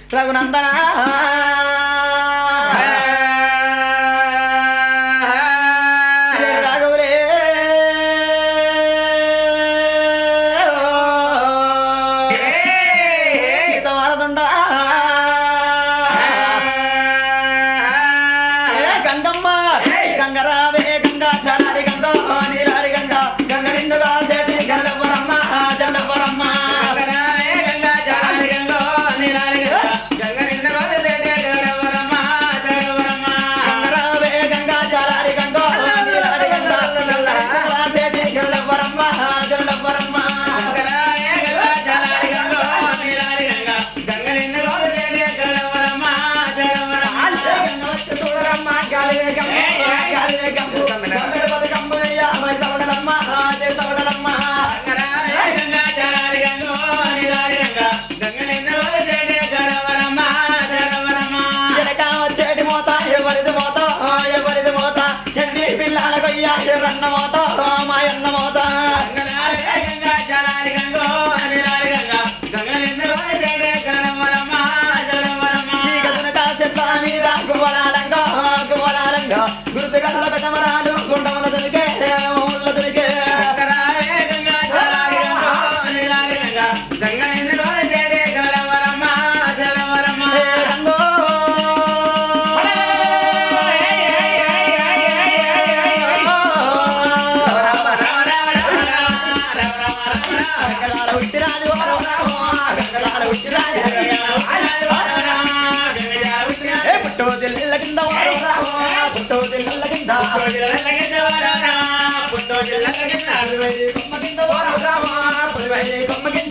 రఘునందన రాఘవరే వాడదుండ గంగమ్మ గంగరావే గంగా చలారి గంగో నీలారి గంగా గంగ నిండుగా సేటి గంగవరమ్మ జండవరమ్మ గంగరావే గంగా చలారి గంగో నీలారి గంగా గంగ నిండుగా సేటి గంగవరమ్మ జండవరమ్మ గంగరావే గంగా చలారి గంగో నీలారి గంగా సేటి గంగవరమ్మ జండవరమ్మ గంగరావే గంగా చలారి గంగో నీలారి గంగా గంగ నిండుగా సేటి గంగవరమ్మ జండవరమ్మ చూడరమ్మ గాలి చెడి మోత ఎవరిది మోత ఎవరిది మోత చెండి పిల్లల కొయ్య రన్న మోత మాయన్న మోత గుర్తుగల్ల పెదమరాలు గుండముల దొరికే ఊళ్ళ దొరికే పుట్టోదిల్ల కింద పుట్టోదిల్ల కింద కొమ్మ కింద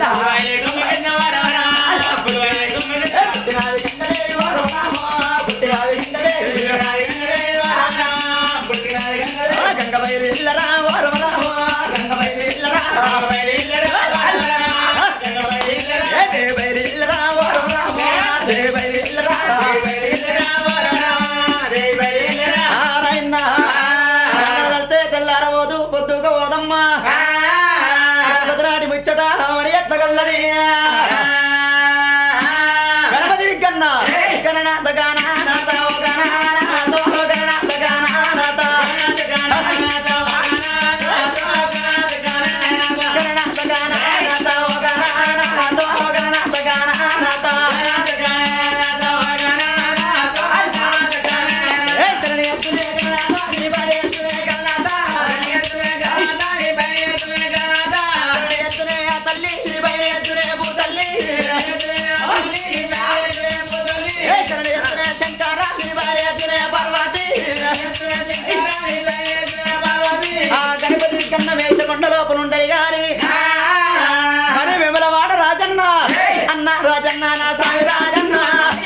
గంగబైరి ఇల్లరా గంగబైరి ఇల్లరా తెల్లారబోదు పొద్దుగా పోదమ్మా బుధనాటి ముచ్చట మరి ఎట్లగల్లది గణపతి విగ్గన్న గణనాథ గానాథ ఓ గణనాథ ఓ గణనాథ గానాథ గణనాథ గానాథ ఓ గణనాథ ఓ గణనాథ గానాథ గణపతి కన్న వేషకొండ లోపలుండయి గాని మరి విమలవాడ రాజన్న అన్న రాజన్న నా స్వామి రాజన్న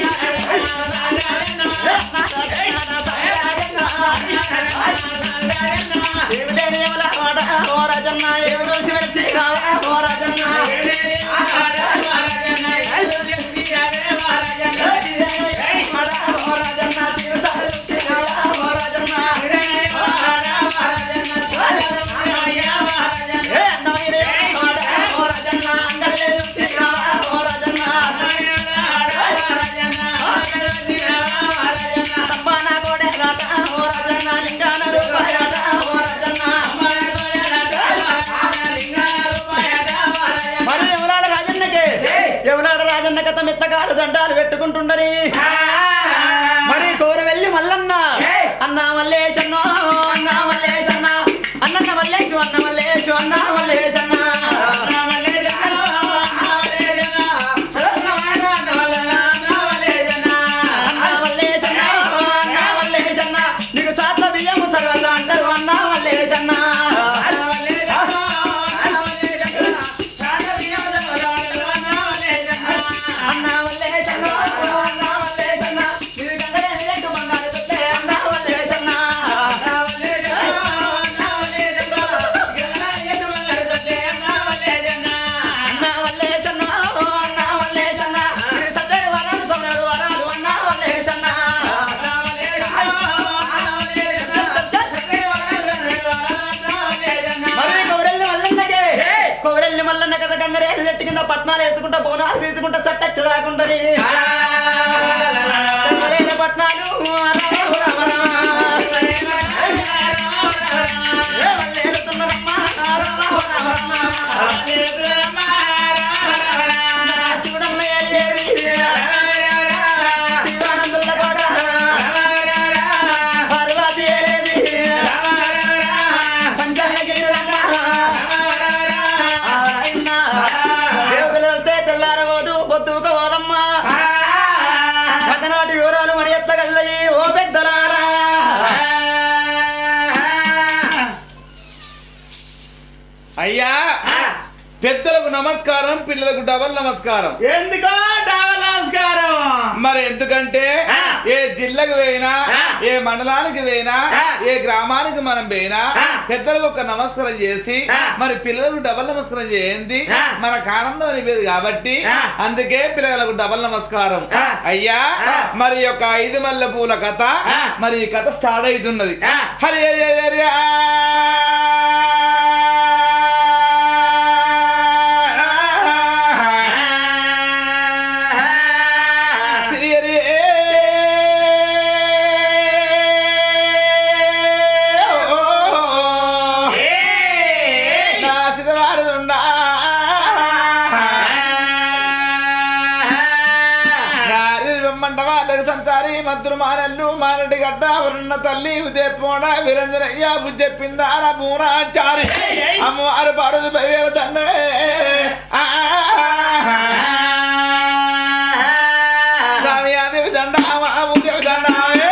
ఏమిలేని విమలవాడ ఓ రాజన్న ఏమి చూసి వెలిసి ఓ రాజన్న ఎవనాడు రాజన్న కథ మెత్తగాడు దండాలు పెట్టుకుంటుండని మరి కోర వెళ్ళి మల్లన్న అన్నా మల్లేశన్న అన్నా మల్లేశన్న అన్న మల్లేశు అన్న మల్లేశు అన్న మల్లేశన్న నీకు సాత్ల బియ్యము సర్వల్ల అంటారు అన్నా మల్లేశన్న మల్లన్న కథ గంగరేసి చెట్టు కింద పట్నాలు ఎత్తుకుంటా బోనాలు తీసుకుంటా చట్టచ్చు రాకుండాని తూకవోదమ్మా కథనాటి వివరాలు మరి ఎత్తగల్లయి ఓ పెద్దలారా అయ్యా పెద్దలకు నమస్కారం పిల్లలకు డబల్ నమస్కారం ఎందుకో డబల్ నమస్కారం మరి ఎందుకంటే ఏ జిల్లాకు పోయినా ఏ మండలానికి పోయినా ఏ గ్రామానికి మనం పోయినా పెద్దలకు ఒక నమస్కారం చేసి మరి పిల్లలకు డబల్ నమస్కారం చేయండి మనకు ఆనందం అనిపేది కాబట్టి అందుకే పిల్లలకు డబల్ నమస్కారం అయ్యా మరి యొక్క 5 మల్లె పూల కథ మరి ఈ కథ స్టార్ట్ అవుతున్నది హరి హరి హరి సంచారి మంత్రులు మానల్లు మానటి గడ్డ ఉన్న తల్లి ఉదయపోడ విరంజనయ్య చెప్పిందార పూరాచారి అమ్మవారు పాడుదు పైవేల తండ్రి స్వామియాదేవి దండామా దేవి దండామే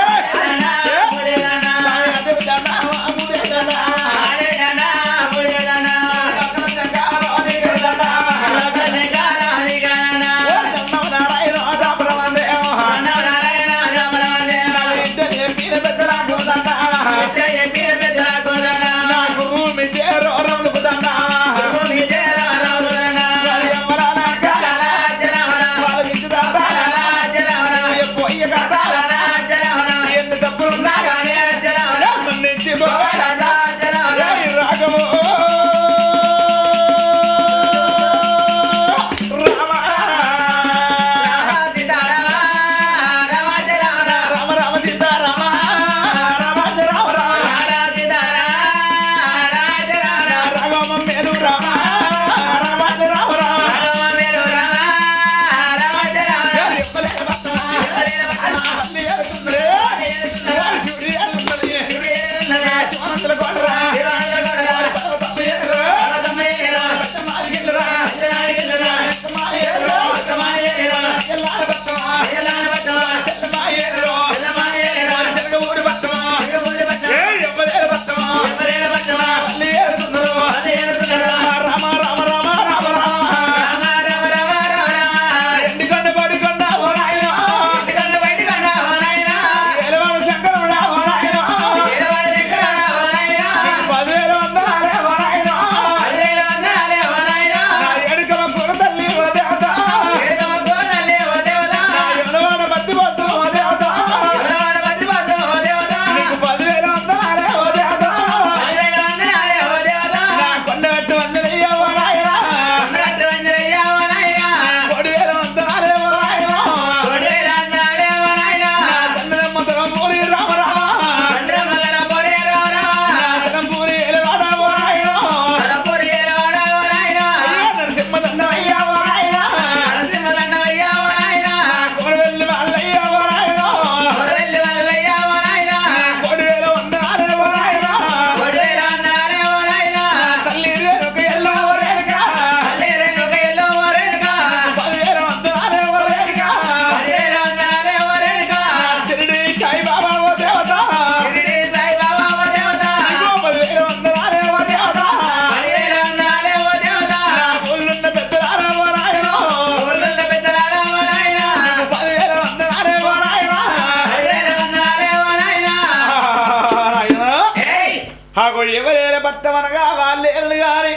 ఎవరేరే భక్తమనగా వాళ్ళే గాని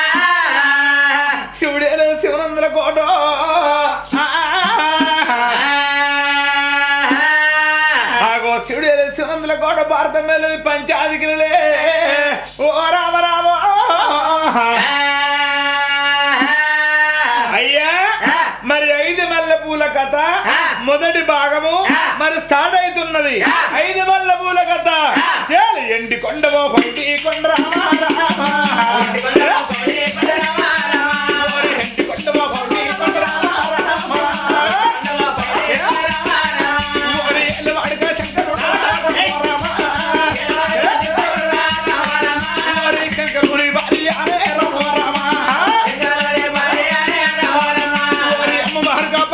శివుడేరే శివనందర కోటో ఆగో శివుడేరే శివనందర కోట భారతం వెళ్ళేది పంచాధికిలే ఓ రామ రామ అయ్యా మరి 5 మల్లె పూల కథ మొదటి భాగము మరి స్టార్ట్ అవుతున్నది 5 మల్లె పూల కథ ఎండి కొండవో పౌటి కొండ రామ రామ ఎండి కొండవో పౌటి కొండ రామ రామ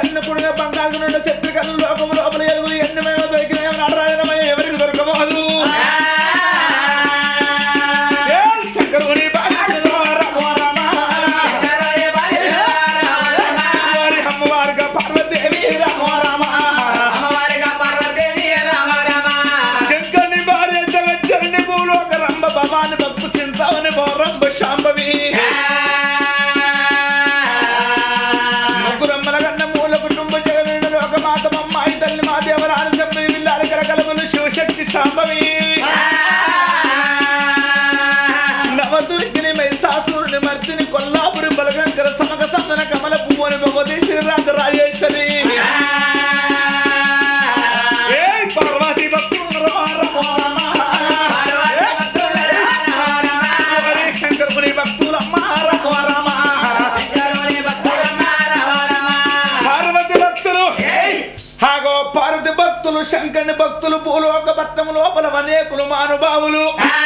కన్ను పుడిన బంగారు నుండి శత్రు కన్ను లోకము లోపల ఎలుగులు ఎన్నమేమో దొరికిన నడరాజనమయ్య ఎవరికి దొరకబోదు శంకరుని అమ్మవారిగా పార్వదేవి శంకరుని భార్య జగచ్చరణి భూలోక రంభ భవాని భక్తు చింతావని రంభ శాంభవి ముగ్గురమ్మల కన్న మూల కుటుంబ జగన్ లోకమాత అమ్మాయి తల్లి మా దేవరాలు చెప్పి విల్లాలి కలకలములు శివశక్తి శాంభవి నవదుర్గిని మహిషాసురుని మర్దిని కొల్లాపురి బలగంకర సమక సందన కమల పువ్వుని భగవతి శ్రీరాజ రాజేశ్వరి పార్వతి భక్తులు శంకరుని భక్తులమ్మ పార్వతి భక్తులు హాగో పార్వతి భక్తులు శంకరుని భక్తులు భూలోక భక్తము లోపల అనేకులు మానుభావులు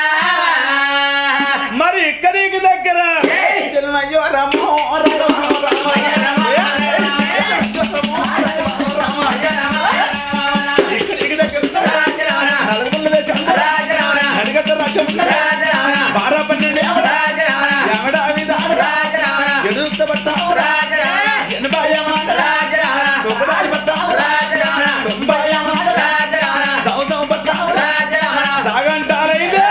మరి ఇక్కడికి దగ్గర చిన్నయ్యో రమో ఇక్కడికి దగ్గర నలుగుల దేశం అడిగత రాజ్యం బారా పన్నెండు ఎవడ ఎదుగుత పట్టావు ఎనభాయమాట తొమ్మిదారి పట్టావు తొంభాయమాట దౌదం పట్టావు సాగంటారైతే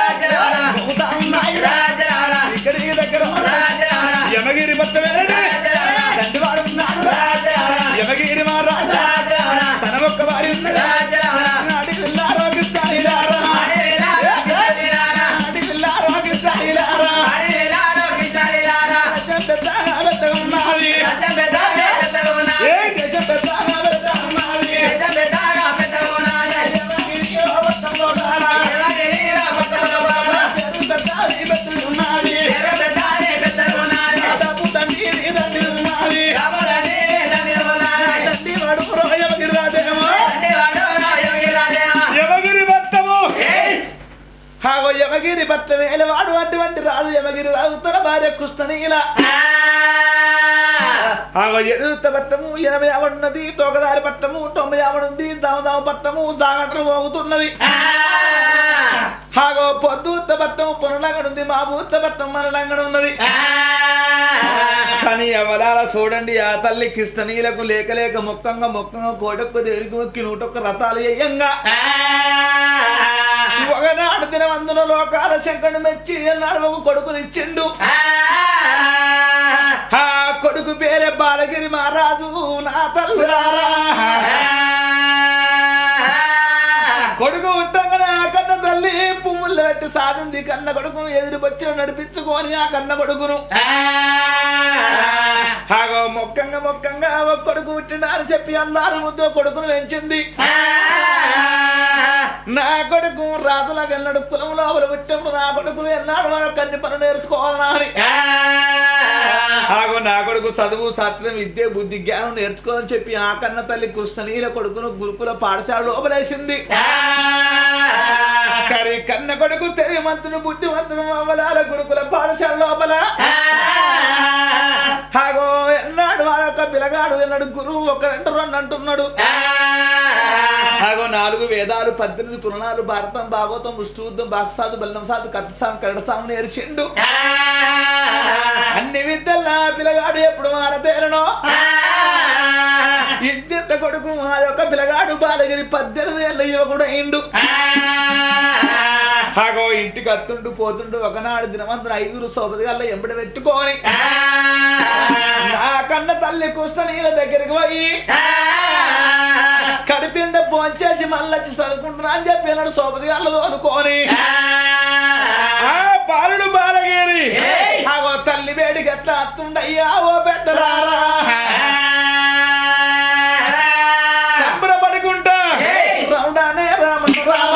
ఇక్కడికి దగ్గర యమగిరి పట్టమే దండివాడు ఉన్నాడు యమగిరి మహారాజు తన ఒక్క వారి ఉన్నది యమగిరి పట్ల వేలవాడు అటువంటి రాజు యమగిరి రాజు తన భార్య కృష్ణనీల ఎడుత పట్టము 80 ఆవడున్నది తోకదారి పట్టము 90 ఆవడుంది దామదామ పట్టము జాగంటలు మోగుతున్నది హాగో పొద్దుత పట్టము పునలంగడుంది మా భూత పట్టం మనలంగడు ఉన్నది కానీ అవలాల చూడండి ఆ తల్లి కృష్ణనీలకు లేక లేక మొక్కంగా కోటొక్క దేవికి మొక్కి 101 రథాలు వేయంగా ఒకనాడు దినవందున లోకాల శంకరుడు మెచ్చి ఎన్నాడు ఒక కొడుకునిచ్చిండు ఆ కొడుకు పేరే బాలగిరి మహారాజు నా తల్లులారా కొడుకు ఉంటంగానే ఆ కన్న తల్లి పువ్వులు పెట్టి సాధింది కన్న కొడుకును ఎదురుపచ్చి నడిపించుకొని ఆ కన్న కొడుకును హాగో మొక్కంగా ఒక కొడుకు పుట్టిండా అని చెప్పి అన్నారు ముద్దు కొడుకును పెంచింది నా కొడుకు రాజుల గెల్లడు కులం లోపల పుట్టినప్పుడు నా కొడుకును ఎన్నాడు మన కన్ని పని నేర్చుకోవాలన్నా అని హాగో నా కొడుకు చదువు శాస్త్రం విద్య బుద్ధి జ్ఞానం నేర్చుకోవాలని చెప్పి ఆ కన్న తల్లి కృష్ణనీల కొడుకును గురుకుల పాఠశాల లోపలేసింది కన్న కొడుకు తెలియమంతుడు బుద్ధిమంతుడు అవ్వలాల గురుకుల పాఠశాల లోపల హాగో ఎన్నాడు వాళ్ళొక్క పిల్లగాడు వెళ్ళాడు గురువు 1 2 అంటున్నాడు హాగో 4 వేదాలు 18 పురాణాలు భారతం భాగవతం విష్ణుయుద్ధం బాక్సాదు బల్లం సాదు కథసాం కరడసాం నేర్చిండు అన్ని విద్యల్లా పిల్లగాడు ఎప్పుడు మారతేరనో ఇంత కొడుకు ఆ యొక్క పిల్లగాడు బాలగిరి 18 ఏళ్ళ యువకుడు అయిండు హాగో ఇంటికి అత్తుండు పోతుండు ఒకనాడు దినవంతుడు 5 సోపదిగాల్లో ఎంబడి పెట్టుకొని నా కన్న తల్లి కృష్ణనీల దగ్గరికి పోయి కడిపిండ భోంచేసి మళ్ళొచ్చి చదువుకుంటున్నా అని చెప్పి అన్నాడు సోపదిగాల్లో అనుకోని బాలుడు బాలగిరి హాగో తల్లి వేడికి ఎట్లా అత్తుండయ్యా ఓ పెద్దలారా సంబరపడుకుంటా రౌండానే రామ రామ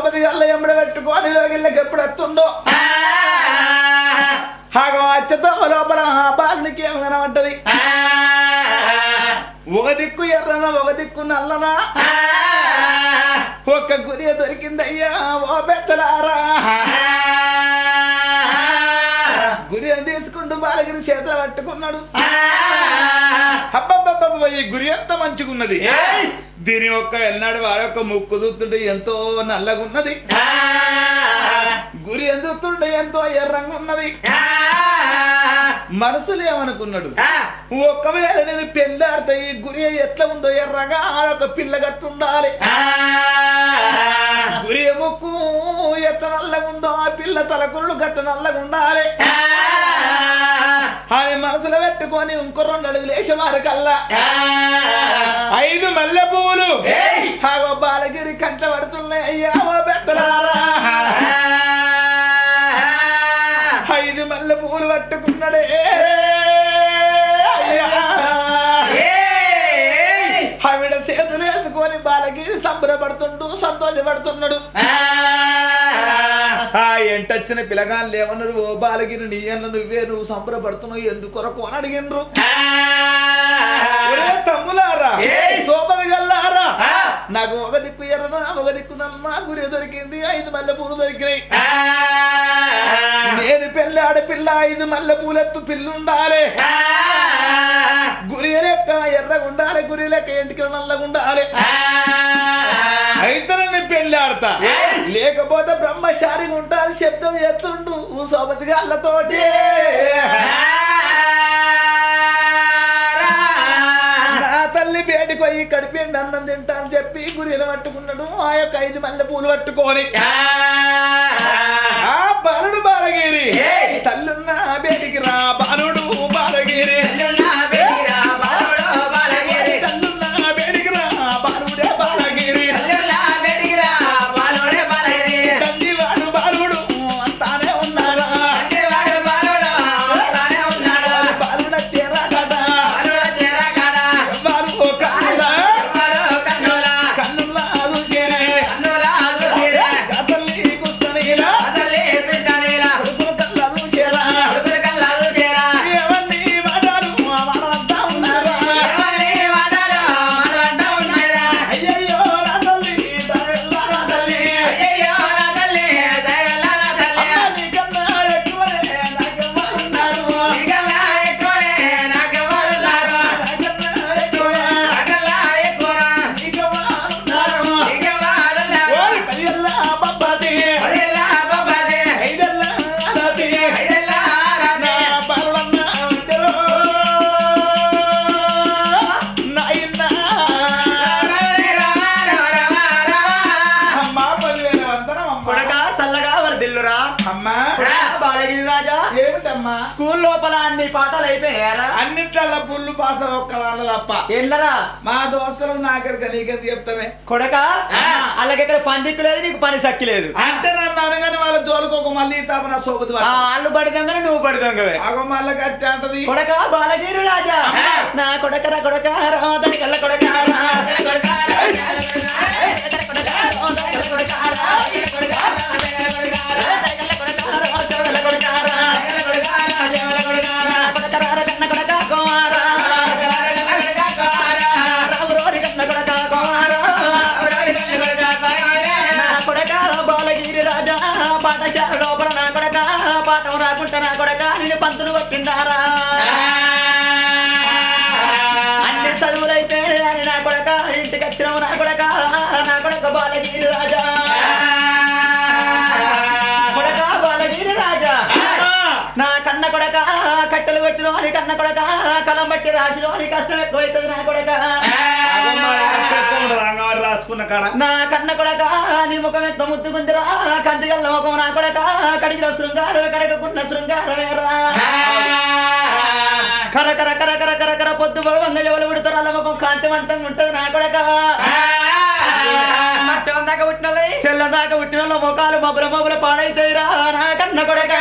సోపతి గల్ల ఎమ్మడ పెట్టుకొని లోగిళ్ళకి ఎప్పుడు వస్తుందో హాగం అచ్చతో లోపల బాలునికి ఏం కనబడ్డది ఒక దిక్కు ఎర్రన ఒక దిక్కు నల్లనా ఒక్క గురి దొరికిందయ్యా ఓ పెద్దలారా గురి తీసుకుంటూ బాలగిరి చేతులు పట్టుకున్నాడు అబ్బబ్బబ్బ ఈ గురి ఎంత మంచిగున్నది దీని ఒక్క ఎన్నాడు వారొక్క ముక్కు చూస్తుంటే ఎంతో నల్లగున్నది గురి ఎందుతుంటే ఎంతో ఎర్రంగా ఉన్నది మనసులు ఏమనుకున్నాడు ఒక్కవేళ నేను పెళ్ళాడితే ఈ గురి ఎట్లా ఉందో ఎర్రగా ఒక పిల్లగట్టుండాలి గురి ముక్కు ఎట్లా నల్లగుందో ఆ పిల్ల తలకుళ్ళు గట్ట నల్లగుండాలి అని మనసులో పెట్టుకొని ఇంకో 2 అడుగులు వేసేవారు కల్లా 5 మల్లె పువ్వులు బాలగిరి కంట పడుతున్నాయి అయ్యా పెద్దలారా 5 మల్లె పువ్వులు పట్టుకున్నాడే ఆవిడ చేతులు వేసుకొని బాలగిరి సంబరపడుతుండు సంతోషపడుతున్నాడు ఎంటొచ్చిన పిల్లగాళ్ళు ఏమన్నారు ఓ బాలగిరి నీ అన్న నువ్వు సంబరపడుతున్నావు ఎందుకొరకు అని అడిగినరు తమ్ములారా సోపది గల్లారా నాకు ఒక దిక్కు ఎర్రన ఒక దిక్కు నల్ల గురి దొరికింది 5 మల్లె పూలు దొరికినాయి నేను పెళ్ళి ఆడపిల్ల 5 మల్లె పూలెత్తు పిల్లుండాలి గురి లెక్క ఎర్రగా ఉండాలి గురి లెక్క ఎంటికి నల్లగా ఉండాలి అయితే నేను పెళ్లి ఆడతా లేకపోతే బ్రహ్మచారిగా ఉంటాను శబ్దం ఎత్తుండు సోపతి గాళ్ళతోటి నా తల్లి బేటికి పోయి కడిపిండి అన్నం తింటా అని చెప్పి గురిని పట్టుకున్నాడు ఆ యొక్క 5 మల్లె పూలు పట్టుకొని ఆ బాలుడు బాలగిరి తల్లున్న బేటికి రా బాలుడు బాలగిరి స్కూల్ లోపల అన్ని పాటలు అయిపోయారా అన్నిట్ల పుల్లు పాస్ ఒక్కదాని తప్ప ఏందరా మా దోస్తులు నాకరికి నీకెందుకు చెప్తామే కొడక అలాగే ఇక్కడ పని దిక్కు లేదు నీకు పని సక్కి లేదు అంటే నన్ను అనగానే వాళ్ళ జోలికి ఒక మళ్ళీ తాప నా సోపతి వాళ్ళు పడితే నువ్వు పడతావు అగో మళ్ళీ కట్టి అంటది కొడక బాలగిరి రాజా నా కొడకరా కొడక రాదని కళ్ళ కొడక బాలగిరి రాజా పాఠశాల లోపల నా కొడక పాఠం రాకుంటా నా కొడక నేను పంతులు కొట్టిండారా అన్ని చదువులైతే అని నా కొడక ఇంటికి వచ్చినావు నా కొడక బాలగిరి రాజా కొడక బాలగిరి రాజా నా కన్న కొడక కట్టెలు కొట్టిన అని కన్న కొడక కలం బట్టి రాసిన అని కష్టం ఎక్కువైతుంది నా కొడక రాసుకున్న కాడ నా కన్న కొడక నీ ముఖం ఎంత ముద్దుకుందిరా కందిగల్ల ముఖం నా కొడక కడిగిన శృంగార కడగకున్న శృంగారవేరా కరకర కరకర కరకర పొద్దు బలవంగ ఎవరు పుడతారు అల్ల ముఖం కాంతివంతంగా ఉంటది నా కొడక తెల్లదాకా పుట్టిన ముఖాలు మబ్బుల పాడైతాయిరా నా కన్న కొడక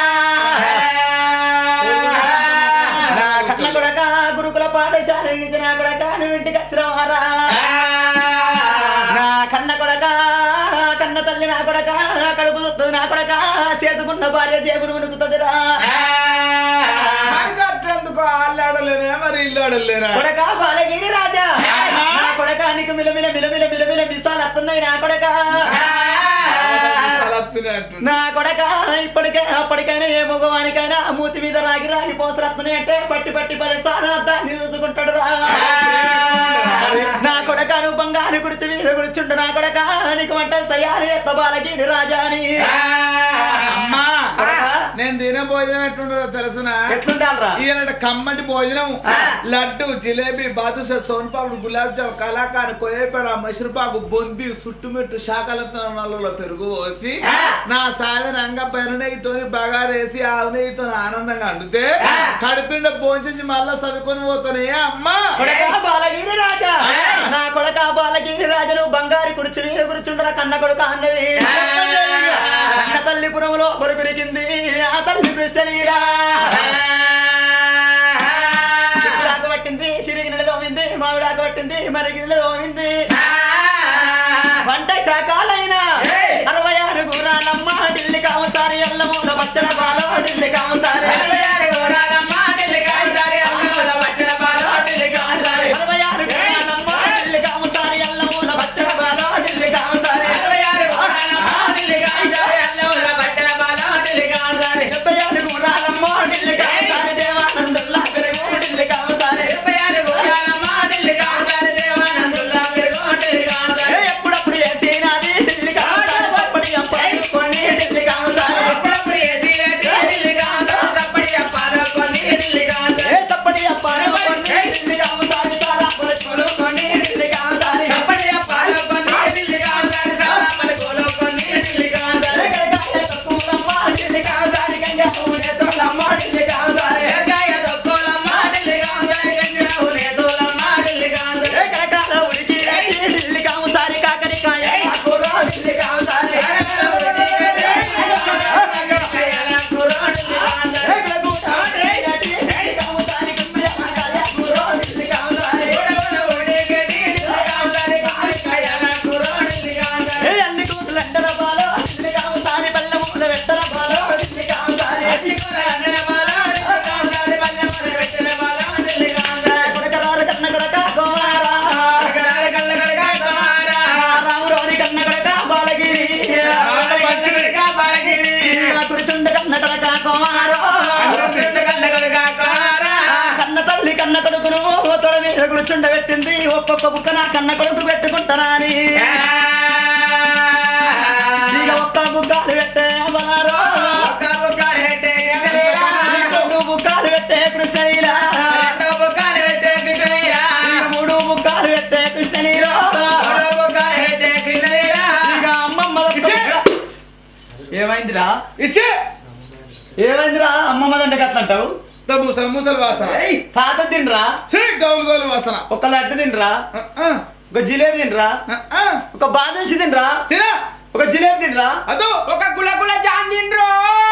నా కన్న కొడక గురుకుల పాఠశాల నుంచి నా కొడక నువ్వు ఇంటికి వచ్చినవారా నా కన్న కొడక కన్న తల్లి నా కొడక కడుపు దుత్తది నా కొడక చేతుకున్న భార్య జేబును మునుకుతుందిరా అట్లెందుకు ఆడలేనే మరి ఇల్లు ఆడలేనా కొడక బాలగిరి రాజా నా కొడక నీకు మిలమిల మిలమిల మిలమిల మిసాలు వస్తున్నాయి నా కొడక నా కొడక ఇప్పటికే అప్పటికైనా ఏ మగవానికైనా మూతి మీద రాగి రాగి పోసలు వస్తున్నాయి అంటే పట్టి పట్టి 10 సార్లు దాన్ని చూసుకుంటాడు రా నా కొడక నువ్వు బంగారు గుర్తు మీద కూర్చుండు నా కొడక నీకు వంటలు తయారు చేస్తా బాలగిరి రాజా అని అమ్మా నేను తినే భోజనం ఎట్లుండదో తెలుసునా ఎట్లుంటారా ఈయన కమ్మటి భోజనం లడ్డు జిలేబీ బాదుషా సోన్పాపుడు గులాబ్ జామ్ కలాకాన్ కొయ్యపేడ మషురుపాకు బొంది సుట్టుమిట్టు శాఖలతో పెరుగు పోసి నా సావి రంగ పెను నెయ్యితోని బగారేసి ఆవు నెయ్యితో ఆనందంగా అండితే కడిపిండ భోంచేసి మళ్ళా చదువుకొని పోతానే అమ్మా బాలగిరి రాజా నా కొడక బాలగిరి రాజు నువ్వు బంగారు కుర్చీ మీద కూర్చుండరా కన్న కొడుక అన్నది కన్న తల్లిపురంలో కొడుకురికింది ఆ తల్లి కృష్ణనీరా సిరిగిరాకు పట్టింది సిరిగినెల దోమింది మామిడాకు పట్టింది మరిగినెల దోమింది వంట శాఖలైన 66 గుర్రాలమ్మ ఢిల్లీ కామసారి ఎల్లమూల పచ్చడ బాలో ఢిల్లీ కామసారి 66 గుర్రాలమ్మ ఢిల్లీ కామసారి ఎల్లమూల పచ్చడ బాలో ఢిల్లీ కామసారి 66 గుర్రాలమ్మ ఢిల్లీ కామసారి ఎల్లమూల పచ్చడ బాలో ఢిల్లీ కామసారి 66 గుర్రాలమ్మ ఢిల్లీ కామసారి ఎల్లమూల పచ్చడ బాలో ఢిల్లీ కామసారి 76 గుర్రాలమ్మ ఢిల్లీ కామసారి దేవానందుల్లా పెరుగు ఢిల్లీ కామసారి 76 గుర్రాలమ్మ ఢిల్లీ కామసారి దేవానందుల్లా పెరుగు ఢిల్లీ కామసారి ఎప్పుడప్పుడు ఏసీనాది ఢిల్లీ కామసారి సప్పడి అప్పాలు కొన్ని ఢిల్లీ కామసారి ఎప్పుడప్పుడు ఏసీనాది ఢిల్లీ కామసారి సప్పడి అప్పాలు కొన్ని ఢిల్లీ కామసారి సప్పడి అప్పాలు కొన్ని ఢిల్లీ కామసారి సారాపుల కొలు కొన్ని ఢిల్లీ కామసారి సప్పడి అప్పాలు కొన్ని ఢిల్లీ కామసారి సారాపుల కొలు కొన్ని ఢిల్లీ కామసారి గంగాయ తక్కులమ్మ ఢిల్లీ కామసారి గంగా ఊనే తోలమ్మ ఢిల్లీ కామసారి గంగాయ తక్కులమ్మ ఢిల్లీ కామసారి గంగా ఊనే తోలమ్మ ఢిల్లీ కామసారి కరకాల ఉడికి ఢిల్లీ కామసారి కాకరికాయ కూర ఢిల్లీ కామసారి కూర్చుండబెట్టింది ఒక్కొక్క బుక్క నా కన్న కొడుకు పెట్టుకుంటానని ఇక ఒక్క బుక్కాలు పెట్టే బలారో బుక్కాలు పెట్టే కృష్ణనీరా 3 బుక్కాలు పెట్టే కృష్ణనీరో ఇక అమ్మమ్మ ఏమైందిరా ఏమైందిరా అమ్మమ్మ దండకి అట్లా అంటావు మూసలు వాసన తాత తినరా గౌలు గౌలు వాసన ఒక లడ్డు తినరా ఒక జిలేబీ తినరా ఒక బాదుషి తినరా ఒక జిలేబీ తినరా అదో ఒక గులగుల జాన్ తినరు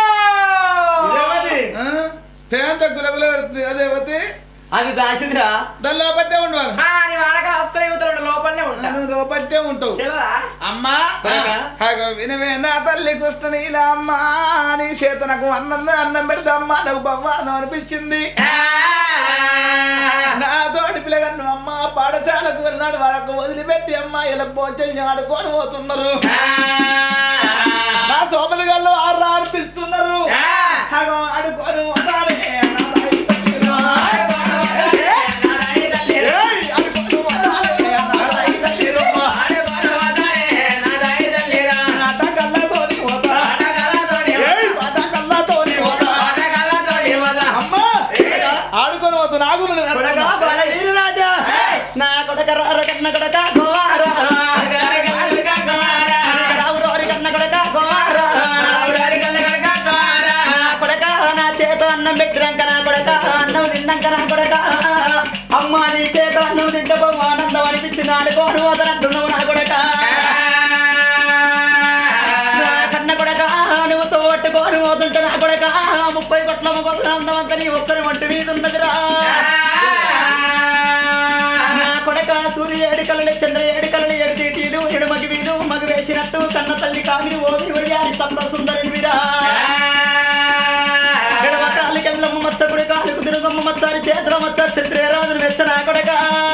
గులగుల అదేవతి అది దాసిందిరా దాని లోపట్టే ఉండవాలి వాడక వస్త్ర యువతలు లోపలనే ఉంటాను లోపట్టే ఉంటావు అమ్మా వినవే నా తల్లి కృష్ణని ఇలా అమ్మా నీ చేత నాకు అన్నం పెడితే అమ్మా నాకు బవ్వాను అనిపించింది నా తోటి పిల్లగాను అమ్మ పాఠశాలకు వెళ్ళినాడు వాళ్ళకు వదిలిపెట్టి అమ్మ ఇలా భోజనం ఆడుకొని పోతున్నారు నా సోమలి గల్లో ఆడిపిస్తున్నారు ఆడుకొని ఆడుకొని పోతు నాకు రాజా నా కొడక కన్న కొడక గోవారా కన్న కొడక గోవారా కొడక నా చేత అన్నం పెట్టినాక నా కొడక అన్నం తిన్నాక నా కొడక అమ్మ నీ చేత అన్నం తింటపో ఆనందం అనిపించింది ఆడుకోను పోతానంటున్నావు నా కొడక కన్న కొడక నువ్వు తోట్టుకోని పోతుంటే నా కొడక 30 కోట్ల మొగల అందమంతా నీ ఒక్కరి వంటి మీద ఉన్నదిరా నా కొడక సూర్య 7 కళలు చంద్ర 7 కళలు 7 తీటీలు 7 మగి వీధు మగి వేసినట్టు కన్న తల్లి కామిని ఓమి వయ్యారి సప్న సుందరి విరా ఎడమ కాలికెళ్ళమ్మ మచ్చ కుడి కాలుకు తిరుగమ్మ మచ్చారి చేతుల మచ్చ చెట్టు రాజును వెచ్చ నా కొడక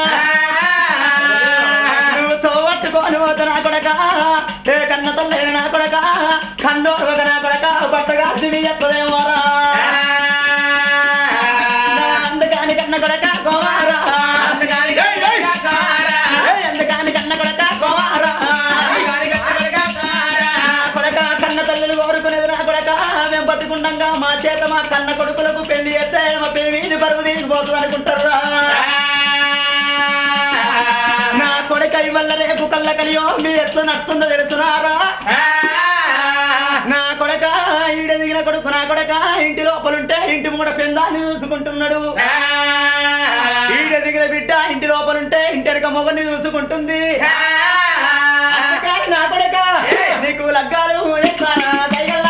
నువ్వు తోవట్టుకోని పోత నా కొడక ఏ కన్న తల్లి నా కొడక కండోరవక నా కొడక బట్టగా తిని ఎత్తదేమోరా అందుకని కన్న కొడక కుమారా అందుకని కన్న కొడక కుమారా కొడక కన్న తల్లులు కోరుకునేది నా కొడక మేము బతికుండంగా మా చేత మా కన్న కొడుకులకు పెళ్లి చేస్తే మా వీధి పరువు తీసుకుపోతుంది అనుకుంటారు నా కొడుక వల్ల రేపు కళ్ళ కలియో మీ ఎట్లా నడుతుందో తెలుసునారా నా కొడక ఈడ దిగిన కొడుకు నా కొడక ఇంటి లోపలుంటే ఇంటి ముంగడ పెందాన్ని చూసుకుంటున్నాడు ఈడ దిగిన బిడ్డ ఇంటి లోపలుంటే ఇంటెనక మొగని చూసుకుంటుంది నా కొడక నీకు లగ్గాలు ఎత్తారా దయగల్లా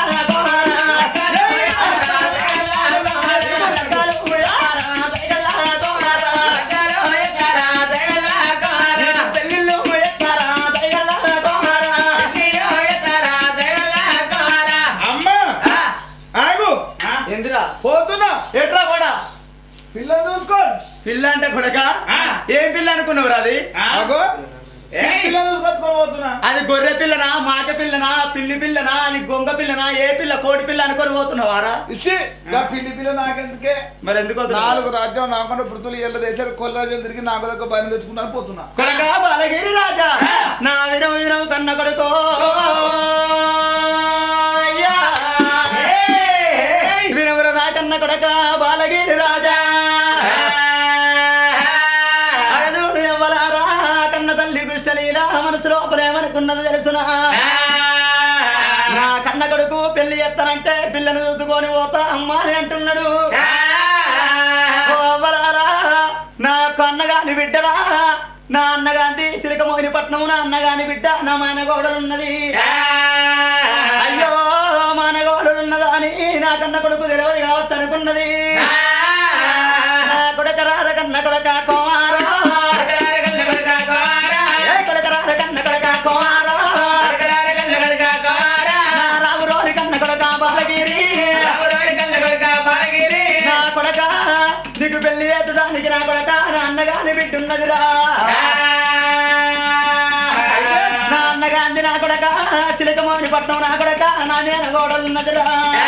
పోతున్నా ఎట్లా కూడా పిల్ల చూసుకో పిల్ల అంటే కొడక ఏం పిల్ల అనుకున్నావు అది పిల్ల చూసుకొచ్చుకొని పోతున్నా అది గొర్రె పిల్లనా మాక పిల్లనా పిల్లి పిల్లనా అది గొంగ పిల్లనా ఏ పిల్ల కోడి పిల్ల అనుకొని పోతున్నావారా పిల్లి పిల్ల నాకెందుకే మరి ఎందుకు 4 రాజ్యం నాకుండా పృథులు ఏళ్ళ దేశాలు కొల్లాజలు తిరిగి నాకు ఒక పని తెచ్చుకున్నాను పోతున్నా కొడక బాలగిరి రాజా నా వినవు వినవు కన్న కొడుకో వినవర నా కన్న కొడక బాలగిరి రాజా అడదుడు ఎవ్వలారా కన్న తల్లి దుష్టలీల మనసు లోపలేమనుకున్నది తెలుసునా నా కన్న కొడుకు పెళ్లి ఎత్తనంటే పిల్లను చూసుకొని పోతా అమ్మా అని అంటున్నాడు అవ్వలారా నా కన్నగాని బిడ్డరా నా అన్నగాంధీ సిలికమోహిని పట్నం నా అన్నగాని బిడ్డ నా మానగోడలున్నది అయ్యో మానగోడలున్నదా అని నా కన్న కొడుకు తెలియదు కావచ్చు అనుకున్నది నా కొడక రార కన్న కొడక కుమారా కొడక రార కన్న కొడక కుమారా రాము రోని కన్న కొడక బాలగిరి నా కొడక నీకు పెళ్లి ఎత్తడానికి నా కొడక నా అన్నగాని బిడ్డున్నదిరా నా అన్నగాంధీ నా కొడక సిలికమోహిని పట్నం నా కొడక నా మేనగోడలున్నదిరా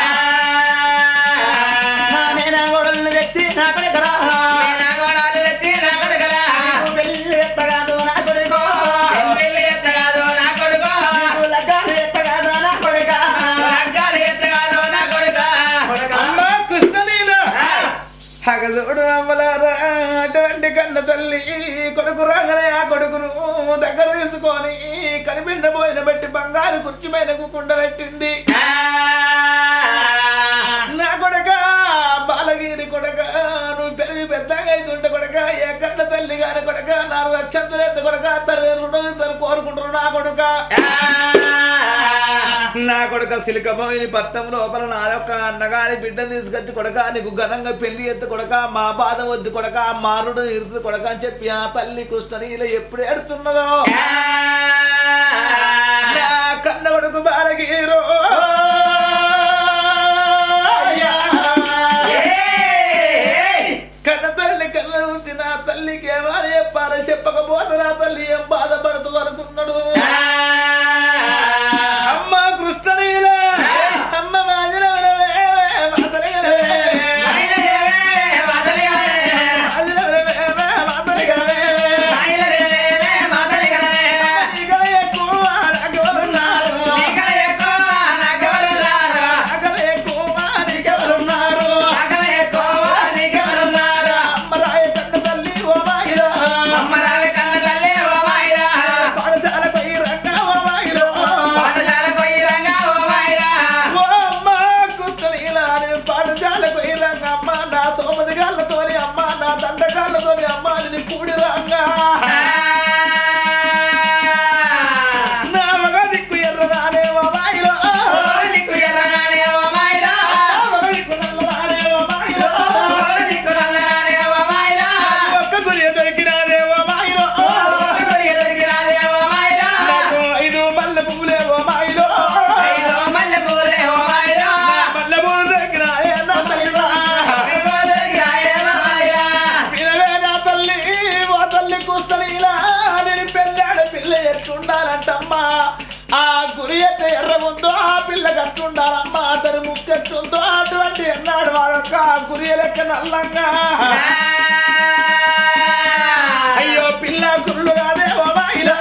నా మేనగోడలను తెచ్చి నా కొడకరా పెళ్లి ఎత్తగాదు నా కొడుకో లగ్గాలు ఎత్తగాదు నా కొడుక కృష్ణలీల హగజోడు అమ్మలారా అటువంటి కన్న తల్లి కొడుకు రాగానే ఆ కొడుకును దగ్గర తీసుకొని కనిపించబోయిన బట్టి బంగారు కుర్చీ పైన కుండ పెట్టింది నా కొడక బాలగిరి కొడక నువ్వు పెరిగి పెద్దగా అవుతుంటే కొడక ఏ కన్న తల్లి గారి కొడక 4 అక్షంతలు ఎత్త కొడక తల్లి కోరుకుంటున్నాడు నా కొడుక నా కొడుక సిలికమోహిని పట్నం లోపల నా యొక్క అన్నగాని బిడ్డను తీసుకొచ్చి కొడక నీకు ఘనంగా పెళ్లి ఎత్తు కొడక మా బాధ వద్దు కొడక మారుడు ఇరుదు కొడక అని చెప్పి ఆ తల్లి కృష్ణనీల ఎప్పుడు ఎడుతున్నదో నా కన్న కొడుకు బాలగిరో కన్న తల్లి కళ్ళ చూసి నా తల్లికి ఏమని చెప్పాలి చెప్పకపోతే నా తల్లి ఏం బాధపడుతుంది అనుకున్నాడు అమ్మ కృష్ణనీల అమ్మ పువ్వులేవో మాయిలో అట్లుండాలమ్మా అతని ముఖ్యత్వంతో అటువంటి ఎన్నాడు వాడొక్క కురియ లెక్క నల్లంగా అయ్యో పిల్ల కుర్రులు కాదే ఓ మాయిలా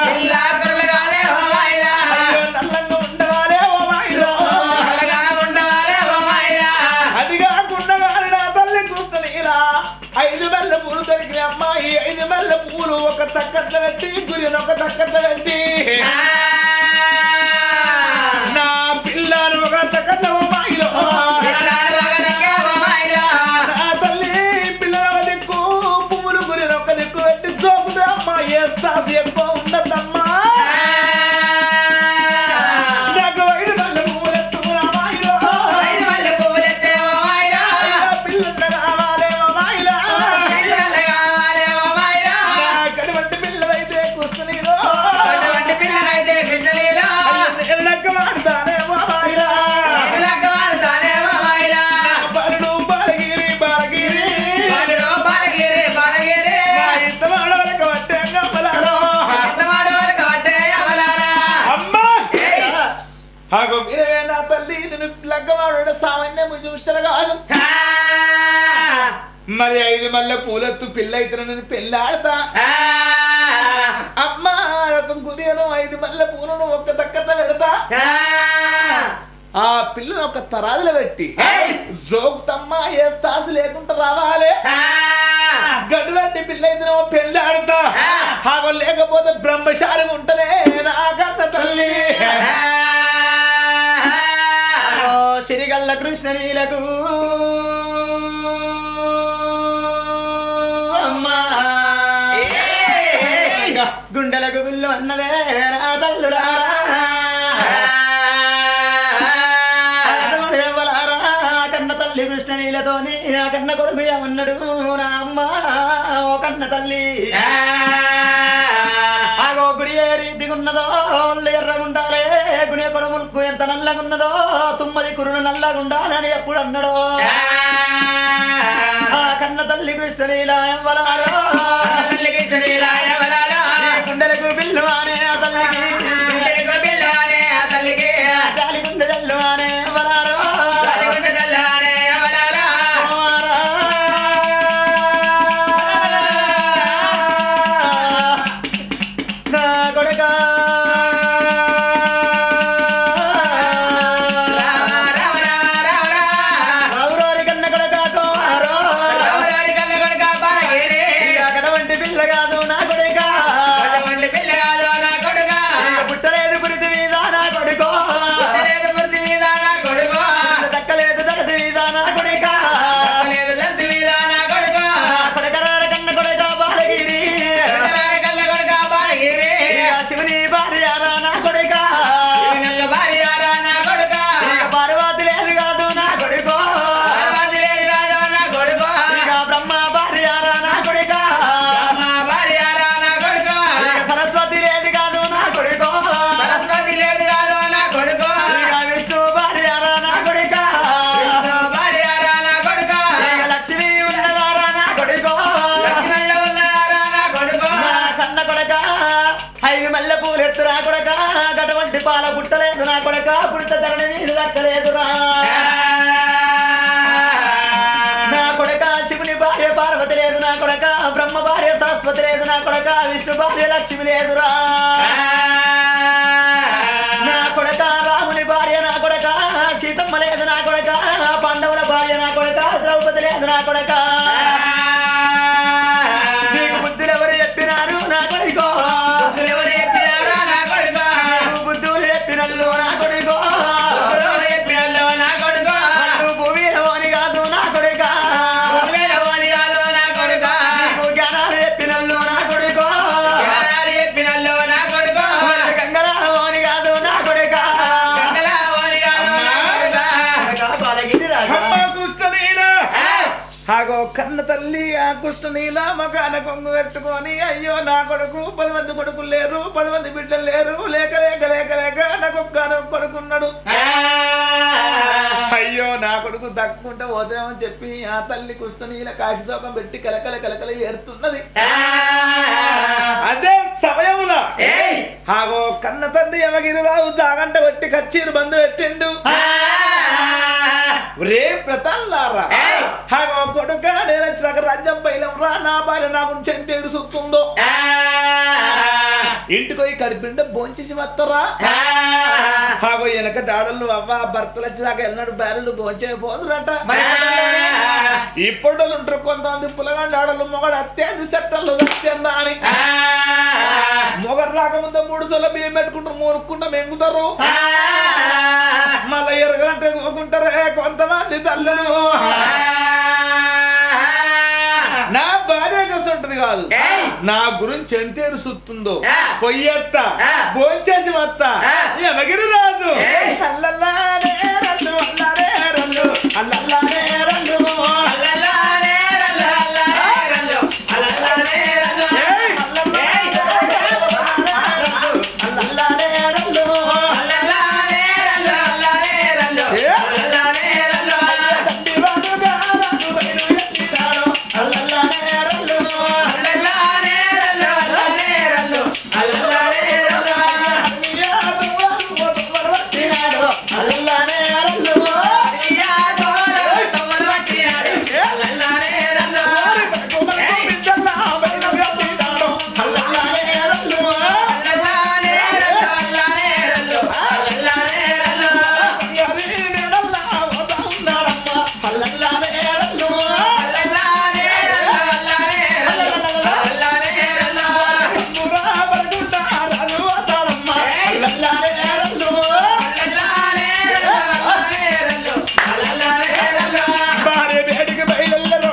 అయ్యో నల్లంగా ఉండవాలే ఓ మాయిలా అది కాకుండా నా తల్లి కూర్చొనిలా 5 మల్లె పూలు దొరికిన అమ్మాయి 5 మల్లె పూలు ఒక తక్కట్ల పెట్టి గురిని ఒక తక్కట్ల పెట్టి నా పిల్లలు ఒక తక్కట్ల ఓ మాయిలో నా తల్లి పిల్లల దిక్కు పువ్వులు గురిని ఒక దిక్కు పెట్టి జోకుతా అమ్మాయి ఎస్తాసి ఎక్కువ ఉండద్దమ్మా నాకు 5 మల్లె పువ్వులు ఎత్తుకున్న అమ్మాయిలో పిల్లలు కావాలే ఓ మాయిలా కడవంటి పిల్లలైతే కూర్చునిలో ఎల్లక్క వాడతానే ఓ మాయిలా బలుడు బాలగిరి బాలగిరి నా ఇష్టవాడ వరకు వట్టే గమలాలో అమ్మా ఆగో మీరే నా తల్లి నేను లగ్గవాడు సామాన్య చూసిన కాదు మరి 5 మల్లె పూలెత్తు పిల్ల అయితే నేను పెళ్ళాడతా అమ్మా రకం కుదియను 5 మల్లె పూలను ఒక్క దక్కట పెడతా ఆ పిల్లను ఒక తరాదులో పెట్టి జోగుతమ్మా ఏ స్థాసు లేకుండా రావాలి గడువంటి పిల్ల అయితే పెళ్ళాడతా ఆగో లేకపోతే బ్రహ్మచారి ఉంటలే నా కన్న తల్లి సిరిగల్ల కృష్ణ నీలకు అమ్మా గుండెలకు గుళ్ళు అన్నదే నా తల్లులారా కన్న తల్లి కృష్ణ నీలతోని ఆ కన్న కొడుకు ఏమన్నాడు నా అమ్మ ఓ కన్న తల్లి ఆగో గురి ఏ రీతిగున్నదో ఒళ్ళు ఎర్రగుండాలే గునే కొరములకు ఎంత నల్లగున్నదో తుమ్మది కురులు నల్లగుండాలని ఎప్పుడు అన్నాడో ఆ కన్న తల్లి కృష్ణ నీలా ఎవ్వలారో గుండెలకు బిల్లు అనే ఆ తల్లికి గాలి గుండె జల్లు అనే ఎవ్వలారో నా కొడుకా రావురోరి కన్న కొడుకా కోరో అకడవంటి పిల్ల కాదు నా కొడుకా పుట్టలేదు పురితి మీద నా కొడుకో దక్కలేదు దరది మీద నా కొడుకా కొడకరార కన్న కొడుకా బాలగిరి శివుని భార్యారా నా కొడుకా పార్వతి లేదు కాదు నా కొడుకో బ్రహ్మ భార్యారా నా కొడుకా సరస్వతి లేదు కాదు నా కొడుకో విష్ణు భార్యారా నా కొడుకా లక్ష్మి ఉన్నదారా నా కొడుకో నా కన్న కొడక 5 మల్లె పూలు ఎత్తురా కొడక గటువంటి పాల పుట్టలేదు నా కొడక పుడిత ధరణి నీరు దక్కలేదురా నా కొడక శివుని భార్య పార్వతి లేదు నా కొడక బ్రహ్మ భార్య సరస్వతి లేదు నా కొడక విష్ణు భార్య లక్ష్మి లేదురా నా కొడక రాముని భార్య నా కొడక సీతమ్మ లేదు నా కొడక పాండవుల భార్య నా కొడక ద్రౌపది లేదు నా కొడక నీకు బుద్ధులు ఎవరు చెప్పినారు నా కొడుకో బుద్ధులు చెప్పినల్లు నా కొడుకో భూమిలోని కాదు నా కొడుక నీకు జ్ఞానాలు చెప్పినల్లు నా కొడుకో గంగరాని కాదు నా కొడుక బాలగిరి రాగా అమ్మ కృష్ణనీలా ఆగో కన్న తల్లి ఆ కృష్ణనీలా మగాన కొంగు పెట్టుకొని అయ్యో నా కొడుకు 10 మంది కొడుకులు లేరు 10 మంది బిడ్డలు లేరు లేక లేక లేక లేక నాకు ఒక్కగానో కొడుకున్నాడు అయ్యో నా కొడుకు దక్కుంటే వదిలేమని చెప్పి ఆ తల్లి కృష్ణనీల కాకి శోకం పెట్టి కలకల కలకల ఏడుతున్నది అదే సమయంలో ఆగో కన్న తండ్రి యమగిరిరావు జాగంట కొట్టి కచ్చీరు బంధు పెట్టిండు రే ప్రతాల్లారా ఆగో కొడుక నేను వచ్చినాక రాజ్యం పైలం రా నా భార్య నా గురించి ఎంత ఎదురుస్తుందో ఇంటికి పోయి కడిపిండ భోంచేసి వస్తారా ఆగో వెనక దాడలు అవ్వ భర్తలు వచ్చినాక ఎన్నడు భార్యలు భోంచేయపోదురట ఇప్పుడు ఉంటారు కొంతమంది పులగా దాడలు మొగడు అత్యంత చట్టాలు అత్యంత అని మొగడు రాకముందే 3 సొల బియ్యం పెట్టుకుంటారు మూరుక్కుంటా మెంగుతారు మళ్ళీ ఎరగంటే కోకుంటారే కొంతమంది తల్లులు నా భార్య కసంటది కాదు నా గురించి ఎంత ఎరుస్తుందో పొయ్యత్త భోంచేసి వత్త యమగిరి రాజు అల్లల్లారే రల్లు అల్లారే రల్లు అల్లల్లారే రల్లు అల్లల్లారే రల్లు అల్లారే రల్లు అల్లల్లారే రల్లు అల్లల్లారే రల్లు అల్లల్లారే రల్లు అల్లారే రల్లు అల్లల్లారే రల్లు తండివాడుగా రాజు వైరు ఎత్తినాడు అల్లల్లారే రల్లు అల్లల్లారే రల్లు అల్లారే రల్లు అల్లల్లారే రల్లు అన్నియాదు వస్తువరు వట్టినాడు అల్లల్లారే రల్లు అన్నియాదు వస్తువరు వట్టినాడు అల్లల్లారే రల్లు బిడ్డలా వైరు ఎత్తినాడు అల్లల్లారే రల్లు అల్లల్లారే రల్లు అల్లారే రల్లు అల్లల్లారే రల్లు యరి నెలలా వదన్నారమ్మ అల్లల్లారే రల్లు అల్లల్లారే రల్లు అల్లారే రల్లు అల్లల్లారే రల్లు మురా బడుట రాజు వదరమ్మ అల్లల్లారే రల్లు అల్లల్లారే రల్లు అల్లారే రల్లు అల్లల్లారే రల్లు బారే బేడికి బయలుల్లరు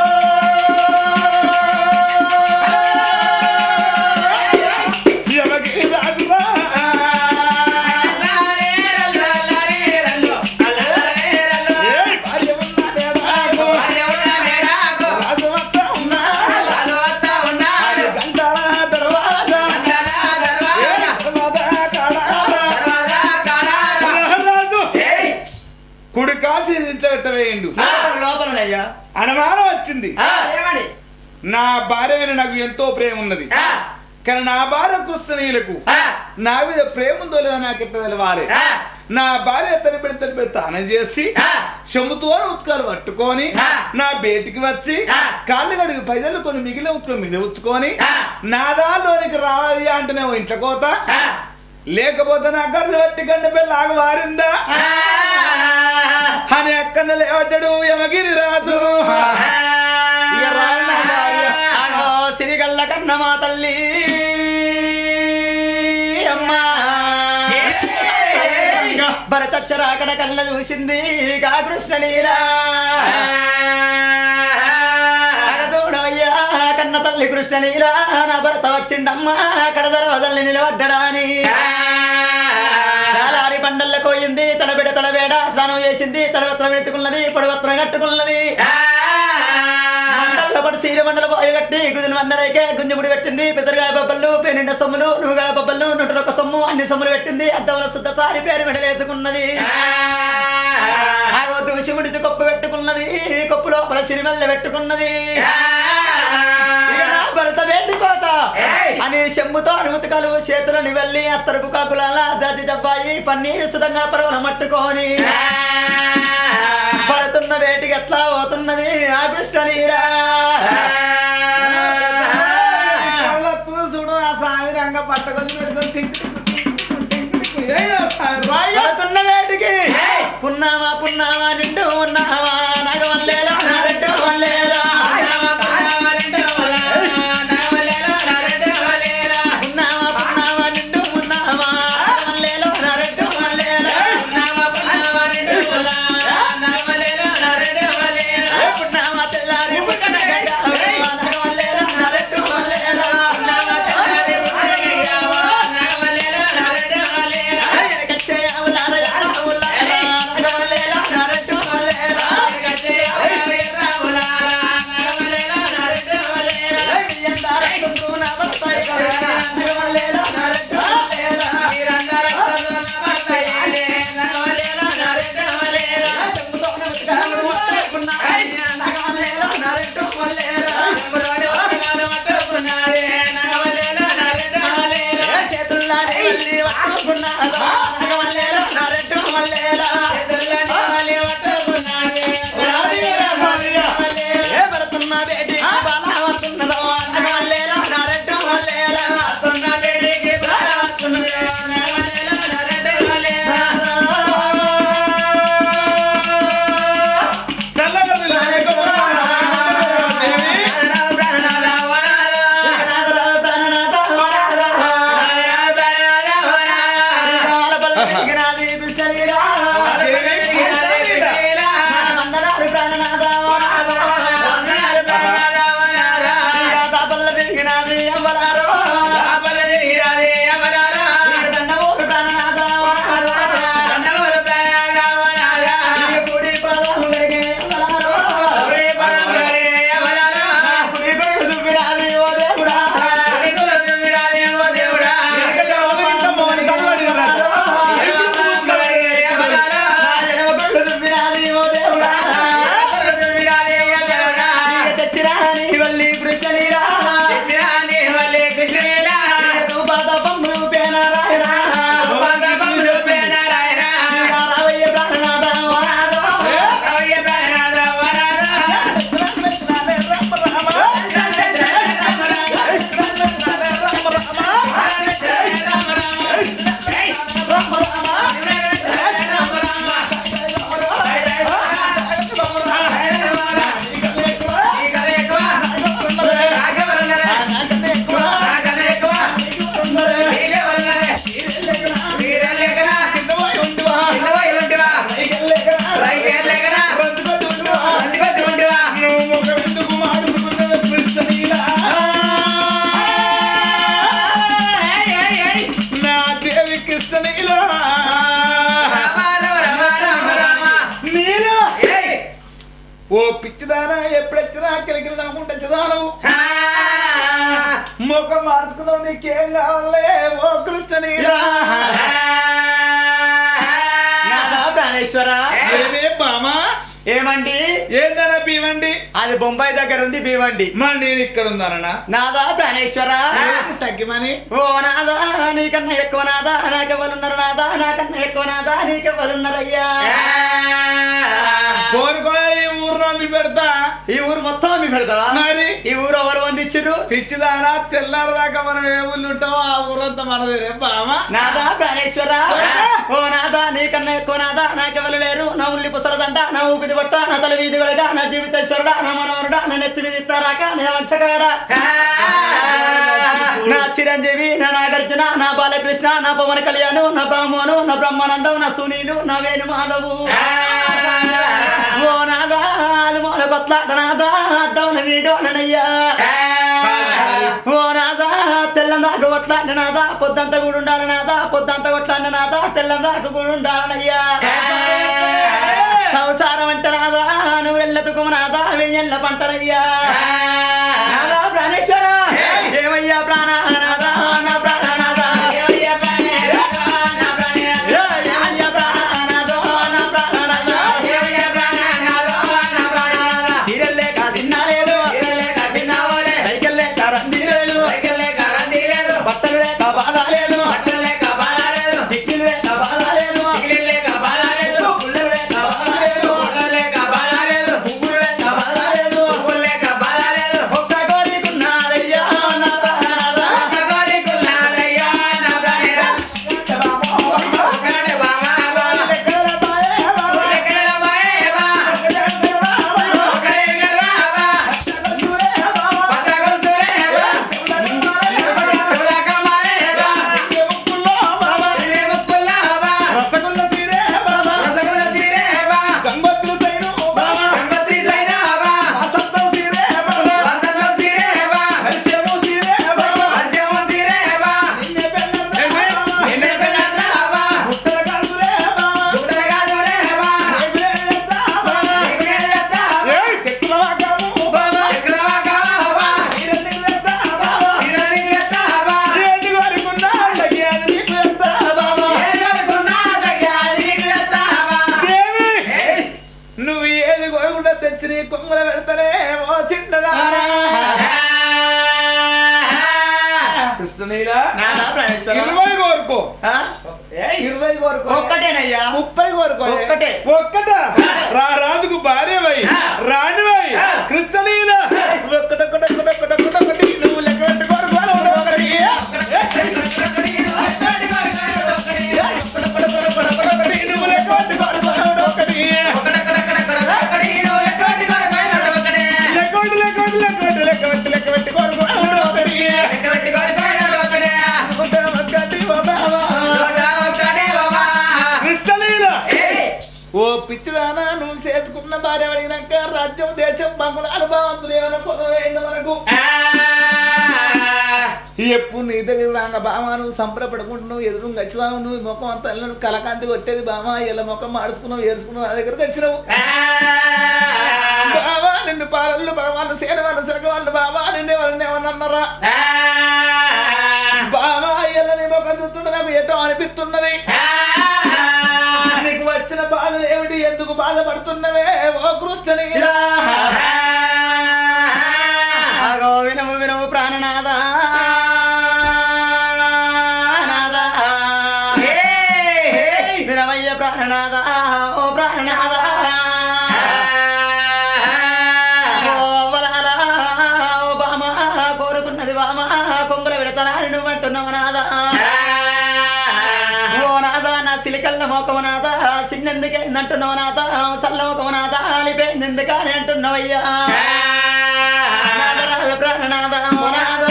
యమగిరి రాజురా అల్లల్లారే రల్లు అల్లారే రల్లు అల్లల్లారే రల్లు ఏయ్ భార్య ఉన్న మేడాకు భార్య ఉన్న మేడాకు రాజు వద్ద ఉన్నాడు రాజు వద్ద ఉన్నాడు గంటల దర్వాజ గంటల దర్వాజ దర్వాజ కాడారా రాజు ఏయ్ కుడి కాల్చి ఇంట్లో పెట్టవేయండు లోపలనయ్యా అనుమానం వచ్చింది ఏమని నా భార్య మీద నాకు ఎంతో ప్రేమ ఉన్నది కానీ నా భార్య కృష్ణనీయులకు నా మీద ప్రేమ ఉందో లేదో నాకు ఎట్లా తెలవాలి నా భార్య తడిపెడి తానం చేసి చెముతో ఉత్కాలు పట్టుకొని నా బేటికి వచ్చి కాళ్ళు గడికి పైసలు కొన్ని మిగిలిన ఉత్తుకొని మీద ఉచ్చుకొని నా దానిలోనికి రావాలి అంటేనే ఓ ఇంట్లో కోత లేకపోతే నా గర్ద పట్టి గంట పిల్ల ఆగ వారిందా అని అక్కన లేవడ్డాడు యమగిరి రాజు ఇక రాను నా భార్య. ఆగో సిరిగల్ల కన్నమా తల్లి అమ్మా భరతచ్చరాకడ కళ్ళ చూసింది కా కృష్ణలీలా అగదోడయ్యా కన్న తల్లి కృష్ణలీలా నా భరత వచ్చిండమ్మా అక్కడ దర్వాజల్ని నిలబడ్డడాని చాలా అరి బండల్లో కోయింది తడబేడ స్నానం చేసింది తడవత్రం వెతుకున్నది పొడవత్రం కట్టుకున్నది మండల్లో పడి సీర మండల పోయి కట్టి గుజులు మండరైకే గుంజుముడి పెట్టింది పెద్దరుగాయ బొబ్బలు పేనిండ సొమ్ములు నువ్వుగాయ బొబ్బలు 101 సొమ్ము అన్ని సొమ్ములు పెట్టింది అద్దముల శుద్ధ సారి పేరు మెడలేసుకున్నది ఆగో దూసి ముడిచి కొప్పు పెట్టుకున్నది కొప్పు లోపల సిరిమల్ల పెట్టుకున్నది ఇక నా భరత వేడిపోత అని చెమ్ముతో అనుమతికలు చేతులని వెళ్ళి అత్తరుపు కాకులాల జాతి జబ్బాయి పన్నీరు సుధంగా పరవల మట్టుకొని పడుతున్న వేటికి ఎట్లా పోతున్నది ఆ కృష్ణనీరా చూడు ఆ స్వామి రంగ పట్టుకొని పెట్టుకొని పడుతున్న వేటికి పున్నావా నిండు ఉన్నావా నాగవల్లేలా నారెడ్డు వల్లేలా పున్నావా నిండు ఉన్నావా వల్లేలో నారెడ్డు వల్లేలా పున్నావా తెల్లారి నాగవల్లేలా నారెడ్డు వల్లేలా ఎనకచ్చే అవులారా నాగవల్లేలా నారెడ్డు వల్లేలా మల్లేలా ఏ భరతున్న బేటి బాలా వస్తున్నదో అన్న మల్లేలా నారెడ్డ మల్లేలా వస్తున్న బేటికి బాలా వస్తున్నదో అన్న మల్లేలా నారెడ్డ మల్లేలా ఓ పిచ్చిదానా ఎప్పుడొచ్చినా కిలకిల నమ్ముంటే చదానవు ముఖం మార్చుకుందాం నీకేం కావాలే ఓ కృష్ణని ప్రాణేశ్వరా బామా ఏమండి ఏందన్నా భీమండి అది బొంబాయి దగ్గర ఉంది భీమండి మరి నేను ఇక్కడ ఉన్నానన్నా నాదా ప్రాణేశ్వరా సగ్గిమని ఓ నాదా నీకన్నా ఎక్కువ నాదా నాకెవరున్నారు నాదా నాకన్నా ఎక్కువ నాదా నీకెవరున్నారయ్యా కోరుకోయ ఈ ఊరు మీ పెడతా ఈ ఊరు మొత్తం మీ పెడతావా మరి ఈ ఊరు ఎవరు వందిచ్చిరు పిచ్చిదానా తెల్లారదాకా మనం ఏ ఊళ్ళు ఉంటామో ఆ ఊరంతా మనదే రే బామా నాదా ప్రాణేశ్వరా ఓ నాదా నీకన్నా ఎక్కువ నాదా నాకెవరు లేరు నా ఉల్లి పుస్తరదంట నా ఊపిది పట్ట నా తల వీధి వెళగా నా జీవితేశ్వరుడా నా మనవరుడా నా నెత్తి మీద ఇస్తారాక నా వంచగాడా నా చిరంజీవి నా నాగార్జున నా బాలకృష్ణ నా పవన్ కళ్యాణ్ నా బ్రహ్మను నా బ్రహ్మానందం నా సునీలు నా వేణు మాధవు ఓ నాదా అది మొల కొట్లాట నాదా అద్దవున వీడోనయ్యా ఓ నాదా తెల్లందాకు కొట్లాడిన నాదా పొద్దంతా కూడా ఉండాలి నాదా పొద్దంతా కొట్లాడిన నాదా తెల్లందాకు కూడా ఉండాలయ్యా సంసారం అంటే నాదా నువ్వు వెళ్ళతుకు నాదా వెయ్యల్ల పంటనయ్యా నాదా ప్రాణేశ్వర ఏమయ్యా ప్రాణ నాదా నా ప్రాణ నాదా ఏమయ్యా బట్టలు లేక బాధ లేదు దిక్కులు లేక బాధ లేదు పువ్వులు లేక బాధ లేదు ఒక్క కోరికున్నారయ్యా నా ప్రాణనాథా 20 కోరుకో ఒక్కటేనయ్యా 30 కోరుకో ఒక్కటే. ఒక్కట రాజుకు భార్యవై రాణివై కృష్ణలీల ఒక్కటొక్కటొక్కటొక్కటొక్కటి నువ్వు లెక్క పెట్టుకోరు ఒకటి నువ్వు లెక్క పెట్టుకోరు ఒకటి లెక్క పెట్టుకోరు ఓ పిచ్చిదానా నువ్వు చేసుకున్న భార్య అడిగినాక రాజ్యం దేశం బంగుళ అనుభవంతులు ఏమైనా పొదవేయండి మనకు ఎప్పుడు నీ దగ్గర రాగా బామా నువ్వు సంబరపడుకుంటున్నావు ఎదురు వచ్చినావు నువ్వు ముఖం అంతా కలకాంతి కొట్టేది బామా ఇలా ముఖం మాడుచుకున్నావు ఏడుచుకున్నావు నా దగ్గరకు వచ్చినావు బాబా నిన్ను పాలలు బాబాలు సేన వాళ్ళు సెరగ వాళ్ళు బాబా నిన్ను ఎవరిని ఏమన్నా అన్నారా బాబా ఇలా నీ ముఖం చూస్తుంటే నాకు ఎటో అనిపిస్తున్నది నీకు వచ్చిన బాధలు ఏమిటి ఎందుకు బాధపడుతున్నవే ఓ కృష్ణలీలా వినము వినము ప్రాణనాథ వినవయ్య ప్రాణనాథ ఓ ప్రాణనాథ ఓ బామ కోరుకున్నది బామ కొంగుల విడతనాడు నువ్వు అంటున్నావు నాదా ఓ నాదా నా సిలికల్ల మోకమనాథ చిన్నెందుకేందంటున్నావనాథ సల్లమోకమనాథ అలిపోయిందెందుకని అంటున్నావయ్యా ప్రాణనాథ ఓ నాదో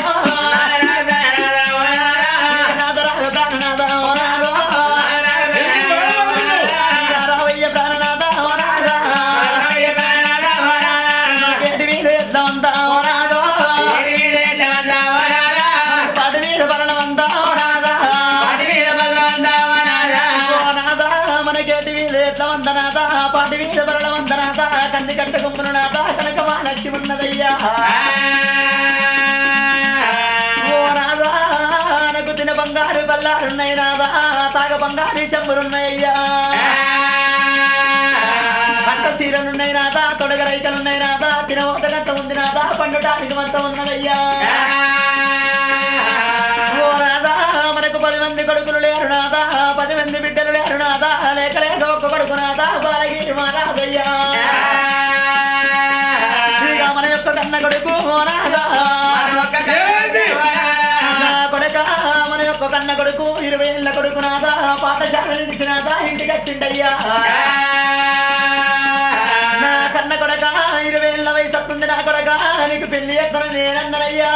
నాదరావ ప్రాణనాథ ఓ నాదో రావయ్య ప్రాణనాథ ఓ నాద కేటి మీద ఎట్లా ఉందా ఓ నాదో పాటి మీద బలవంతా ఓ నాదా వందనాథ పాటి మీద బరణ వందనాథ కంది కంట గుమ్మనాథ కనక మహాలక్ష్మి ఉన్నదయ్యా ఓ నాథా నాకు తిన బంగారు బల్లారున్నాయి నాథా తాగ బంగారు శంబులున్నాయ్యా పంట సీరలున్నాయి నాథా తొడగ రైకలున్నాయి నాథా తినవోతగంత ఉంది నాథా పండుటానికి మంత ఉన్నదయ్యా ఓ నాథా మనకు 10 మంది కొడుకులు లేరు నాథా 10 మంది బిడ్డలు లేరు నాథా లేక లేక ఒక్క కొడుకు నాథా బాలగిరి మహారాజయ్యా ఇక మన యొక్క కన్న కొడుకు నాథా కొడుక మన యొక్క కన్న కొడుకు 20 ఏళ్ళ కొడుకు నాథా పాఠశాల నుంచి నాథా ఇంటికి వచ్చిండయ్యా నా కన్న కొడక 20 ఏళ్ళ వయసు వస్తుంది నా కొడక నీకు పెళ్లి చేస్తాను నేనన్నానయ్యా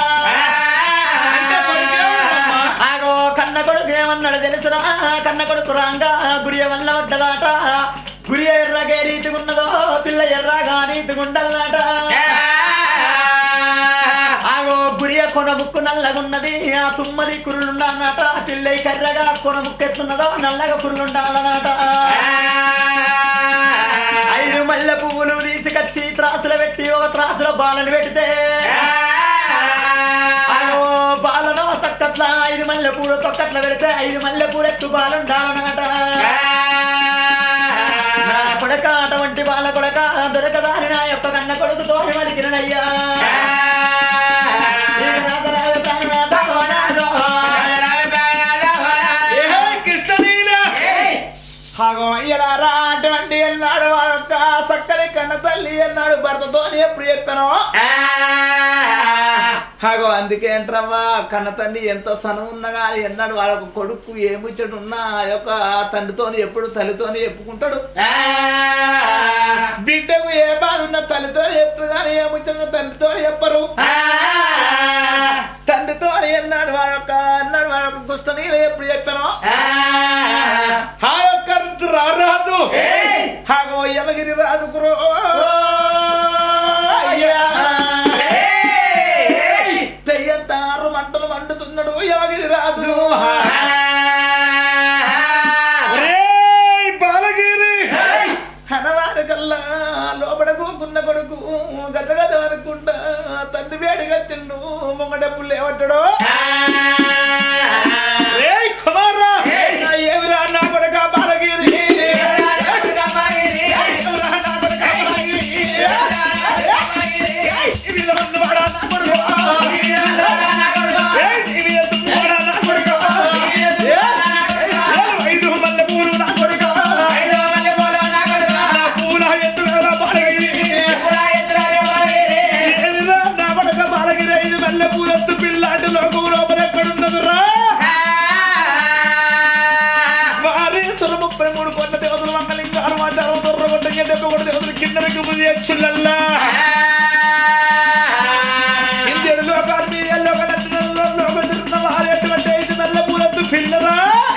ఆగో కన్న కొడుకు ఏమన్నాడు తెలుసునా కన్న కొడుకు రాంగా గురియ వల్ల పడ్డదాట గురియ ఎర్రగా రీతిగున్నదో పిల్ల ఎర్రగా నీతిగుండలనాట ఆగో గురియ కొన ముక్కు నల్లగున్నది ఆ తుమ్మది కురులుండాలన్నట పిల్ల కర్రగా కొన ముక్కెత్తున్నదో నల్లగా కురులుండాలన్నట 5 మల్లె పువ్వులు తీసుకొచ్చి త్రాసులు పెట్టి ఒక త్రాసులో బాలను పెడితే బాలను తొక్కట్ల 5 మల్లె పూలు తొక్కట్ల పెడితే 5 మల్లె పూలు ఎత్తు బాలుండాలన్నట నా కొడక అటువంటి బాల కొడక దొరకదాని నా యొక్క కన్న కొడుకు తోని వలికినయ్యా అయ్యలారా అటువంటి అన్నాడు వాళ్ళొక్క సక్కని కన్న తల్లి అన్నాడు భర్తతో ఎప్పుడు చెప్పాను హాగో అందుకే ఏంట్రవ్వా కన్న తండ్రి ఎంత సనం ఉన్నా కానీ ఎన్నాడు వాళ్ళొక కొడుకు ఏముచ్చడు ఉన్నా ఆ యొక్క తండ్రితోని ఎప్పుడు తల్లితోని చెప్పుకుంటాడు బిడ్డకు ఏ బాధ ఉన్న తల్లితో చెప్తు కానీ ఏముచ్చడు తండ్రితో చెప్పరు తండ్రితో ఎన్నాడు వాళ్ళొక్క అన్నాడు వాళ్ళొక కుష్టనీలు ఎప్పుడు చెప్పాను ఆ యొక్క రాదు హాగో యమగిరి రాదు గురు పెయ్యంతారు మంటలు మండుతున్నాడు యమగిరి రాజు బాలగిరి హనవారి కల్లా లోపల కూకున్న కొడుకు గదగద అనుకుంటా తండ్రి వేడి కట్టిండు మొంగడెప్పుడు లేవట్టాడు కుమారా ఏమిరా నా కొడుక బాలగిరి ఐదు కిందకి ముందు యక్షులల్లా కిందెడు లోకాలు మీరెల్లో వారేటువంటి ఐదు మెల్ల పూలెత్తు పిల్లరా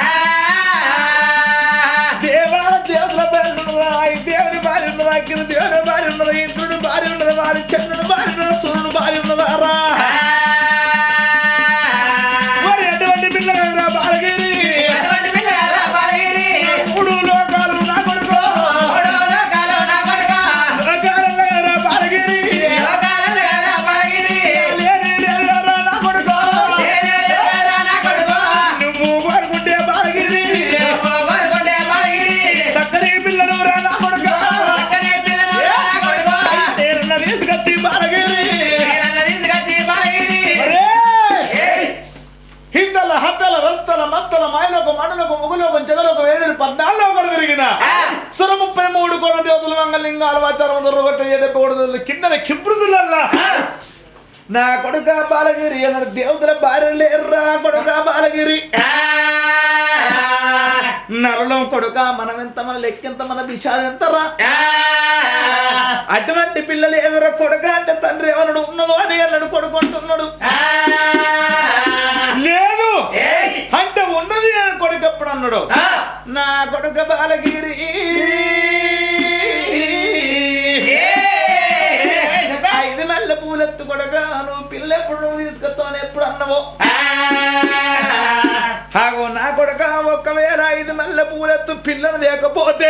దేవాల దేవతల పేరున్నదా దేవుని భార్య ఉన్నదా కింద దేవుని భార్య ఉన్నదా ఇంద్రుడు భార్య ఉన్నదా వారి చంద్రుడు భార్య ఉన్నదా సూర్యుడు భార్య ఉన్నదారా మరి ఎటువంటి పిల్లగా బాలగిరి మూడు లోకాలు నా కొడుకో కింద కింపుడుదలల్లా నా కొడుక బాలగిరి అన్నాడు దేవతల భార్య లేర్రా కొడుక బాలగిరి నరలో కొడుక మనం ఎంత మన లెక్కెంత మన విషాదం ఎంతరా అటువంటి పిల్లలు ఎదుర కొడుక అంటే తండ్రి ఏమన్నాడు ఉన్నదో అని అన్నాడు కొడుకు అంటున్నాడు లేదు అంటే ఉన్నది అని కొడుకు ఎప్పుడు అన్నాడు నా కొడుక బాలగిరి ఐదు మెల్ల పూలెత్తు కొడుక నువ్వు పిల్ల ఎప్పుడు నువ్వు తీసుకొస్తావు ఎప్పుడు అన్నావో హాగో నా కొడుక ఒక్కవేళ ఐదు మెల్ల పూలెత్తు పిల్లను లేకపోతే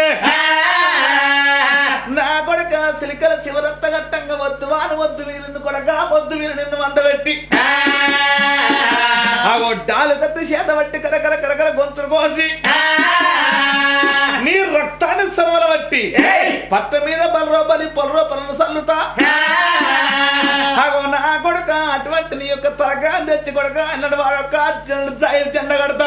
నా కొడుక సిలికల చివరత్త గట్టంగా వద్దు వాను వద్దు వీరిని కొడక వద్దు వీరు నిన్ను వండబెట్టి ఆ ఒడ్డాలు కత్తి చేత బట్టి కరకర కరకర గొంతులు కోసి నీ రక్తాన్ని సర్వల బట్టి పట్ట మీద బలరో బలి పొలరో పలను సల్లుతా నా కొడుక అటువంటి నీ యొక్క తరగా తెచ్చి కొడుక అన్నట్టు వారి యొక్క చెండ కడతా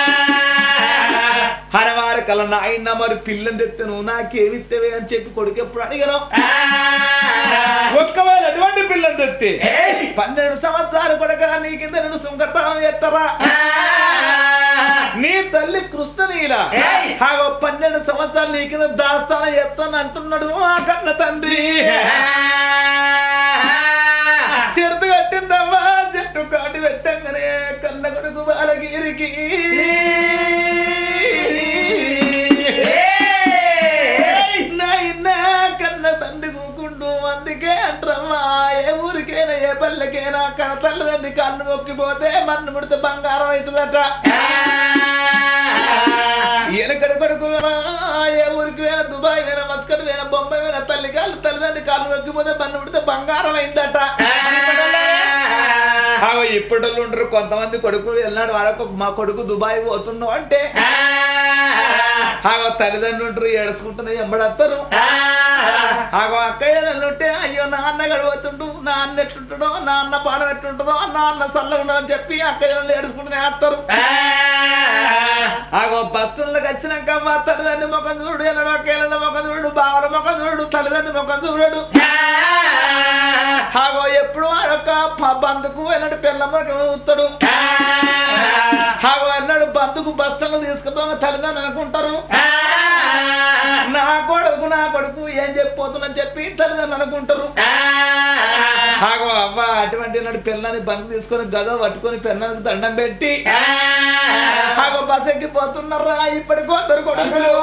హరవారి కల నాయన మరి పిల్లని తెత్తే నువ్వు నాకేమిత్తవే అని చెప్పి కొడుకు ఎప్పుడు అడిగాను ఒక్కవేళ అటువంటి పిల్లని తెత్తే 12 సంవత్సరాలు కొడుక నీ కింద నేను సుంకటానం చేస్తారా నీ తల్లి కృష్ణనీల 12 సంవత్సరాలు నీ కింద దాస్తాన ఎత్తాను అంటున్నాడు ఆ కన్న తండ్రి చెరుతు కట్టిందమ్మా చెట్టు కాటి పెట్టంగానే కన్న కొడుకు బాలగిరికి నాయనా కన్న తండ్రి కూకుంటూ అందుకే అంటారమ్మా ఏ ఊరికైనా ఏ పల్లెకైనా కన్న తల్లిదండ్రి కన్ను మొక్కిపోతే మన్ను ముడితే బంగారం అవుతుందట ఎనకడ కొడుకు ఏ ఊరికి పోయినా దుబాయ్ పోయినా మస్కట్ పోయినా బొంబాయి పోయినా తల్లిదండ్రి కాళ్ళు మొక్కిపోతే మన్ను ముడితే బంగారం అయిందట ఇప్పుడు ఉంటారు కొంతమంది కొడుకులు వెళ్ళినాడు వాళ్ళకు మా కొడుకు దుబాయ్ పోతున్నావు అంటే తల్లిదండ్రులు ఉంటారు ఏడుచుకుంటున్నా ఎంబడతారు అక్కయ్య ఉంటే అయ్యో నాన్న గడవతుండు నాన్న ఎట్టుంటాడో నాన్న పానం ఎట్టుంటుందో నాన్న చల్లగా ఉండదని చెప్పి అక్కయ్య ఏడుచుకుంటూనే వేస్తారు బస్సులకు వచ్చినాక మా తల్లిదండ్రి ముఖం చూడు ఎల్లడో అక్కయ్యల ముఖం చూడు బావల ముఖం చూడు తల్లిదండ్రి ముఖం చూడడు ఎప్పుడు యొక్క బంధుకు వెళ్ళాడు పిల్లమ్మ ఊతాడు అన్నాడు బంధుకు బస్ స్టాండ్ తీసుకుపోగా తల్లిదండ్రులు అనుకుంటారు నా కొడుకు ఏం చెప్పిపోతుందని చెప్పి తల్లిదండ్రులు అనుకుంటారు అవ్వ అటువంటి నాడు పిల్లని బంధు తీసుకొని గద పట్టుకొని పిల్లలకు దండం పెట్టి బస్ ఎక్కిపోతున్నారా ఇప్పటి కొందరు కొడుకులు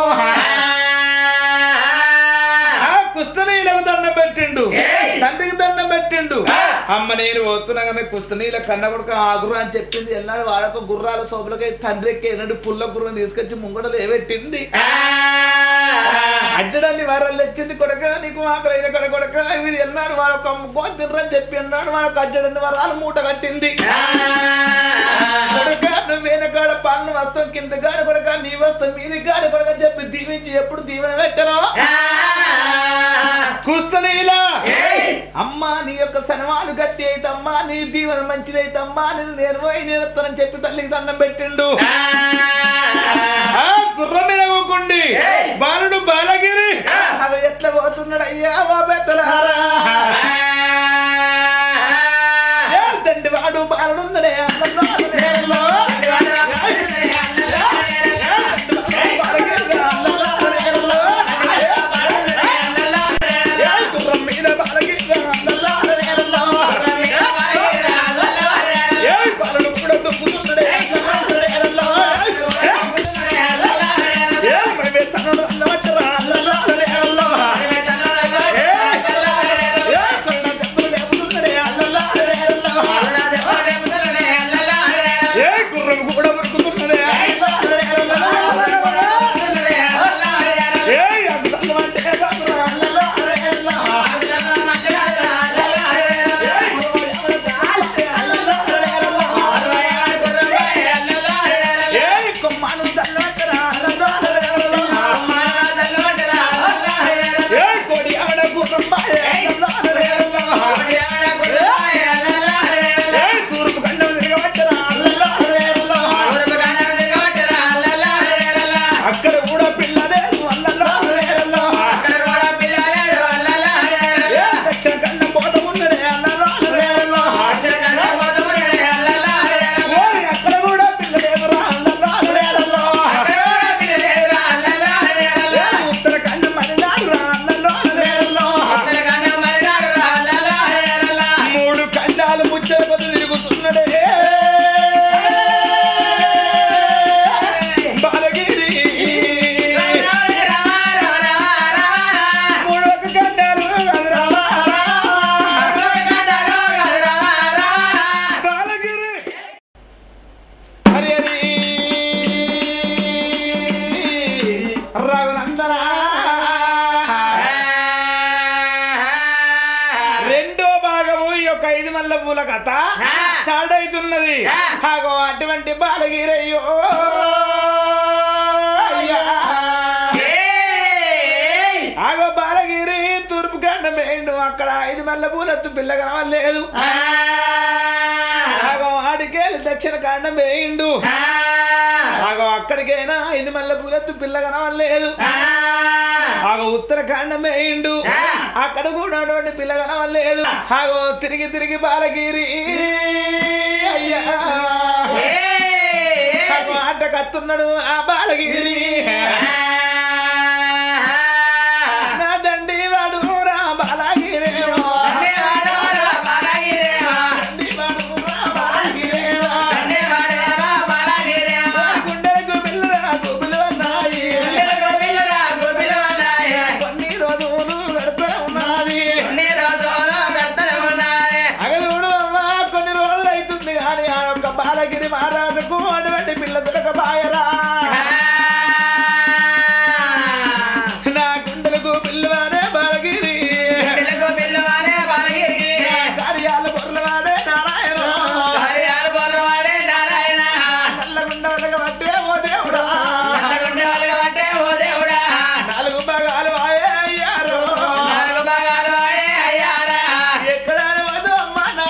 కుస్తనీలకు దండం పెట్టిండు తండ్రికి దండం పెట్టిండు అమ్మ నేను పోతున్నా కానీ కుస్తనీల కన్న కొడుకు ఆగురు అని చెప్పింది ఎన్నాడు వాళ్ళకు గుర్రాల సోపులకై తండ్రికి ఎన్నడు పుల్ల గుర్రం తీసుకొచ్చి ముంగడలు ఏవెట్టింది అడ్డడాన్ని వారాలు తెచ్చింది కొడక నీకు ఆకలి కడ కొడక ఇది ఎన్నాడు వాళ్ళొక అమ్ముకొని తిర్రని చెప్పి అన్నాడు వాళ్ళకు అడ్డడాన్ని వారాలు మూట కట్టింది కొడక నువ్వు వేనకాడ పన్ను వస్తావు కింద గాని కొడక నీ వస్తావు మీది గాని కొడక చెప్పి దీవించి ఎప్పుడు దీవెన పెట్టను కుస్తనీలా అమ్మా నీ యొక్క సన్మాను గట్టి అయితమ్మా నీ జీవనం మంచిదైతమ్మా నేను పోయి నేనొస్తానని చెప్పి తల్లికి దండం పెట్టిండు గుర్రం మీద కూకుండి బాలుడు బాలగిరి అవి ఎట్లా పోతున్నాడు అయ్యా బాబెత్తలారా తండ్రి వాడు బాలుడున్నాడే పూల కథ స్టార్ట్ అవుతున్నది. ఆగో అటువంటి బాలగిరయ్యో ఆగో బాలగిరి తూర్పు కాండం వేయండు. అక్కడ 5 మల్ల పూలెత్తు పిల్ల కనవలేదు. ఆగో ఆడికేళ్ళు దక్షిణ కాండం వేయిండు. ఆగో అక్కడికైనా 5 మల్ల పూలెత్తు పిల్ల కనవలేదు. ఆగో ఉత్తరకాండం వేయిండు. అక్కడ కూడా అటువంటి పిల్ల కనవలేదు. ఆగో తిరిగి తిరిగి బాలగిరి అయ్యా ఆట కత్తున్నాడు ఆ బాలగిరి. నా దండి వాడు రా బాలగిరి గుండెలకు పిల్లరా గుబులు అన్నాయి. కొన్ని రోజులు గడప ఉన్నది. అగదుడు అమ్మా కొన్ని రోజులు అవుతుంది కానీ ఆ యొక్క బాలగిరి మహారాజుకు అటువంటి పిల్ల దొరకబాయరా. నా గుండెలకు పిల్లవాడే బాలగిరి కార్యాలు బొర్రవాడే నారాయణ నల్లగుండ వలగబట్టే ఓ దేవుడా 4 భాగాలు ఆయే అయ్యారు. ఎక్కడ వద్దు అమ్మా నా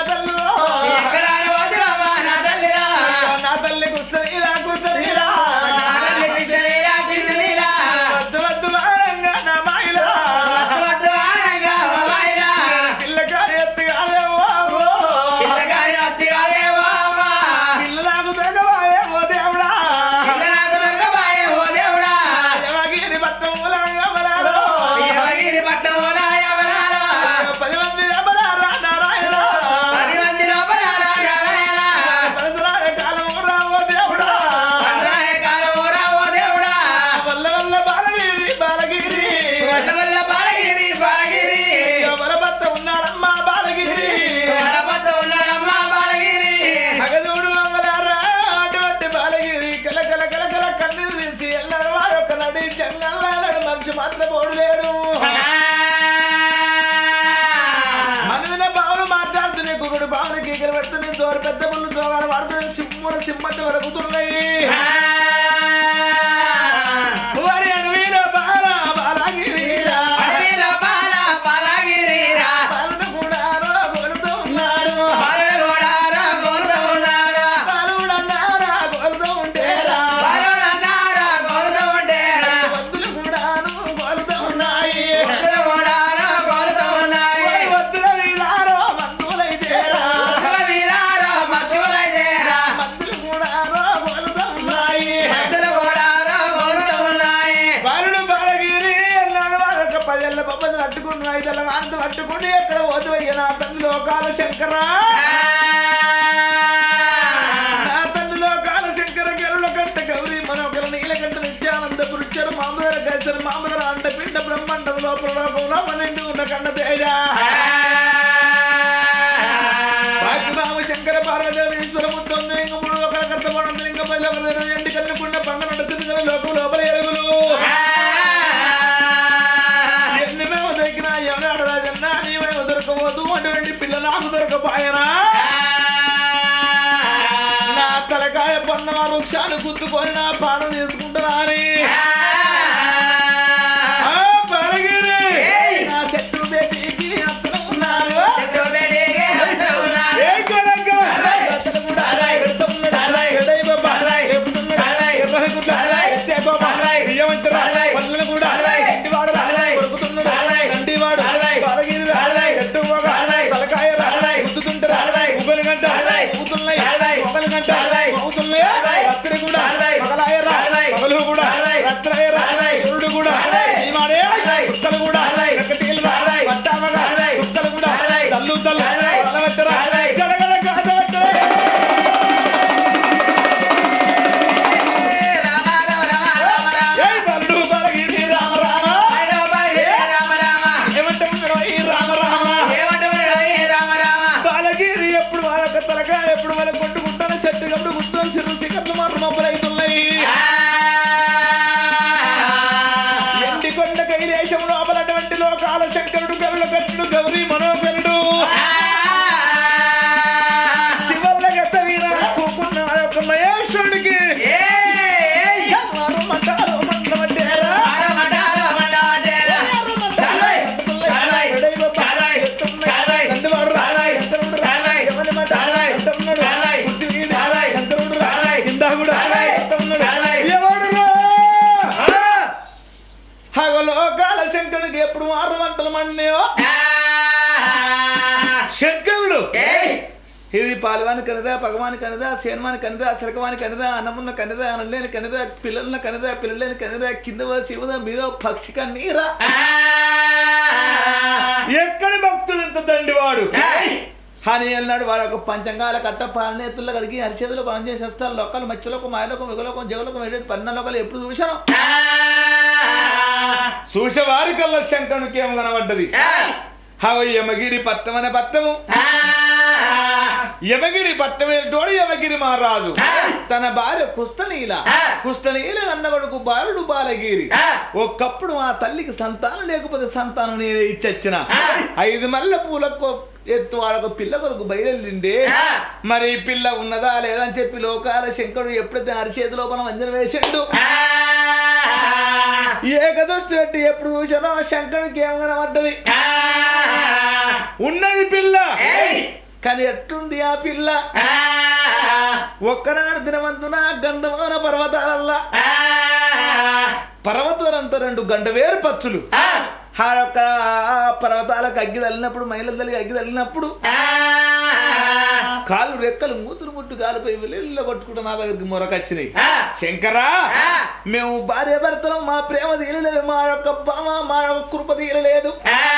తల్లి కుస్తీరా వద్దు వద్దు వారంగా నా మాయిలా పిల్లకారి ఎత్తి కాదేవో పిల్ల నాకు దొరకబాయే ఓ దేవుడా యమగిరి పట్నం మూలంగా వరాలో 10 మంది రమణారా నారాయణ పరశురాయ కాలము రా ఓ దేవుడా వల్ల వల్ల బాలగిరి వరభత్త ఉన్నాడమ్మా బాలగిరి అగదూడు అమ్మలారా అటువంటి బాలగిరి కలకల కలకల కన్నీరు తీసి ఎల్లరు వారు ఒక నడి జంగల్లాడు మనిషి మాత్రం ఓడలేడు. మనదిన బావులు మాట్లాడుతున్నాయి. కుకుడు బావులు కీకలు పెడుతున్నాయి. దోరు పెద్ద ముళ్ళు దోగాలు వాడుతున్నాయి. సింహతి వరకుతున్నాయి. వారి అడవిలో బాలగిరి బాలుడు కూడా గోలుతూ ఉన్నాడు. బాలుడు అన్నారా గోలుతూ ఉండేరా వద్దులు కూడాను గోలుతూ ఉన్నాయి. వద్దుల వీరారో మందులైతేరా మందులు కూడాను గోలుతూ ఉన్నాయి. బాలుడు బాలగిరి అన్నాడు. వారొక 10 ఏళ్ల బొమ్మను పట్టుకుని 5 ఏళ్ల కాంతి పట్టుకుని ఎక్కడ పోతు అయ్యా నా తల్లి లోకాల శంకరా నా తల్లి లోకాల శంకర గెలుల కంట గౌరీ మనోకల నీలకంట నిత్యానంద పురుషరు మామదర గైసర మామదర అండ పిండ బ్రహ్మాండం లోపల లోకంలో మనిండి ఉన్న కండ తేజ వాకిమామ శంకర పార్వదేవి ఈశ్వర ముద్దు ఇంక 3 లోకాల కర్తపడంతో ఇంకా 10 ఎండి కన్నుకున్న పంగ తిరుగుల లోకం లోపల ఎరుగులు ఎన్ని మేము దొరికినా ఎవరాడు రాజన్నా నీవేమో దొరకబోదు అటువంటి పిల్ల నాకు దొరకపోయనా నా తలకాయ పొన్న వృక్షాన్ని గుద్దుకొని నా పానం తీసుకుంటున్నా అని బాలగిరి నా చెట్టు బేటీకి అత్తను ఉన్నారు. ఎప్పుడు వాళ్ళ కొట్టుకుంటాను చెట్టు కప్పుడు గుర్తులు సిరు టికెట్లు మాత్రం మొబలవుతున్నాయి. ఎండి కొండ కైలేశం లోపలటువంటి లోకాల శంకరుడు గరుల కట్టుడు గౌరీ మనోహరుడు శంకరుడికి ఎప్పుడు మారు వంటలు మండినాయో శంకరుడు ఇది పాలవాని కనదా పగవాని కనదా సేనవాని కనదా సిలకవాని కనదా అన్నమున్న కనదా అనలేని కనదా పిల్లల కనదా పిల్లలేని కనదా కింద శివద మీద పక్షి కన్నీరా ఎక్కడి భక్తుడు ఇంత దండివాడు అని అన్నాడు. వాడు ఒక పంచంగాల కట్ట పాలనేతుల్లో కలిగి అరిచేతులు పని చేసి వస్తారు. లోకాలు మత్స్యలోకం మాయలోకం విగలోకం జగలోకం ఏడు పన్న లోకాలు ఎప్పుడు చూశాను చూసేవారి కల్లా శంకరునికి ఏమో కనబడ్డది. యమగిరి పట్టం అనే పట్టము యమగిరి పట్టమేటోడు యమగిరి మహారాజు తన భార్య కుష్టనీల అన్న కొడుకు బాలుడు బాలగిరి. ఒకప్పుడు ఆ తల్లికి సంతానం లేకపోతే సంతానం నేనే ఇచ్చొచ్చిన 5 మల్లె పూలకు ఎత్తు వాళ్ళకు పిల్ల కొరకు బయలుండే. మరి పిల్ల ఉన్నదా లేదా అని చెప్పి లోకాల శంకరుడు ఎప్పుడైతే అరిచేతి లోపల వంజన వేసిండు ఏకదృష్టి పెట్టి ఎప్పుడు చూసానో శంకరుడికి ఏం కనబడ్డది. ఉన్నది పిల్ల కానీ ఎట్టుంది ఆ పిల్ల ఒక్కనాడు దినవంతున గంధమదన పర్వతాలల్లా పర్వతాలంతా 2 గండవేరు పచ్చులు ఆ యొక్క పర్వతాలకు అగ్గి తల్లినప్పుడు మహిళల తల్లి అగ్గి తల్లినప్పుడు కాళ్ళు రెక్కలు మూతులు ముట్టు కాలిపోయి వెళ్ళి కొట్టుకుంటూ నా దగ్గరికి మొరకొచ్చినాయి. శంకరా మేము భార్య భర్తలు మా ప్రేమ తీరలేదు మా యొక్క మా యొక్క కృప తీరలేదు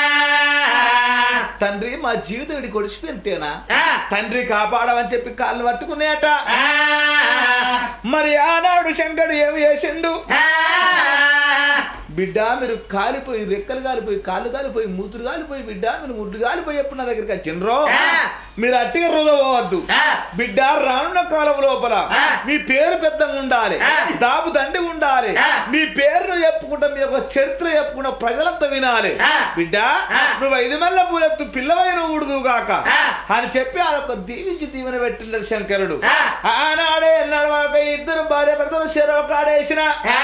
తండ్రి మా జీవితం ఇడి కొడిచిపోయింతేనా తండ్రి కాపాడమని చెప్పి కాళ్ళు పట్టుకునేట. మరి ఆనాడు శంకరుడు ఏమి చేసిండు బిడ్డ మీరు కాలిపోయి రెక్కలు కాలిపోయి కాళ్ళు కాలిపోయి మూతులు కాలిపోయి బిడ్డ మీరు ముడ్డు కాలిపోయి ఎప్పుడు నా దగ్గరికి వచ్చిండ్రో మీరు అట్టిగా రుదవద్దు బిడ్డ రానున్న కాలం లోపల మీ పేరు పెద్దగా ఉండాలి దాపు దండి ఉండాలి మీ పేరును చెప్పుకుంటా మీ యొక్క చరిత్ర చెప్పుకుంటా ప్రజలంతా వినాలి బిడ్డ నువ్వు 5 మల్లె పూలెత్తు పిల్లవైన ఊడుదుగాక అని చెప్పి ఆ యొక్క దీవించి దీవెన పెట్టిండు శంకరుడు. ఆనాడే ఎన్నాడు ఇద్దరు భార్య భర్తలు చెరవ కాడేసిన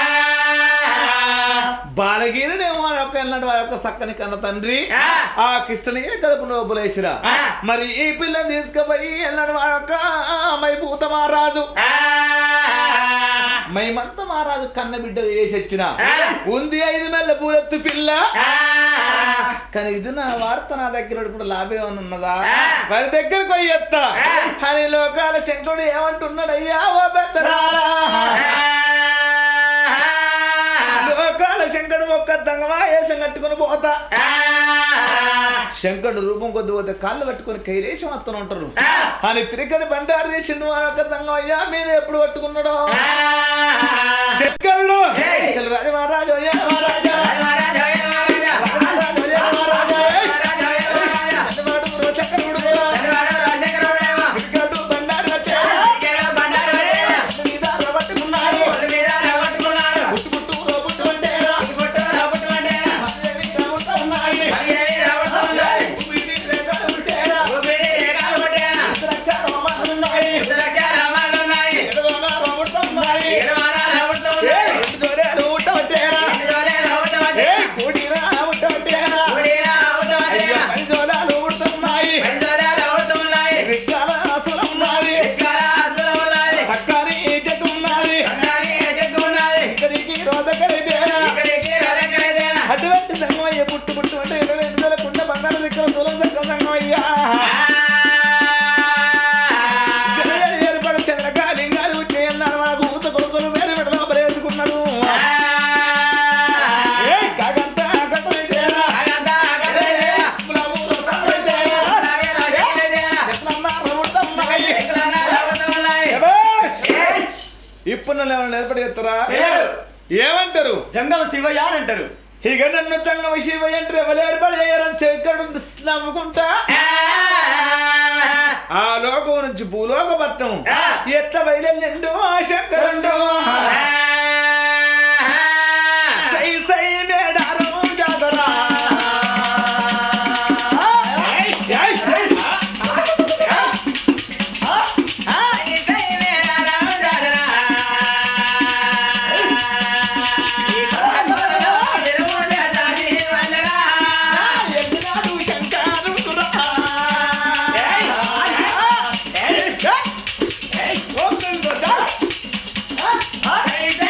బాలగిరినేమో ఎన్నటి వారి యొక్క సక్కని కన్న తండ్రి ఆ కృష్ణనీయ కడుపు లోపలేసిరా. మరి ఈ పిల్లని తీసుకుపోయి ఎన్నటి వారి యొక్క మైభూత మహారాజు మైమంత మహారాజు కన్న బిడ్డ వేసి వచ్చిన ఉంది 5 మల్లె పూలెత్తు పిల్ల. కానీ ఇది నా వార్త నా దగ్గర కూడా లాభం ఏమన్నా ఉన్నదా వారి దగ్గరకు పోయేత్తా అని లోకాల శంకరుడు ఏమంటున్నాడు అయ్యా లోకాల శంకరుడు ఒక్క దంగమా వేసం కట్టుకుని పోతా శంకరుడు రూపం కొద్ది పోతే కాళ్ళు పట్టుకుని కైలేశం వస్తూ ఉంటారు అని పిరికడి బండారు చేసిండు ఒక్క దంగం అయ్యా మీద ఎప్పుడు పట్టుకున్నాడో శంకరుడు రాజు మహారాజు అయ్యా మహారాజా ఇప్పుడు ఏర్పడి చెప్తారా ఏమంటారు జంగమ శివయ్య అని అంటారు. ఇక నన్ను జంగమ శివయ్య అంటే ఎవరు ఏర్పాటు చేయరని చెక్కడు నవ్వుకుంటా ఆ లోకం నుంచి భూలోక పట్టం ఎట్లా బయలుండు ఆ శంకరుండు సై సై మేడారం జాతరా Hey!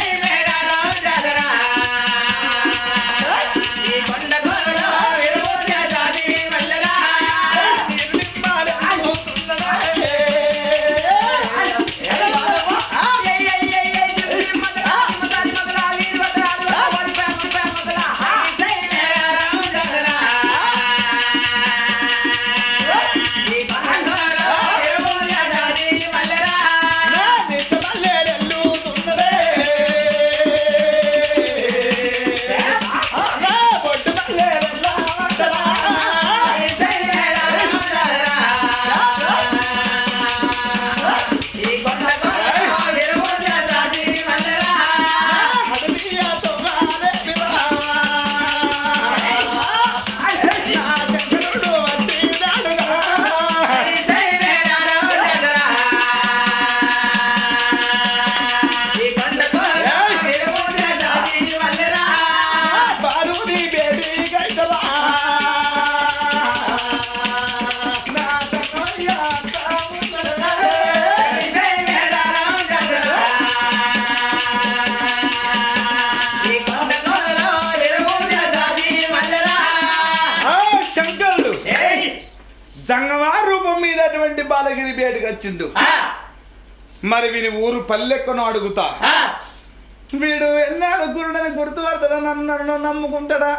జంగమా రూపం మీద అటువంటి బాలగిరి బేటకు వచ్చిండు. మరి వీని ఊరు పల్లెక్కను అడుగుతా, వీడు వెళ్ళాడు గురుడని గుర్తుపడతాడా, నన్ను నమ్ముకుంటాడా?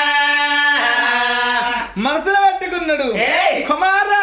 మనసులో పట్టుకున్నాడు. కుమారా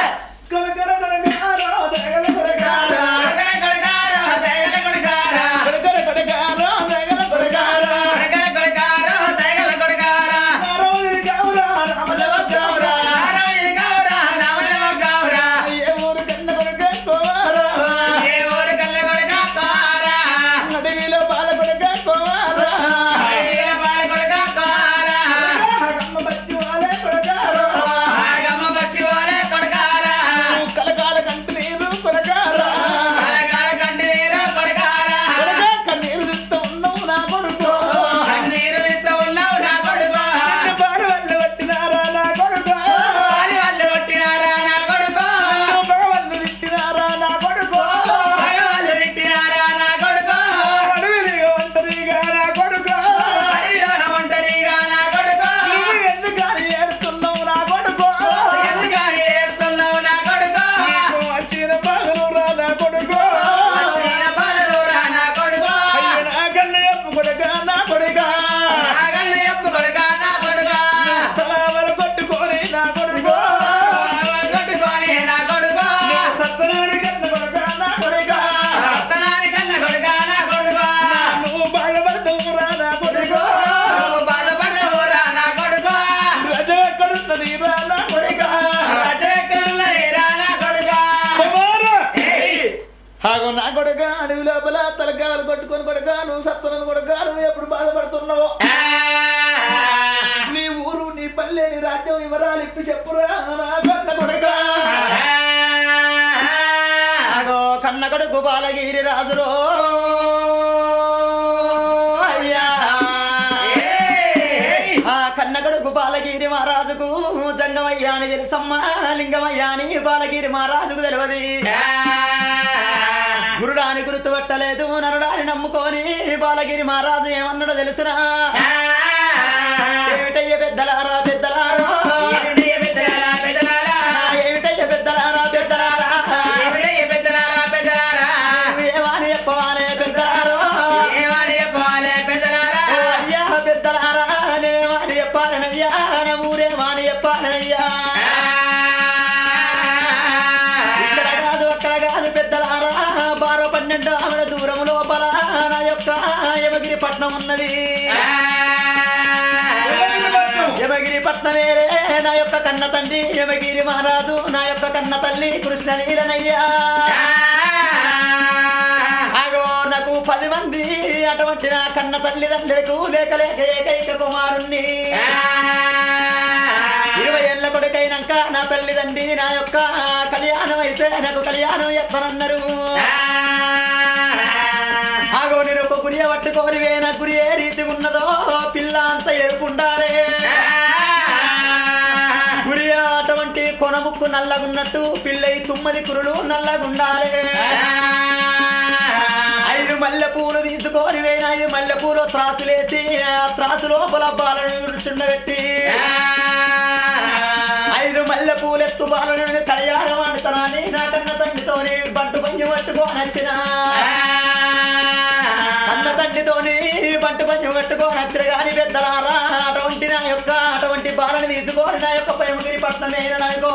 నా కొడుక అడవి లోపల తలకాయలు కొట్టుకొని కొడుక నువ్వు సత్తనను కొడుక నువ్వు ఎప్పుడు బాధపడుతున్నావో, నీ ఊరు నీ పల్లె నీ రాజ్యం వివరాలు ఇప్పి చెప్పురా నా కన్న కొడుక. కన్న కొడుకు బాలగిరి రాజురో అయ్యా, ఆ కన్న కొడుకు బాలగిరి మహారాజుకు జంగమయ్యా అని తెలుసమ్మా, లింగమయ్యా అని బాలగిరి మహారాజుకు తెలియదు. గురుడాని గుర్తుపట్టలేదు, నరుడాని నమ్ముకొని బాలగిరి మహారాజు ఏమన్నాడో తెలుసునా? ఏమిటయ్య పెద్దలారా పెద్దలారా, ఏమిటయ్య పెద్దలారా పెద్దలారా, ఏమని చెప్పవాలే పెద్దలారో, అయ్యా పెద్దలారా నేనేమని చెప్పాలనయ్యా, నా ఊరేమని చెప్పాలనయ్యా. ఇక్కడ కాదు అక్కడ కాదు పెద్దలారా, 12 ఆవిడ దూరం లోపల నా యొక్క యమగిరి పట్నం ఉన్నది. యమగిరి పట్నమే నా యొక్క కన్న తండ్రి యమగిరి మహారాజు, నా యొక్క కన్న తల్లి కృష్ణనీలనయ్యా. అగో నాకు 10 మంది అటువంటి నా కన్న తల్లిదండ్రులకు లేక లేక ఏకైక కుమారుణ్ణి. 20 ఏళ్ళ కొడుకైనాక నా తల్లిదండ్రి నా యొక్క కళ్యాణం అయితే నాకు కళ్యాణం ఎత్తనన్నారు. ఆగో నేను ఒక గురి పట్టుకోని వేన గురి ఏ రీతి ఉన్నదో పిల్ల అంత ఎరుపుండాలే. గురి అటువంటి కొనముక్కు నల్లగున్నట్టు పిల్లయి 9 కురులు నల్లగుండాలే. 5 మల్లె పూలు తీసుకొని వేయిన 5 మల్లె పూలు త్రాసులేసి ఆ త్రాసు లోపల బాలను చుండబెట్టి 5 మల్లె పూలు ఎత్తు బాలను కళ్యాణం ఆడుతానని నా కన్న తండ్రితోని బంటు పంచి పట్టుకొని వచ్చిన కన్న తండ్రితోని బంటు పంచి పట్టుకొని వచ్చిన గాని పెద్దలారా అటువంటి బాలను తీసుకొని నా యొక్క ప్రేమగిరి పట్నం నాయకో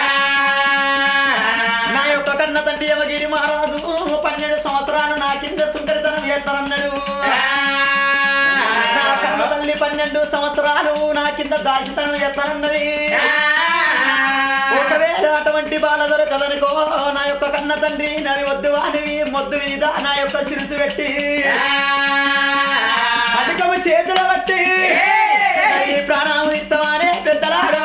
నా యొక్క కన్న తండ్రి యమగిరి మహారాజు 12 సంవత్సరాలు నా కింద సుందరితనం చేస్తానన్నాడు నా కన్న తల్లి 12 సంవత్సరాలు నా కింద దాచితనం చేస్తానన్నది ఒకవేళ అటువంటి బాల దొరకదనుకో నా యొక్క కన్న తండ్రి నవి వద్దు వానివి మొద్దు మీద నా యొక్క శిరసు పెట్టి అధికము చేతుల బట్టి ప్రాణాము ఇస్తామనే పెద్దలారా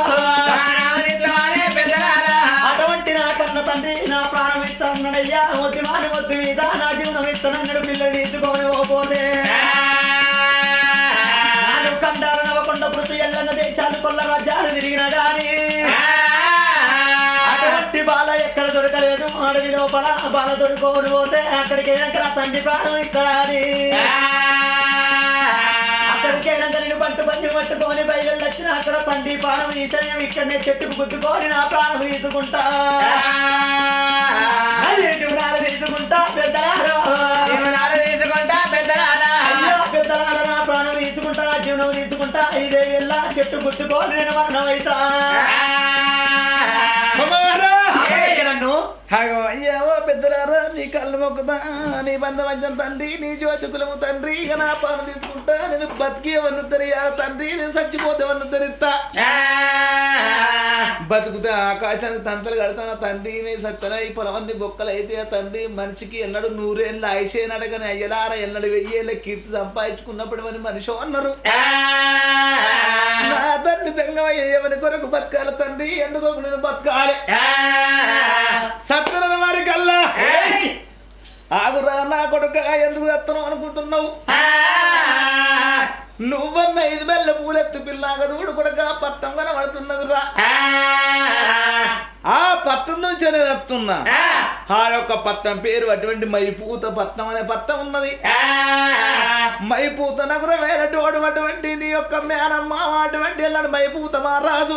అటువంటి నా కన్న తండ్రి నా ప్రాణం ఇస్తానయ్యా మొద్దు మీద నా జీవనం ఇస్తానన్నాడు పిల్లలు తీసుకొని పోతే నాలుగు కండాల నవకొండ పృథు ఎల్లంగ దేశాలు కొల్ల రాజ్యాలు తిరిగిన గాని అటువంటి బాల ఎక్కడ దొరకలేదు అడవి లోపల బాల దొరుకోని పోతే అక్కడికి నా తండ్రి ప్రాణం ఇక్కడ అక్కడికి పట్టు పంచి పట్టుకొని బయలు వచ్చిన అక్కడ తండ్రి ప్రాణం తీసని ఇక్కడనే చెట్టుకు గుద్దుకొని నా ప్రాణం తీసుకుంటా తీసుకుంటా పెద్దలారా నా ప్రాణం తీసుకుంటా నా జీవనం తీసుకుంటా ఇదే వెళ్ళా చెట్టు గుద్దుకొని నేను మరణం అవుతా నన్ను అయ్యావో పెద్దలారా నీ కళ్ళు మొక్కుతా నీ బంధమంచం తండ్రి నీ జ్యోతికులము తండ్రి ఇక నా పాలు తీసుకుంటా నేను బతికేవన్ను తెరియా తండ్రి నేను చచ్చిపోతేవన్ను తెరిస్తా బతుకుతా ఆకాశానికి తంతలు కడతాను తండ్రి నీ సత్తన ఈ పొలవన్నీ బొక్కలు అయితే తండ్రి మనిషికి ఎన్నడు 100 ఏళ్ళు ఆయుషేనాడు కానీ అయ్యలార ఎన్నడు 1000 ఏళ్ళ కీర్తి సంపాదించుకున్నప్పుడు అని మనిషి అన్నారు నా తండ్రి తంగమయ్య ఎవరి కొరకు బతకాల తండ్రి ఎందుకు నేను బతకాలి సత్తన వారి కల్లా ఆగురా నా కొడుక ఎందుకు ఎత్తనం అనుకుంటున్నావు నువ్వన్న 5 మెల్ల పూలెత్తి పిల్లాగా దూడు కొడుక పట్టం కనబడుతున్నదిరా ఆ పట్టం నుంచి నేను ఎత్తున్నా ఆ యొక్క పట్టం పేరు అటువంటి మైపూత పట్నం అనే పట్టం ఉన్నది మైపూత నగరమైనటువంటి అటువంటి నీ యొక్క మేనమ్మ అటువంటి మైపూత మహారాజు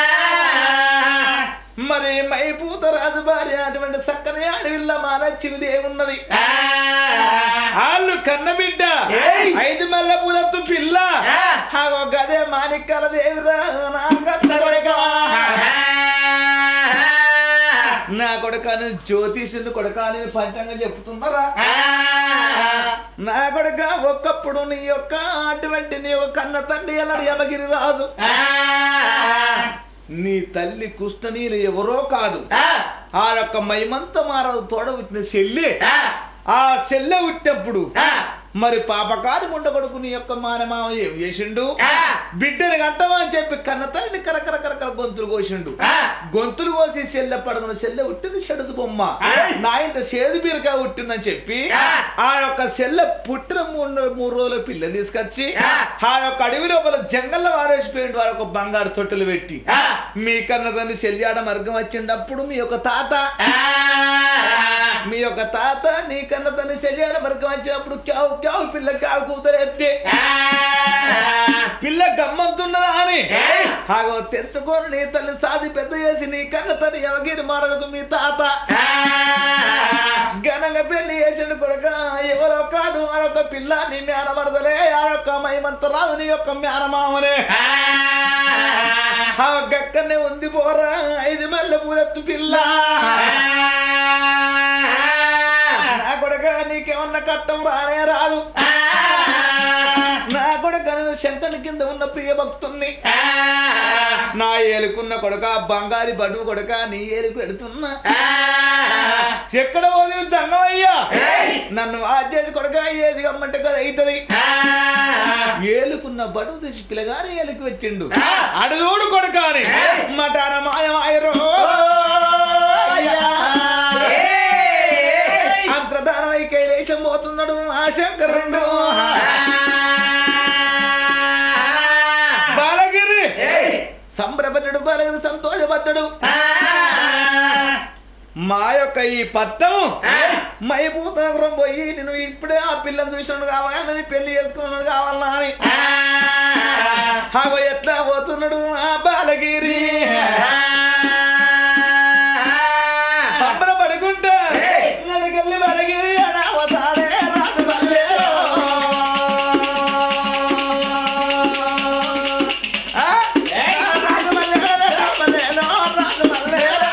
మరి మైపూత రాజు భార్య అటువంటి చక్కని అడవిల్ల మా లక్ష్మీదేవి ఉన్నది వాళ్ళు కన్నబిడ్డ 5 మల్ల పూలత్తు పిల్ల గదే మాణిక్యాల దేవిరా నా కొడుక జ్యోతిషుని కొడుక నేను పంచంగా చెప్తున్నారా నా కొడుక ఒక్కప్పుడు నీ యొక్క అటువంటి నీ యొక్క కన్న తండ్రి అన్నాడు యమగిరి రాజు నీ తల్లి కుష్ఠనీలు ఎవరో కాదు ఆ యొక్క మైమంత మారదు తోడ పుట్టిన చెల్లి ఆ చెల్లె పుట్టినప్పుడు మరి పాపకారి ముండ కొడుకు నీ యొక్క మానమామ ఏం చేసిండు బిడ్డని కట్టమా అని చెప్పి కన్న తల్లి కరకర గొంతులు కోసిండు గొంతులు కోసి చెల్లె పడగను చెల్లె పుట్టింది చెడుదు బొమ్మ నా ఇంత చేదు బీరకాయ పుట్టిందని చెప్పి ఆ యొక్క చెల్లె పుట్టిన 3 రోజుల పిల్ల తీసుకొచ్చి ఆ యొక్క అడవి లోపల జంగల్లో వారేసిపోయిండు వారు ఒక బంగారు తొట్టెలు పెట్టి మీ కన్న తండ్రి చెల్లియాడ మార్గం వచ్చిండప్పుడు మీ యొక్క తాత నీ కన్న తండ్రి చెల్లియాడ మార్గం వచ్చినప్పుడు క్యావు పిల్ల కావు కూతురు ఎత్తే పిల్ల గమ్మంతున్నదా అని ఆగో తెచ్చుకొని నీ తల్లి సాది పెద్ద చేసి నీ కన్న తండ్రి యమగిరి మారకు మీ తాత ఘనంగా పెళ్లి చేసిండు కొడుక ఎవరో కాదు మరొక పిల్ల నీ మేనమరదలే ఆ యొక్క మైమంత రాదు నీ యొక్క మేనమామనే గక్కనే ఉంది పోరా 5 మల్ల పూలెత్తు పిల్ల నా కొడుక నీకేమన్నా కట్టం రానే రాదు నా కొడుక నేను శంకరుని కింద ఉన్న ప్రియ భక్తుల్ని నా ఏలుకున్న కొడుక బంగారి బడువు కొడుక నీ ఏలు పెడుతున్నా ఎక్కడ పోదు జంగమయ్యా నన్ను ఆచేసి కొడుక ఏది గమ్మంటే కదా అవుతుంది ఏలుకున్న బడువు తీసి పిల్లగాని ఏలుకు పెట్టిండు అడుదోడు కొడుక అని మటార మాయమాయరో అంతర్ధానమై కైలేశం పోతున్నాడు ఆ శంకరుడు బాలగిరి సంబరపడ్డాడు బాలగిరి సంతోషపడ్డాడు మా యొక్క ఈ పట్టం మైపూత నగరం పోయి నేను ఇప్పుడే ఆ పిల్లని చూసినాడు కావాలని పెళ్లి చేసుకున్నాడు కావాలన్నా అని ఆగో ఎట్లా పోతున్నాడు ఆ బాలగిరి సంబరపడుకుంటా నడికెళ్ళి బాలగిరి అనావతాడే రాజు మల్లేరో రాజు మల్లేరో రాజు మల్లేరో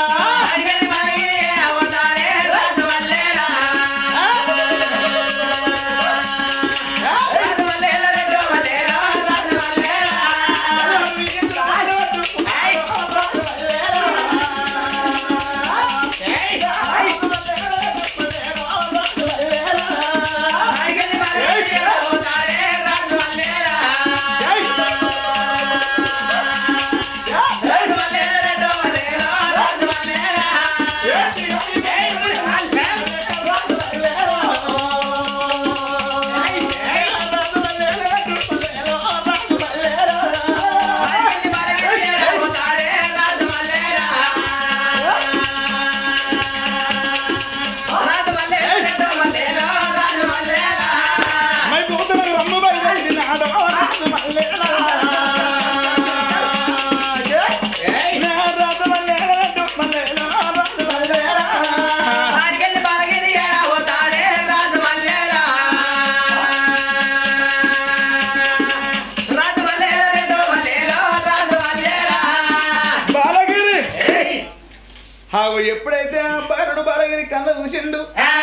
ఎప్పుడైతే ఆ బాలుడు బాలగిరి కళ్ళ చూసిండు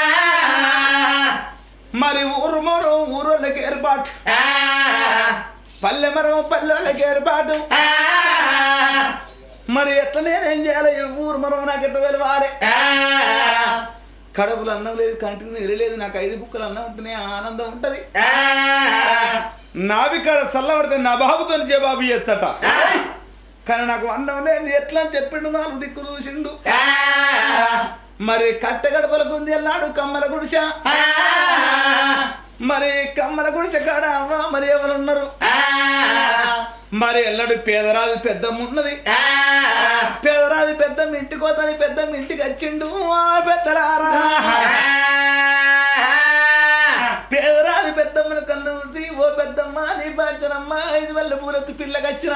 మరి ఊరు మరో ఊరోళ్ళకి ఏర్పాటు పల్లె మరో పల్లెళ్ళకి ఏర్పాటు మరి ఎట్లా నేనేం చేయాలి ఊరు మరో నాకు ఎట్లా తెలియాలి కడుపులు అన్నం లేదు కంటిన్యూ ఎరలేదు నాకు 5 బుక్కలు అన్నం ఉంటేనే ఆనందం ఉంటది నావికాడ చల్లబడితే నా బాబుతో జవాబు చేస్తట కానీ నాకు అన్నం లేదు ఎట్లా అని చెప్పిండు 4 దిక్కులు చూసిండు మరి కట్ట గడపలకు ఉంది అన్నాడు కమ్మల గుడిస మరి కమ్మల గుడిసె కాడ మరి ఎవరున్నారు మరి ఎల్లడు పేదరాజు పెద్దమ్మ ఉన్నది పేదరాజు పెద్దమ్మ ఇంటికి పోతాని పెద్దమ్మ ఇంటికి వచ్చిండు పెద్దరారా పేదరాజు పెద్దమ్మను కన్ను చూసి ఓ పెద్దమ్మ నీ బాచనమ్మ 5 వల్ల పూరొత్తి పిల్లకి వచ్చిన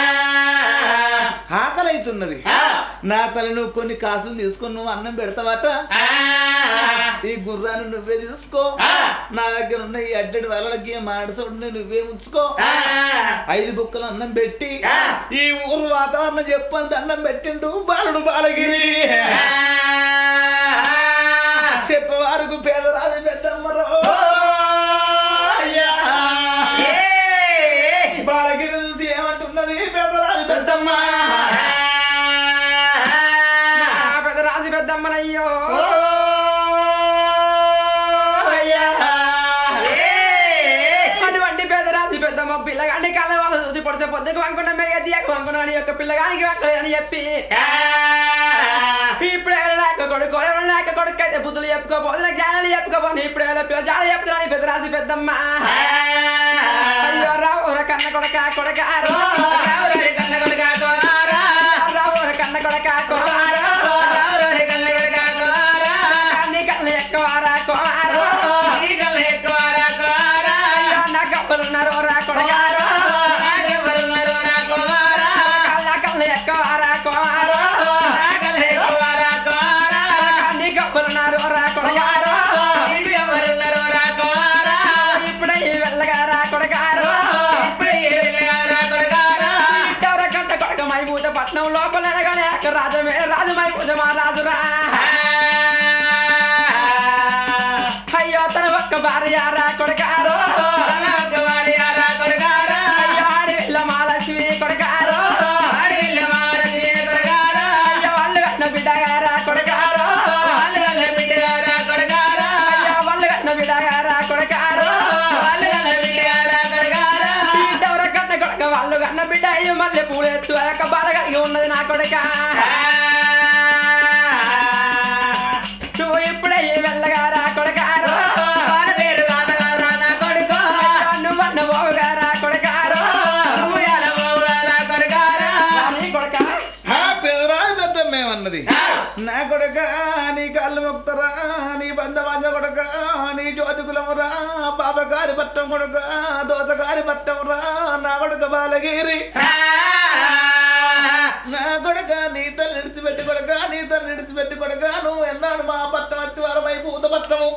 ఆకలి అవుతున్నది నా తల్లి నువ్వు కొన్ని కాసులు తీసుకొని నువ్వు అన్నం పెడతావట ఈ గుర్రాన్ని నువ్వే చూసుకో నా దగ్గర ఉన్న ఈ అడ్డడి వలలకి మాడసోడిని నువ్వే ఉంచుకో 5 బుక్కలు అన్నం పెట్టి ఈ ఊరు వాతావరణం చెప్పని దండం పెట్టిండు బాలుడు బాలగిరి చెప్పవారుకు పేదరాజు పెద్దమ్మరో బాలగిరి చూసి ఏమంటున్నది పేదరాజు పెద్దమ్మ పెద్దరాజు పెద్దమ్మనయ్యో అటువంటి పెద్దరాజు పెద్దమ్మ పిల్లగాని కళ్ళ వాళ్ళు చూసి పొడితే పొద్దుకు వంకున్న మెగది వంకున్న యొక్క పిల్లగానికి వంకని చెప్పి ఇప్పుడు లేక కొడుకు ఎవరు లేక కొడుకు అయితే బుద్ధులు చెప్పుకోబోతున్న జ్ఞానాలు చెప్పుకోబోదు ఇప్పుడు జాడ చెప్తున్నాను పెద్దరాజు పెద్దమ్మ అయ్యో రావు కన్న కొడక కొడకారు కన్న కొడక రావు కన్న కొడక కోమారు కన్ని కళ్ళు ఎక్కువారా కోమారు నా కబ్బలున్నారు రా కొడగారు కళ్ళ కళ్ళు ఎక్కువారా కోమారు కన్ని కబ్బలున్నారు రా కొడగారు ఇప్పుడే వెళ్ళగారా కొడగారు కట్ట కొడక మైపూత పట్నం లోపల రాజమే రాజు మైపూత మా రాజురా అయ్యో తన ఒక్క భార్య రా కొడగారు అయ్యో ఆడి వెళ్ళ మాలక్ష్మి కొడగారు అయ్యో వాళ్ళు కట్టిన బిడ్డగారా కొడగారు అయ్యో వాళ్ళు కట్టిన బిడ్డగారా కొడగారు బిడ్డవర కట్న కొడక వాళ్ళు కన్న బిడ్డ అయ్యో మళ్ళీ పూలెత్తు యొక్క బాధ కలిగి ఉన్నది నా కొడక నువ్వు ఇప్పుడే వెళ్ళగారా కొడగారు నువ్వన్న బావుగారా కొడగారు పేదరాజు పెద్దమ్మేమన్నది నా కొడుక నీ కళ్ళు మొక్తరా నీ బంధ కొడుక నీ జ్యోతికులమురా పాపకారి పట్టం కొడుక దోతకారి పట్టం రా నా కొడుక బాలగిరి నా కొడుక నీ తల్లి నిడిచిపెట్టి కొడుక నీ తల్లి నిడిచిపెట్టి కొడుక నువ్వు ఎన్నాడు మా పట్టం అత్తి వారమై పూత పట్టము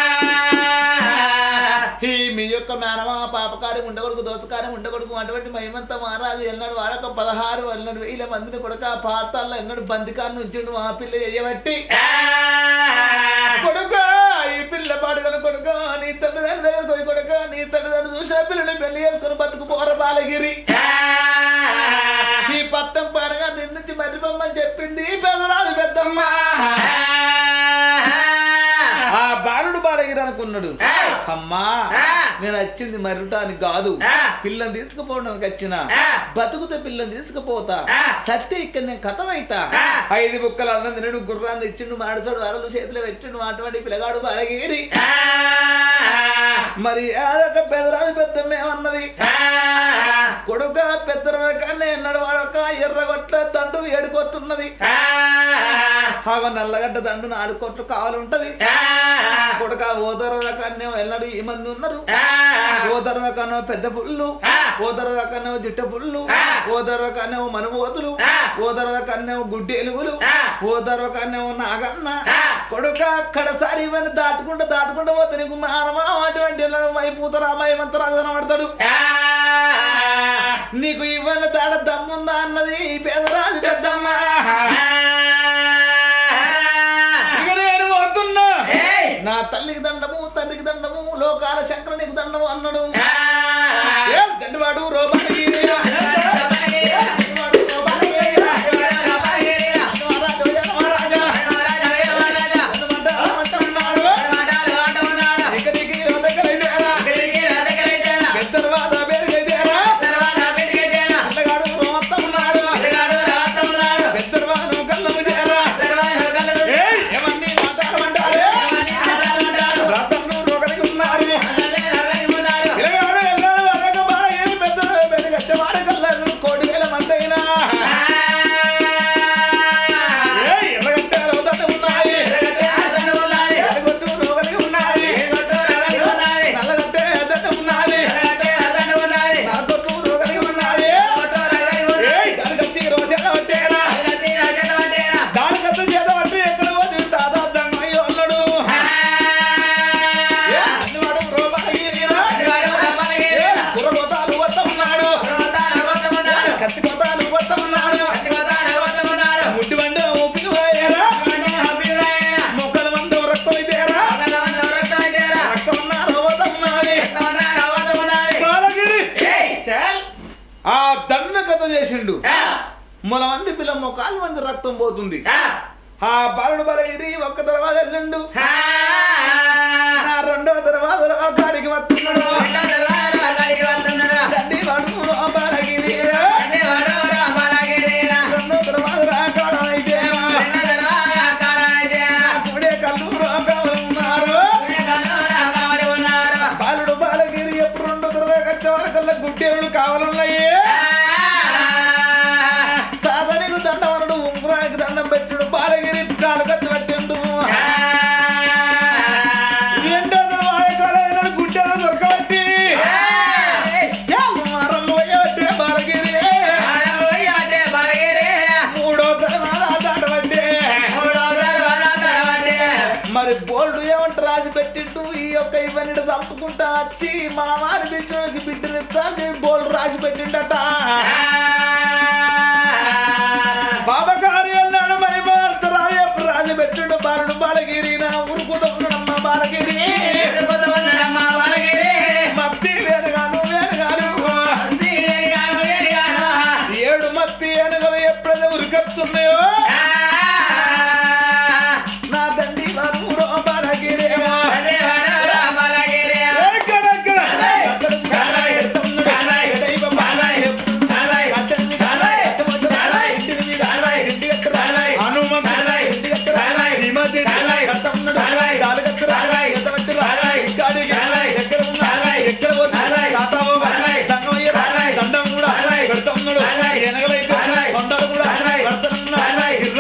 ఈ మీ యొక్క మేనమా పాపకారి ఉండగొడుకు దోసకారి ఉండగొడుకు అటువంటి మహిమంత మహారాజు ఎన్నడు వారొక 16,000 మందిని కొడుక పాతాల్లో ఎన్నడు బందికాన్ని ఉంచిండు మా పిల్ల చేయబట్టి కొడుక ఈ పిల్ల పాడుగల కొడుక నీ తల్లిదండ్రుల దగ్గర పోయి కొడుక నీ తల్లిదండ్రులు చూసిన పిల్లని పెళ్లి చేసుకుని బతుకు పోర బాలగిరి ఈ పట్టం పారగా నిన్నుంచి మర్రిపోమ్మని చెప్పింది పెదరాలు పెద్దమ్మ ఆ బాలుడు బాలగిరి అనుకున్నాడు అమ్మా నేను వచ్చింది మరుటానికి కాదు పిల్లని తీసుకుపోవడానికి వచ్చిన బతుకుతో పిల్లని తీసుకుపోతా సత్య ఇక్కడ నేను కథమైతా 5 బుక్కలు అన్నం తినడు గుర్రాన్ని ఇచ్చిండు మాడచోడు వరలు చేతిలో పెట్టిండు అటువంటి పిల్లగాడు బాలగిరి మరి అదొక పెదరాజు పెద్దమ్మేమన్నది కొడుక పెద్దరకన్నా ఎన్నడు వాడొక ఎర్రగొట్ల దండు 7 కొట్టున్నది నల్లగడ్డ దండు 4 కొట్లు కావాలి ఉంటది కొడుక ఓదరకన్నే ఎన్నడు ఈ మంది ఉన్నారు ఓదరకన్నో పెద్ద పుల్లు ఓదరకన్నో జిట్ట పుల్లు ఓదరకన్నో మనుబోతులు ఓదరకన్నో గుడ్డి ఎలుగులు ఓదరకన్నో నాగన్న కొడుక అక్కడసారి ఇవన్నీ దాటుకుంటూ పోతే నీకు మానమా అటువంటి వైపుతరా మైమంతరాజు కనబడతాడు నీకు ఇవన్నీ తాడ దమ్ముందా అన్నది పేదరాజు పెద్దమ్మ ఇక నేను పోతున్నా నా తల్లికి దండము తండ్రికి దండము లోకాల శంకరునికి దండము అన్నాడు దండవాడు రోబాడికి మన మంది పిల్ల మొక్కలు మంది రక్తం పోతుంది ఆ బాలుడు బలగిరి ఒక్క తర్వాత వెళ్ళండు నా రెండవ తర్వాత కాడికి వస్తున్నాడు తండ్రి వాడు బాలగిరి రెండో తర్వాత కాడైతే కూడే కళ్ళు ఉన్నారు బాలుడు బాలగిరి ఎప్పుడు రెండో తర్వాత వచ్చే వరకల్లా గుడ్డేరుడు కావాలన్నాయి దండం పెట్టుడు బాలగిరి కాలుకట్టు పెట్టిండు రెండో గుడ్డలు దొరకబట్టి బాలగిరి మూడో తర్వాత దాటబట్టే మరి బోల్డు ఏమంట రాసి పెట్టిండు ఈ యొక్క ఇవన్నీ చంపుకుంటా వచ్చి మా వారి బిడ్డకి బిడ్డనిస్తా బోల్డు రాసి పెట్టిండట బాబకారి అన్నాడు మరి రాజు పెట్టిండు బాలుడు బాలగిరి నా ఉరుకుదమ్మా బాలగిరి మత్తి వేరుగాను 7 మత్తి ఎనుగలు ఎప్పుడైతే ఉరికొస్తున్నాయో నా తండ్రి బాలురో బాలగిరి దండం కూడా పెడతా ఉన్నాడు ఎనగలైతే కొండలు కూడా పెడతా ఉన్నాడు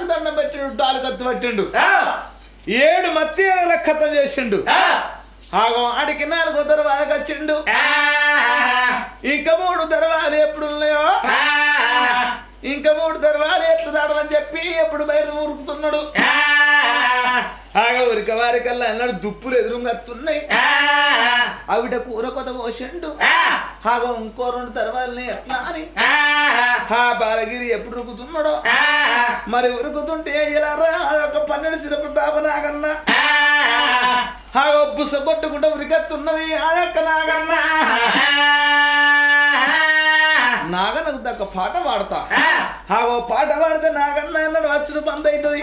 దండం పెట్టిండు డాలు కత్తి పట్టిండు 7 మత్తి లెక్కత చేసిండు ఆగో ఆడికి 4 దర్వాజకు వచ్చిండు ఇంకా 3 దర్వాజలు ఎప్పుడు ఉన్నాయో ఇంకా 3 దర్వాజలు ఎట్లు దాడమని చెప్పి ఎప్పుడు బయట ఊరుకుతున్నాడు ఆగా ఉరిక వారికల్లా అన్నాడు దుప్పులు ఎదురుగత్తున్నాయి ఆవిడ కూర కొత్త పోసిండు ఆగో ఇంకో 2 దర్వాజల్ని ఎట్లా అని బాలగిరి ఎప్పుడు ఉరుకుతున్నాడో మరి ఉరుకుతుంటే ఇలా ఒక 12 సిరపు తాప నాగన్నా ఆగో బుస కొట్టుకుంటూ ఉరికత్తున్నది ఆడక్క నాగన్నా నాగన్నకు దక్క పాట పాడతా ఆగో పాట పాడితే నాగన్న అన్నాడు వచ్చుడు బంద్ అవుతుంది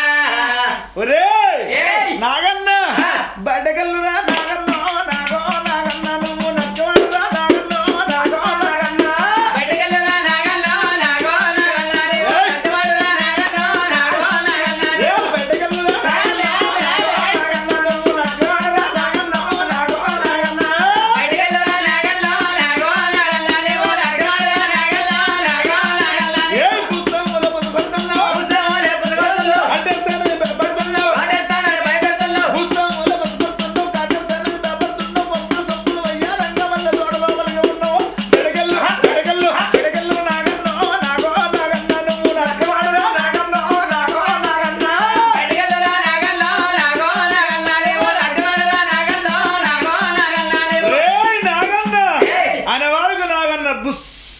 ఒరే నాగన్న బయటకెళ్ళురా నాగన్న నాగో నాగన్న నువ్వు నచ్చవాడురా నాగన్న నాగో నాగన్న బయటకెళ్ళురా నాగన్న నాగో నాగన్న నువ్వు నచ్చవాడురా నాగన్న నాగో నాగన్న బయటకెళ్ళురా నాగన్న నువ్వు నచ్చవాడురా నాగన్న నాగో నాగన్న బయటకెళ్ళురా నాగన్న నాగో నాగన్న నువ్వు నచ్చవాడురా నాగన్న నాగో నాగన్న ఏ పుస్తకముల పుస్తకములు పుస్తకముల పుస్తకములు అంటే భయపడుతున్నావు భయపెడుతున్నావు పుస్తకముల పుస్తకములు కాటేస్తానని భయపడుతున్నావు మొత్తం సొప్పులు అయ్యారంగ వల్ల దొడలోపలిగా ఉన్నావు బయటకెళ్ళు బయటకెళ్ళు బయటకెళ్ళు నాగన్న నాగో నాగన్న నువ్వు నచ్చవాడురా నాగన్న నాగో నాగన్న బయటకెళ్ళురా నాగన్న నాగో నాగన్న నువ్వు నచ్చవాడురా నాగన్న నాగో నాగన్న రేయ్ నాగన్న అనేవాళ్ళకు నాగన్న బుస్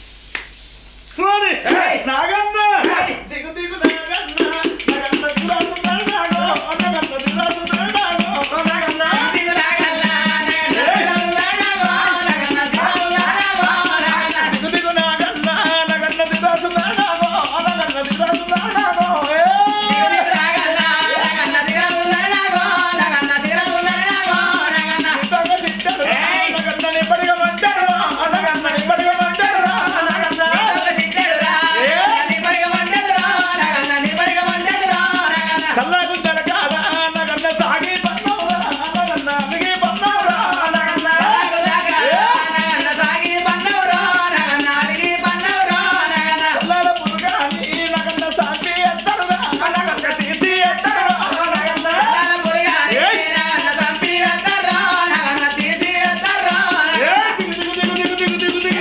సోని నాగన్న దిగు దిగు నాగన్న నాగన్న దిరాసున్నాడు నాగో నాగన్న దిరాసున్నాడు నాగో నాగన్న దిగు నాగన్న నాగన్న దిరాసున్నాడు నాగో నాగన్న దిరాసున్నాడు నాగో నాగన్న దిగు దిగు నాగన్న నాగన్న దిరాసున్నాడు నాగో నాగన్న దిరాసున్నాడు నాగో దిగు దిగు నాగన్న నాగన్న దిరాసున్నాడు నాగో నాగన్న దిరాసున్నాడు నాగో నాగన్న నిప్పగా తిట్టాడు నాగన్న నిప్పడిగా మంటాడు నాగన్న నిప్పడిగా మంటాడు నాగన్న నిప్పగా తిట్టాడు నిప్పడిగా మంటాడు నాగన్న నిప్పడిగా మంటాడు నాగన్న కల్లాకు దరకాదా నాగన్న సాగి పన్నవురా నాగన్న అమిగి పన్నవురా నాగన్న కల్లాకు దరకాదా నాగన్న సాగి పన్నవురా నాగన్న అమిగి పన్నవురా నాగన్న కల్లాల పురుగాని నాగన్న సాగి ఎత్తరురా నాగన్న తీసి ఎత్తరురా నాగన్న కల్లాల పురుగాని నాగన్న సంపి ఎత్తరురా నాగన్న తీసి ఎత్తరురా దిగు దిగు దిగు దిగు దిగు దిగు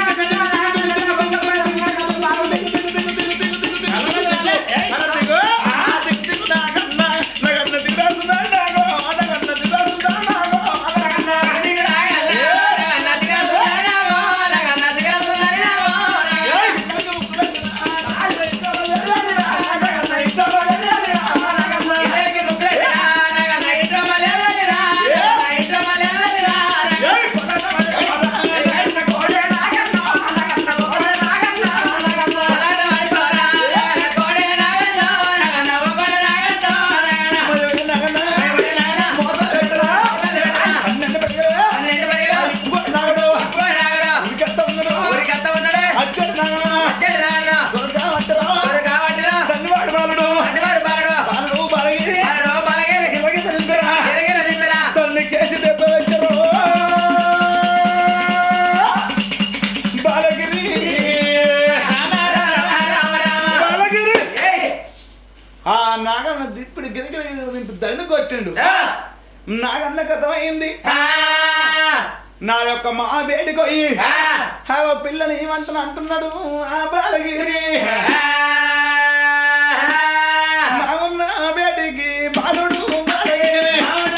నాగన్న ఇప్పుడు గిరిగిరి దండు కొట్టిండు నాగన్న కథమైంది నా యొక్క మా బేడికొయ్యి పిల్లని ఏమంటున్నా అంటున్నాడు ఆ బాలగిరి నాగన్న బేటికి బాలుడు బాలగిరి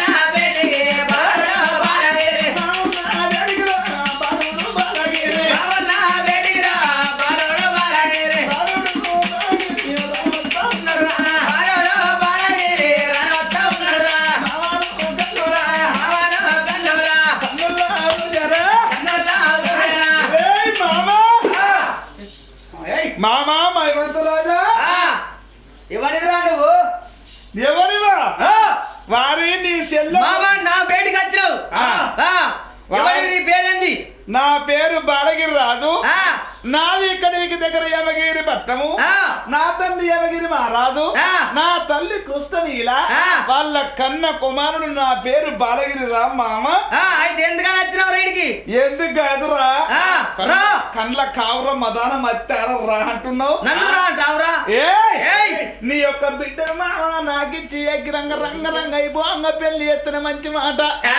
మామా రాజా ఎవరిరా నువ్వు ఎవరివా వారి నీ చెల్ల మామా నా బయటికి వచ్చినావు ఎవరివి నీ పేరేంది నా పేరు బాలగిరి రాజు నాది ఇక్కడికి దగ్గర యమగిరి పట్టము నా తండ్రి యమగిరి మహారాజు నా తల్లి కృష్ణనీల వాళ్ళ కన్న కుమారుడు నా పేరు బాలగిరి రా మామ అయితే ఎందుకని వచ్చినావు రైడ్కి ఎందుకు కాదురా రా కండ్ల కావుర మదాన మత్తారా రా అంటున్నావు నన్ను రా అంటావురా ఏయ్ నీ యొక్క బిడ్డను మా నాకిచ్చి రంగ రంగ రంగ అయిపోంగ పెళ్లి ఎత్తున మంచి మాట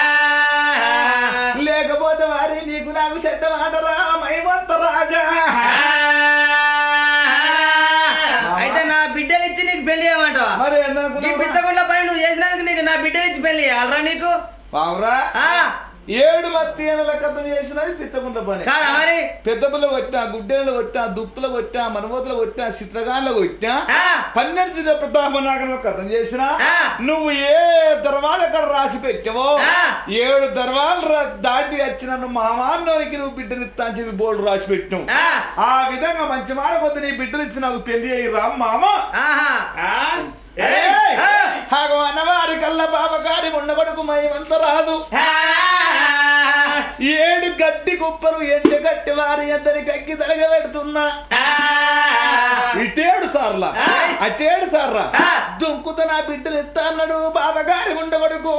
లేకపోతే వారి నీకు నాకు చెడ్డ మాటరా మైవంత రాజా అయితే నా బిడ్డనిచ్చి నీకు పెళ్లి చేయమంటావా మరి నీ ఎందుకు పిచ్చగుండ్ల పని నువ్వు చేసినందుకు నీకు నా బిడ్డనిచ్చి పెళ్లి చేయాలరా నీకు బావురా 7 మత్తి ఏళ్ళ కథ చేసినది పిచ్చగుంట పని కాదా మరి పెద్ద పిల్ల కొట్టా గుడ్డెలు కొట్టా దుప్పులు కొట్టా మనవోతులు కొట్టా చిత్రగాన్లు కొట్టా 12 చిత్ర ప్రతాపనాగరంలో కథం చేసిన నువ్వు ఏ దర్వాజ అక్కడ రాసి పెట్టావో 7 దర్వాలు దాటి వచ్చిన మామాన్నోనికి నువ్వు బిడ్డనిస్తా అని చెప్పి బోర్డు రాసి పెట్టావు ఆ విధంగా మంచి మాట కొద్ది నీ బిడ్డనిచ్చి నాకు పెళ్లి అయ్యి రా మామ అన్నవారి కల్లా బాబగారి ఉండబడుకు మయమంత రాదు 7 గట్టి కుప్పరు ఎండ గట్టి వారి అందరికి అగ్గి తలగబెడుతున్నా ఇటేడు సార్లా అటేడు సార్లా దుంకుత నా బిడ్డలు ఎత్తా అన్నాడు బాబగారి ఉండబడుకు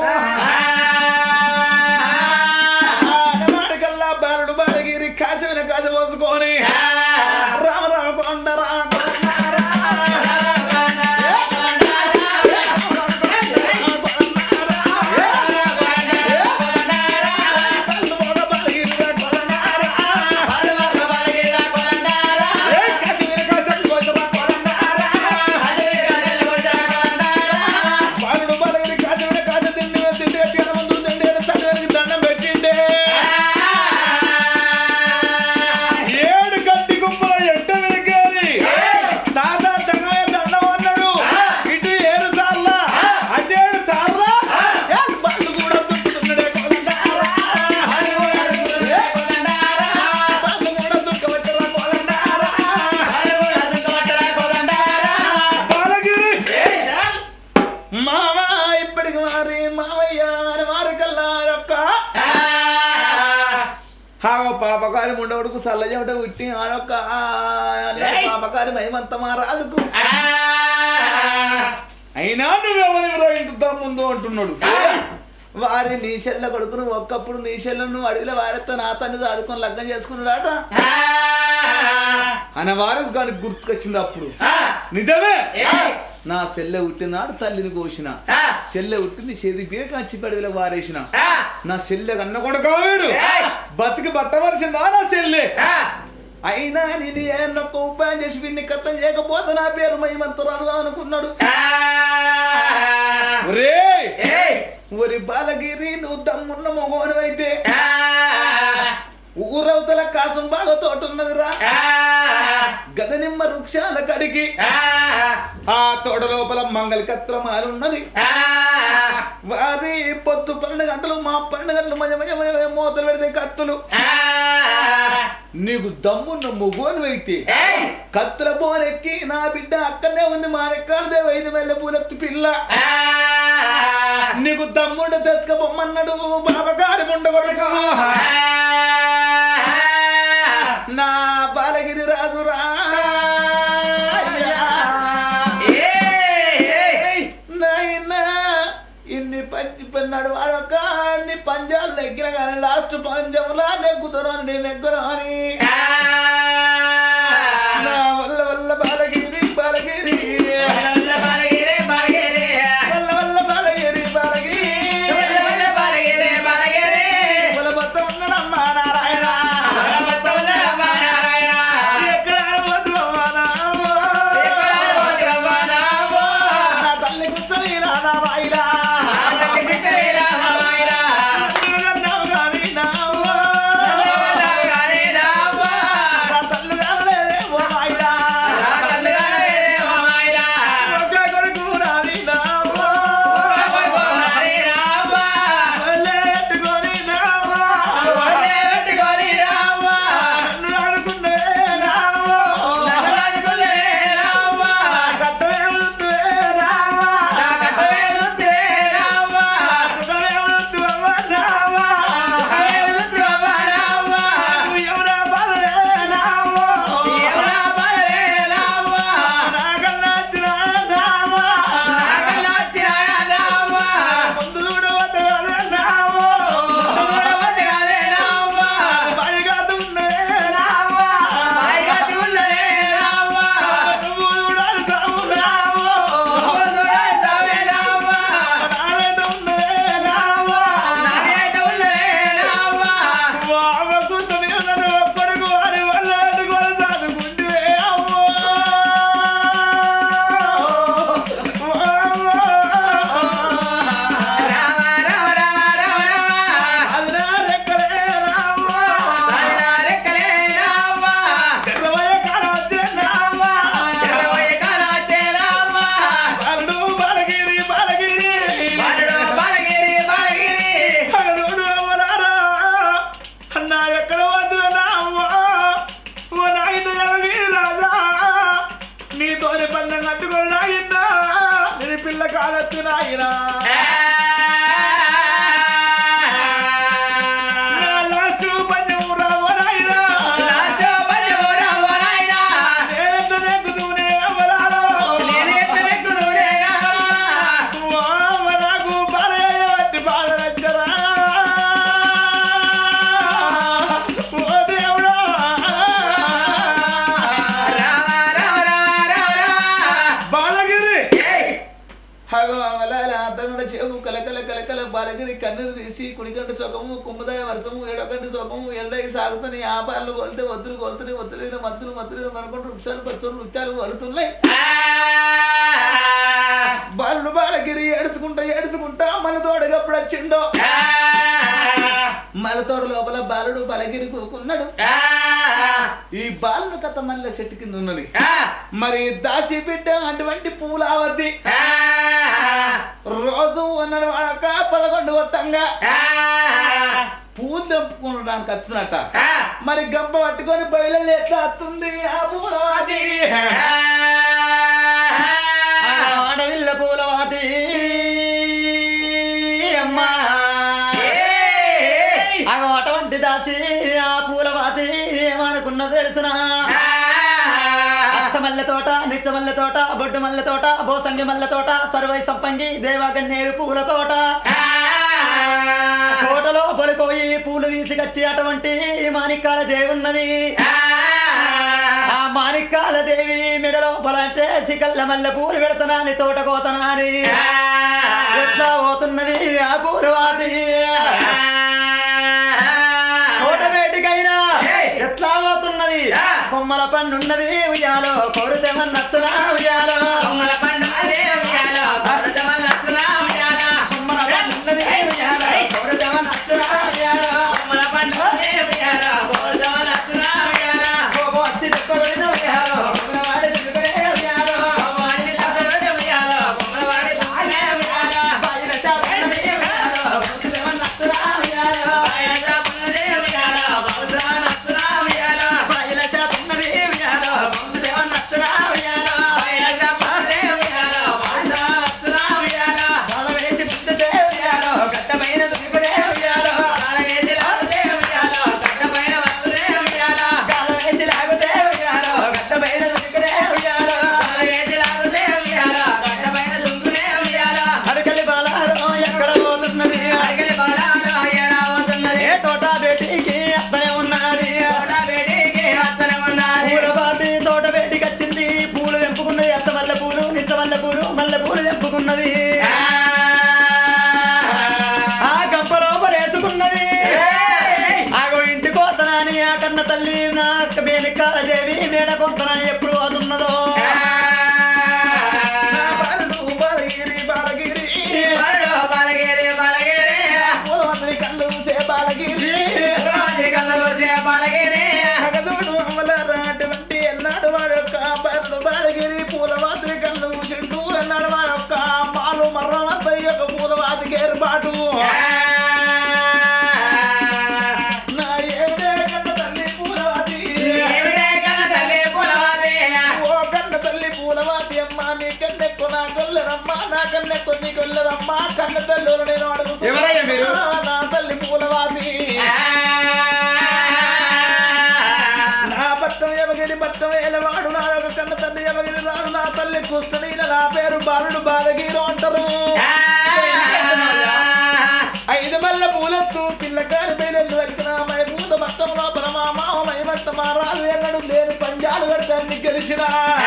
అన్నవారి కల్లా బాలుడు బాలగిరి కాచమైన కాచ పోసుకొని రామ రామ కొండరా పాపకారి ఉండవడుకు సల్లజమట ఉట్టి ఆడొక్క పాపకారి మహిమంత మారాదుకు అయినా నువ్వెవరిరా ఇంత ముందు అంటున్నాడు వారి నీ చెల్ల కొడుకును ఒక్కప్పుడు నీ చెల్లను అడవిలో వారితో నా తన్ని చదువుకొని లగ్నం చేసుకున్నాడట అనే వారికి కానీ గుర్తుకొచ్చింది అప్పుడు నిజమే నా చెల్లె ఉట్టినాడు తల్లిని కోసిన చెల్లె ఉట్టింది చేతి బీక చిప్పడిలో వారేసిన నా చెల్లె కన్న కూడా కావాడు బతికి బట్టవలసిందా నా చెల్లె అయినా నేను ఏమొక్క ఉపాయం చేసి వీడిని కథం చేయకపోతే నా పేరు మహిమంతరాలు అనుకున్నాడు ఒరి బాలగిరి నువ్వు దమ్మున్న మొగోను అయితే ఊరవతల కాసం బాగా తోటున్నదిరా గదనిమ్మ వృక్షాల కడిగి ఆ తోట లోపల మంగళకత్రమాలున్నది వారి పొద్దు 12 గంటలు మా 12 గంటలు మధ్య మధ్య మధ్య మూతలు పెడితే కత్తులు నీకు దమ్మున్న మొగోను అయితే కత్తుల బోరెక్కి నా బిడ్డ అక్కడనే ఉంది మా రెక్కాలదే 5 మెల్ల పూలెత్తు పిల్ల నీకు దమ్ముండ తెచ్చుకోమన్నాడు బాబగారి ఉండగొడుకు నా బాలగిరి రాజురా నాయనా ఇన్ని పంచి పన్నాడు వాడొక్క అన్ని పంజాలు నెగ్గిన కానీ లాస్ట్ పంజంలా నెగ్గుతారని నేను నెగ్గను అని నా వల్ల వల్ల బాలగిరి బాలగిరి వల్ల బాలగిరి బాలగిరి వల్ల బాలగిరి బాలగిరి వల్ల బత్త ఉన్నాడమ్మా నారాయణ ఓరాయినా లాస్ట్ పని ఊరా ఓరాయినా నేనెత్తనెక్కుతూనే అవరాలో నాకు బాలయ్య వంటి బాధనచ్చరా ఓ దేవుడా బాలగిరి అతను చెవు కలకల కలకల బాలగిరి కన్నులు తీసి కుడికంటి సుఖము కుమ్మదాయ వర్షము ఏడకంటి సుఖము ఎండకి సాగుతాయి ఆపాలు కొలితే వద్దులు కొలుతున్నాయి వద్దులు మద్దులు మద్దులు మనకుంటూ వృక్షాలు పచ్చులు వృక్షాలు వలుతున్నాయి బాలుడు బాలగిరి ఏడుచుకుంటా మన తోడగప్పుడు వచ్చిండో మన తోడు లోపల బాలుడు బాలగిరి కూకున్నాడు ఈ బాలుడు కథ మళ్ళీ చెట్టు కింద ఉన్నది మరి దాసి బిడ్డ అటువంటి పూలావతి రోజు ఉన్నాడు వాడక 11 కొట్టంగా పూలు తెంపుకోవడానికి వచ్చినట్ట మరి గంప పట్టుకొని బయలు ఎట్లా వస్తుంది ఆ పూలవాతి ఆడవిల్ల పూలవాతి అమ్మా అటువంటి దాచి ఆ పూలవాతి ఏమనుకున్న తెలుసునా మల్లె తోట నిత్య మల్లె తోట బొడ్డు మల్లె తోట బోసంగి మల్లె తోట సర్వై సంపంగి దేవాగన్నేరు పూల తోట తోటలో పొలిపోయి పూలు తీసుకొచ్చి అటువంటి మాణిక్యాల దేవి ఉన్నది ఆ మాణిక్యాల దేవి మెడలో పొలంటే చికల్ల మల్లె పూలు పెడతనాని తోట కోతనాని ఎట్లా పోతున్నది ఆ పూలవాతి తోట వేటికైనా ఎట్లా పోతున్నది కొమ్మల పండున్నది ఉయ్యాలో కొరుతేమన్నచ్చునా ఉయ్యాలో కొమ్మల పండున్నది ఉయ్యాలో కొరుతేమన్నచ్చునా ఉయ్యాలో కొమ్మల పండున్నది ఉయ్యాలో కొరుతేమన్నచ్చునా ఉయ్యాలో కొమ్మల పండున్నది ఉయ్యాలో కొరుతేమన్నచ్చునా ఉయ్యాలో కోబోచ్చి దొక్కబడిన ఉయ్యాలో కొమ్మలవాడి దిగుడే ఉయ్యాలో కోబోచ్చి దొక్కబడిన ఉయ్యాలో కొమ్మలవాడి దిగుడే ఉయ్యాలో బాయిల చాపన్నది ఉయ్యాలో కొరుతేమన్నచ్చునా ఉయ్యాలో బాయిల చాపన్నది ఉయ్యాలో కొరుతేమన్నచ్చునా ఉయ్యాలో బాయిల చాపన్నది ఉయ్యాలో కొరుతేమన్నచ్చునా ఉయ్యాలో బాయిల చాపన్నది ఉయ్యాలో కొరుతేమన్నచ్చునా ఉయ్యాలో బాలవేసి పుట్టుతే ఉయ్యాలో గట్టమైన దునిపడే ఉయ్యాలో బాలవేసి లాగుతే ఉయ్యాలో గట్టమైన వస్తుదే ఉయ్యాలో బాలవేసి లాగుతే ఉయ్యాలో గట్టమైన దునిపడే ఉయ్యాలో బాలవేసి లాగుతే ఉయ్యాలో గట్టమైన దునిపడే ఉయ్యాలో అరకలి బాలారో ఎక్కడ పోతున్నది అరకలి బాలారో ఎక్కడ పోతున్నది తోట బేటికి అత్తనే ఉన్నది తోట బేటికి అత్తనే ఉన్నది పూలవాతి తోట బేటికి వచ్చింది పూలు తెంపుకున్నది అత్త మల్లె పూలు నిత్త మల్లె పూలు మల్లె పూలు తెంపుకున్నది ఆ గంపలో పడేసుకున్నది ఆగో ఇంటి కోతనాని ఆ కన్న తల్లి నా మేలికాల దేవి మేడ కొంతనాని ఎప్పుడు పోతున్నదో బాలగిరి బాలగిరి బాలగిరి బాలగిరి పూలవంతి కళ్ళు సే బాలగిరి కళ్ళు సే బాలగిరి అగదుడు అమలరాటువంటి ఎన్నాడు వాడు యొక్క బాలగిరి పూలవాతి కళ్ళు చింటూ ఎన్నాడు వాడు యొక్క మాలు మర్రవంత యొక్క పూలవాతికి ఏర్పాటు నా ఏమిటే కన్న తల్లి పూలవాతి ఓ కన్న తల్లి పూలవాతి అమ్మ నీ కన్నెక్కు నా కొల్లరమ్మ నా కన్నెక్కు నీ కొల్లరమ్మ కన్న తల్లి నేను అడుగుతున్నా ఎవరయ్యా మీరు నా తల్లి పూలవాతి నా పట్టం ఎవగిరి పట్టం ఏలవాడు నా యొక్క కన్న తల్లి ఎవగిరి రాదు నా తల్లి కూస్తుని నా పేరు బాలుడు బాలగిరి అంటారు 5 మల్లె పూలత్తు పిల్లకారి పేరెళ్ళు వచ్చిన మై పూత మొత్తం లోపల మా మామ మై మొత్తం మా రాజు ఎన్నడు లేని పంజాలు కడతాన్ని గెలిచిన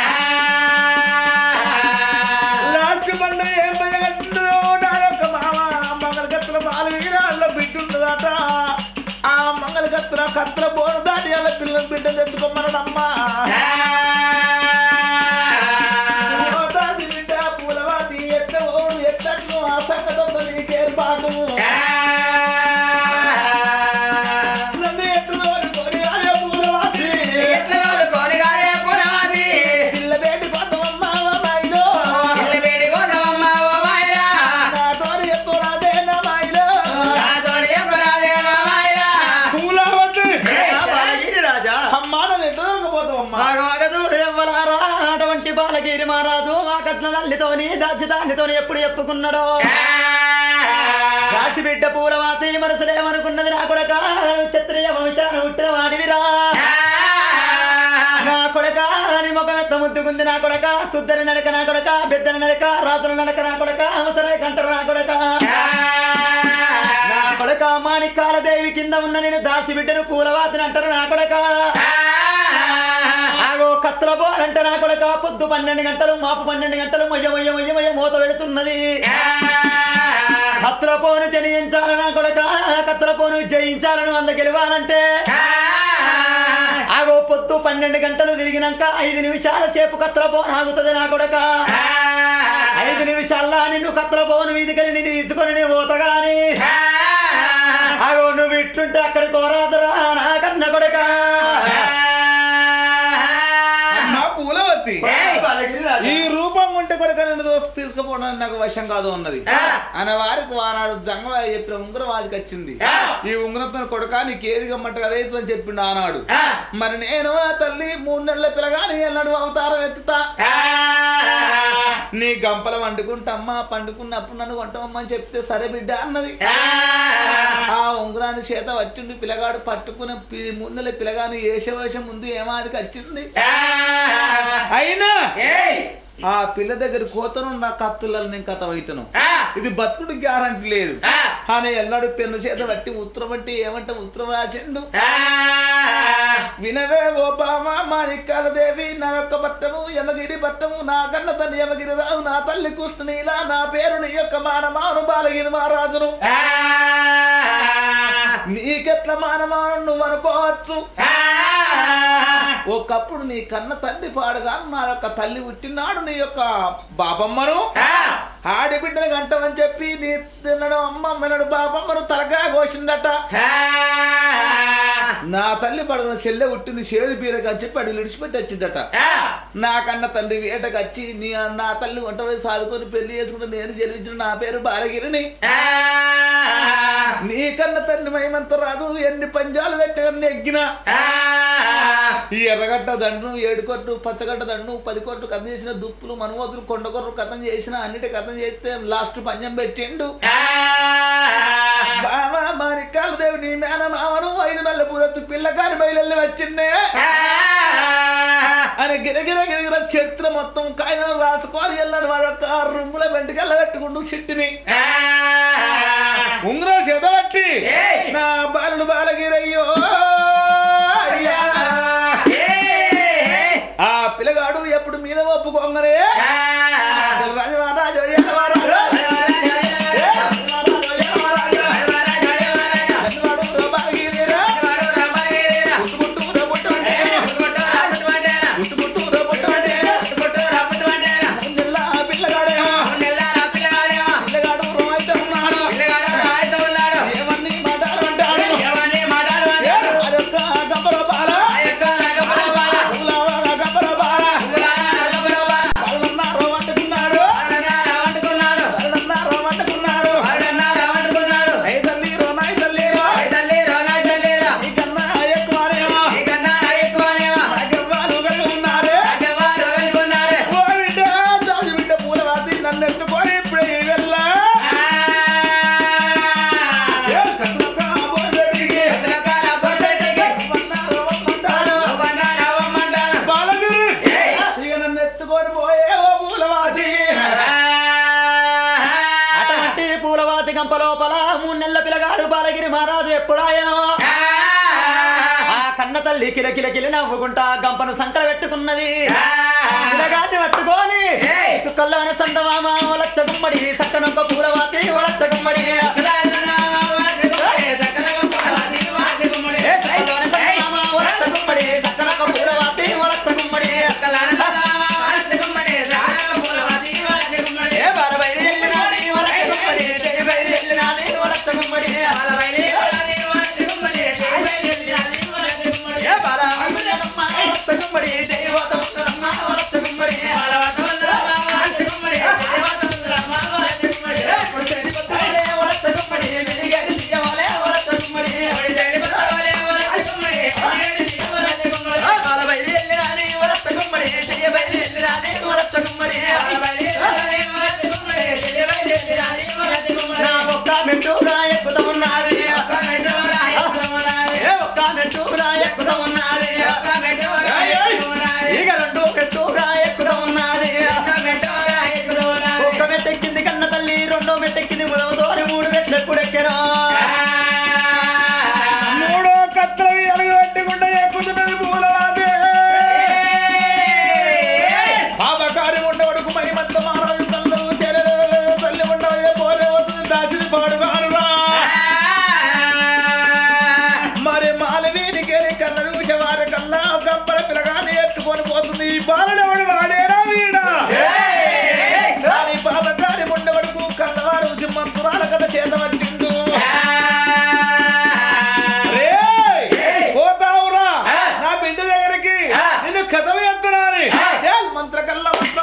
లాస్ట్ పండు ఏం పనిగట్టిందో నా యొక్క మామ మంగళకత్తుల బాలు వీరాళ్ళ బిడ్డుండదట ఆ మంగళకత్తుల కత్తుల బోరు దాటి వాళ్ళ పిల్లలు బిడ్డలు ఎత్తుకోమన్నడమ్మా బిడ్డ పూలవాతి ఎట్ట ఓడు ఎట్టట్లు ఆ సంగతంతో నీకు ఏర్పాటు నన్ను ఎట్టుకోని కొని ఆయా పూలవాతి పిల్ల బేటి కొత్తమ్మ మాయిలో నా తోడి ఎత్తురాదే నా మాయిలో పూలవద్దు బాలగిరి రాజా అమ్మాన నిద్ర చూడు ఎవ్వలారా అటువంటి బాలగిరి మహారాజు ఆ కట్ల తల్లితోని దాచిదానితోని ఎప్పుడు చెప్పుకున్నాడో రాసి బిడ్డ పూలవాతి మనసులేమనుకున్నది నా కొడక క్షత్రియ వంశాన పుట్టిన వాడివిరా నా కొడక నీ ముఖం ఎత్త ముద్దుకుంది నా కొడక శుద్ధని నడక నా కొడక బిడ్డని నడక రాత్రుల నడక నా కొడక అవసరమే కంటరు నా కొడక నా కొడక మాణిక్యాల దేవి కింద ఉన్న నేను దాసి బిడ్డను పూలవాతిని అంటారు నా కొడక ఆగో కత్తుల బోరంట నా కొడక పొద్దు 12 గంటలు మాపు 12 గంటలు మొయ్య మూత పెడుతున్నది కత్తుల పోను జయించాలనా కొడక కత్తుల పోను జయించాలను అంద గెలవాలంటే ఆగో పొద్దు 12 గంటలు తిరిగినాక 5 నిమిషాల సేపు కత్తుల పోను ఆగుతుంది నా కొడక 5 నిమిషాల్లో నిన్ను కత్తుల పోను వీధికని నిన్ను తీసుకొని నేను పోతగాని ఆగో నువ్వు ఇట్లుంటే అక్కడ కోరాదురా నా కన్న కొడక పూలవతి ఈ రూపం ఉంటే కొడుక నన్ను తీసుకుపోవడానికి నాకు వశం కాదు అన్నది అనే వారికి వానాడు జంగ చెప్పిన ఉంగరం వారికి వచ్చింది ఈ ఉంగరంతో కొడుక నీకు ఏది గమ్మంట అదైతుందని చెప్పిండు ఆనాడు మరి నేను ఆ తల్లి 3 నెలల పిల్లగాని ఎన్నడు అవతారం ఎత్తుతా నీ గంపలు వండుకుంటమ్మా పండుకున్నప్పుడు నన్ను వంటమ్మా అని చెప్తే సరే బిడ్డ అన్నది ఆ ఉంగరాన్ని చేత పట్టిండు పిల్లగాడు పట్టుకున్న 3 నెలల పిల్లగాని వేసే ముందు ఏమాదికి వచ్చింది అయినా ఆ పిల్ల దగ్గర కోతను నా కత్తులను నేను కథ వైతను ఇది బతుకుడు గ్యారంటీ లేదు అని ఎల్లడు పెన్ను చేత బట్టి ఉత్తరం బట్టి ఏమంటే ఉత్తరం రాసిండు వినవే ఓబామా మాణిక్యాల దేవి నా యొక్క భర్తము యమగిరి భర్తము నా కన్న తల్లి యమగిరి రావు నా తల్లి కృష్ణనీలా నా పేరు నీ యొక్క మానమాను బాలగిరి మహారాజును నీకెట్ల మానమాను నువ్వు అనుకోవచ్చు ఒకప్పుడు నీ కన్న తల్లి పాడుగా నా యొక్క తల్లి పుట్టినాడు నీ యొక్క బాబమ్మను ఆడిబిడ్డలు గంటమని చెప్పి నీ తిన్నడు అమ్మమ్మనడు బాబమ్మను తలగా కోసిందట నా తల్లి పడుకున్న చెల్లె పుట్టింది చేదు పీరకు అని చెప్పి అడిగి విడిచిపెట్టి వచ్చిందట నా కన్న తల్లి వేటకు వచ్చి నీ నా తల్లి వంట పోయి సాదుకొని పెళ్లి చేసుకుంటే నేను జన్మించిన నా పేరు బాలగిరిని నీ కన్న తల్లి మహిమంత రాదు ఎన్ని పంజాలు కట్టగానే ఎగ్గిన ఈ ఎర్రగడ్డ దండు 7 కొట్టు పచ్చగడ్డ దండు 10 కొట్టు కథ చేసిన దుప్పులు మనమోతులు కొండకొర్రు కథం చేసిన అన్నిటి కథం చేస్తే లాస్ట్ పంజం పెట్టిండు బాబా మాణిక్యాల దేవి నీ మేనమామను 5 నెలల పూరత్తు పిల్లకాని బయలు వచ్చిండే అని గిరగిర చరిత్ర మొత్తం కాగితం రాసుకోవాలి వెళ్ళని వాళ్ళ రూముల వెంటకెళ్ళ పెట్టుకుంటూ చిట్టిని ఉంగరం చేతబట్టి నా బాలుడు బాలగిరయ్యో ఆ పిల్లగాడు ఎప్పుడు మీద ఒప్పుకోంగరే రాజు లోపల 3 నెలల పిల్లగాడు బాలగిరి మహారాజు ఎప్పుడాయనో ఆ కన్న తల్లి కిలకిల నవ్వుకుంటా గంపను సంకర పెట్టుకున్నది పిల్లగాన్ని పట్టుకొని సుక్కల్లోని సందమామ వలచ్చ గుమ్మడి సక్కనొక్క పూలవాతి వలచ్చ గుమ్మడి నా ఒక్క మెట్టూరా ఎక్కుతా ఉన్నది ఒక్క మెట్టూరా ఎక్కుతా ఉన్నది ఇక రెండు మెట్టూరా ఎక్కుతా ఉన్నది ఒక్క మెట్టెక్కింది కన్న తల్లి రెండో మెట్టెక్కింది ముదవతోని మూడు మెట్లు ఎప్పుడు ఎక్కినా మూడో కత్తలు ఎలుగట్టుకుంటే ఎక్కుతున్నది పూలవాదే పాపకారి ఉండవడుకు మహిమంత మహారాజు తల్లు చెరలు తల్లి ఉండవే పోలే వస్తుంది దాసిని పాడుగానురా మరి మాలవీనికి కన్న చూసేవారి కల్లా గంపల పిల్లగాని ఎట్టుకొని పోతుంది ఈ బాలడవాడు వాడేరా వీడా పాపకారి ఉండవడుకు కన్నవాడు సింహంతురాల కట్ట చేత పట్టిండు పోతావురా నా బిడ్డ దగ్గరికి నిన్ను కథలు ఎత్తనాని మంత్ర కల్లా మంత్రం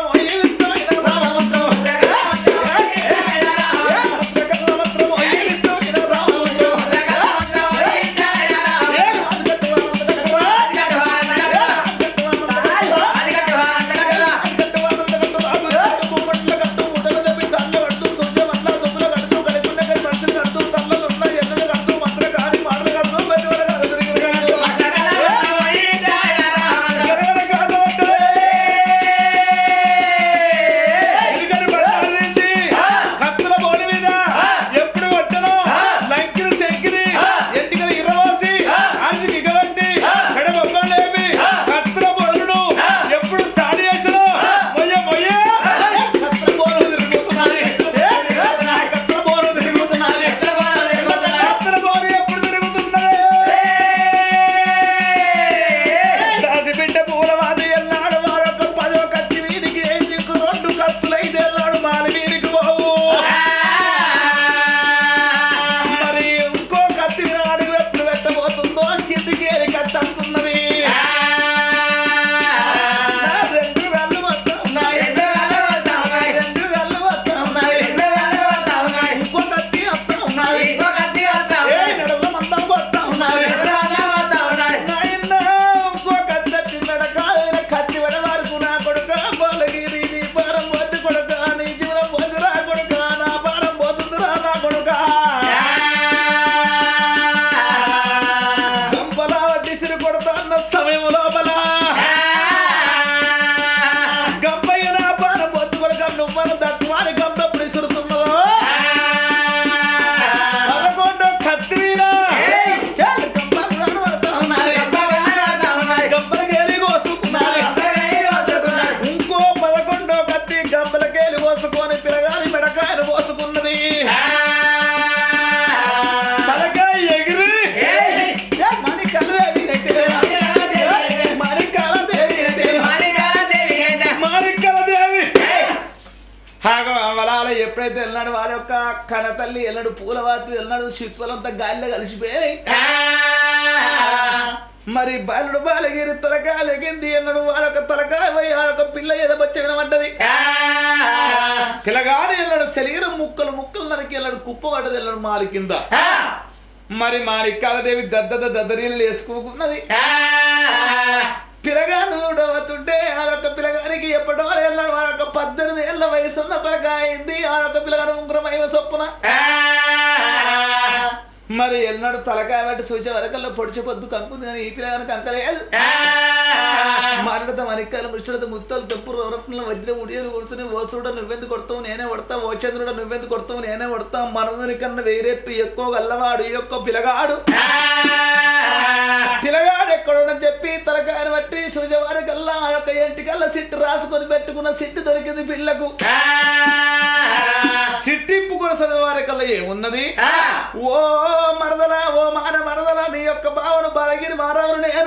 ఎప్పుడైతే వెళ్ళాడు వారి యొక్క కన తల్లి వెళ్ళాడు పూలవాతి వెళ్ళాడు శిల్పలంతా గాలిలో కలిసిపోయాయి మరి బాలుడు బాలగిరి తలకాయ లెగింది అన్నాడు వారి యొక్క తలకాయ పోయి ఆ యొక్క పిల్ల ఎదబొచ్చ వినమంటది పిల్లగాని వెళ్ళాడు శరీరం ముక్కలు ముక్కలు నరికి వెళ్ళాడు కుప్ప పడ్డది వెళ్ళాడు మాలి కింద మరి మాణిక్యాలదేవి దద్దరీలు వేసుకోకున్నది పిల్లగాను వస్తుంటే ఆ యొక్క పిల్లగానికి ఎప్పటో వెళ్ళాడు ఆ యొక్క 18 ఏళ్ల వయసు ఉన్న తలకాయింది ఆ యొక్క పిల్లగాడు ఉంగరమైవ సొప్పున మరి ఎన్నడు తలకాయ బట్టి చూసే వరకల్లా పొడిచే పొద్దు కంకుంది కానీ ఈ పిల్లగానికి అంకలేదు మాట్లాడతా మనిక్కలు ముష్టితో ముత్తలు తెప్పు రత్నంలో వజ్రం ఉడియలు కొడుతూనే ఓసుడ నువ్వెందుకు కొడతావు నేనే కొడతా ఓ చంద్రుడ నువ్వెందుకు కొడతావు నేనే కొడతా మనదుని కన్నా వేరెట్టు ఎక్కువ గల్లవాడు యొక్క పిల్లగాడు పిల్లగాడు ఎక్కడని చెప్పి తలకాయని బట్టి చూసేవారి కల్లా ఆ యొక్క ఇంటికల్లా సిట్టు రాసుకొని పెట్టుకున్న సిట్టు దొరికింది పిల్లకు సిట్టింపుకున్న చదివారి కల్లా ఏమున్నది ఓ మరదలా ఓ మాన మరదలా నీ యొక్క భావన బాలగిరి మహారాజు నేను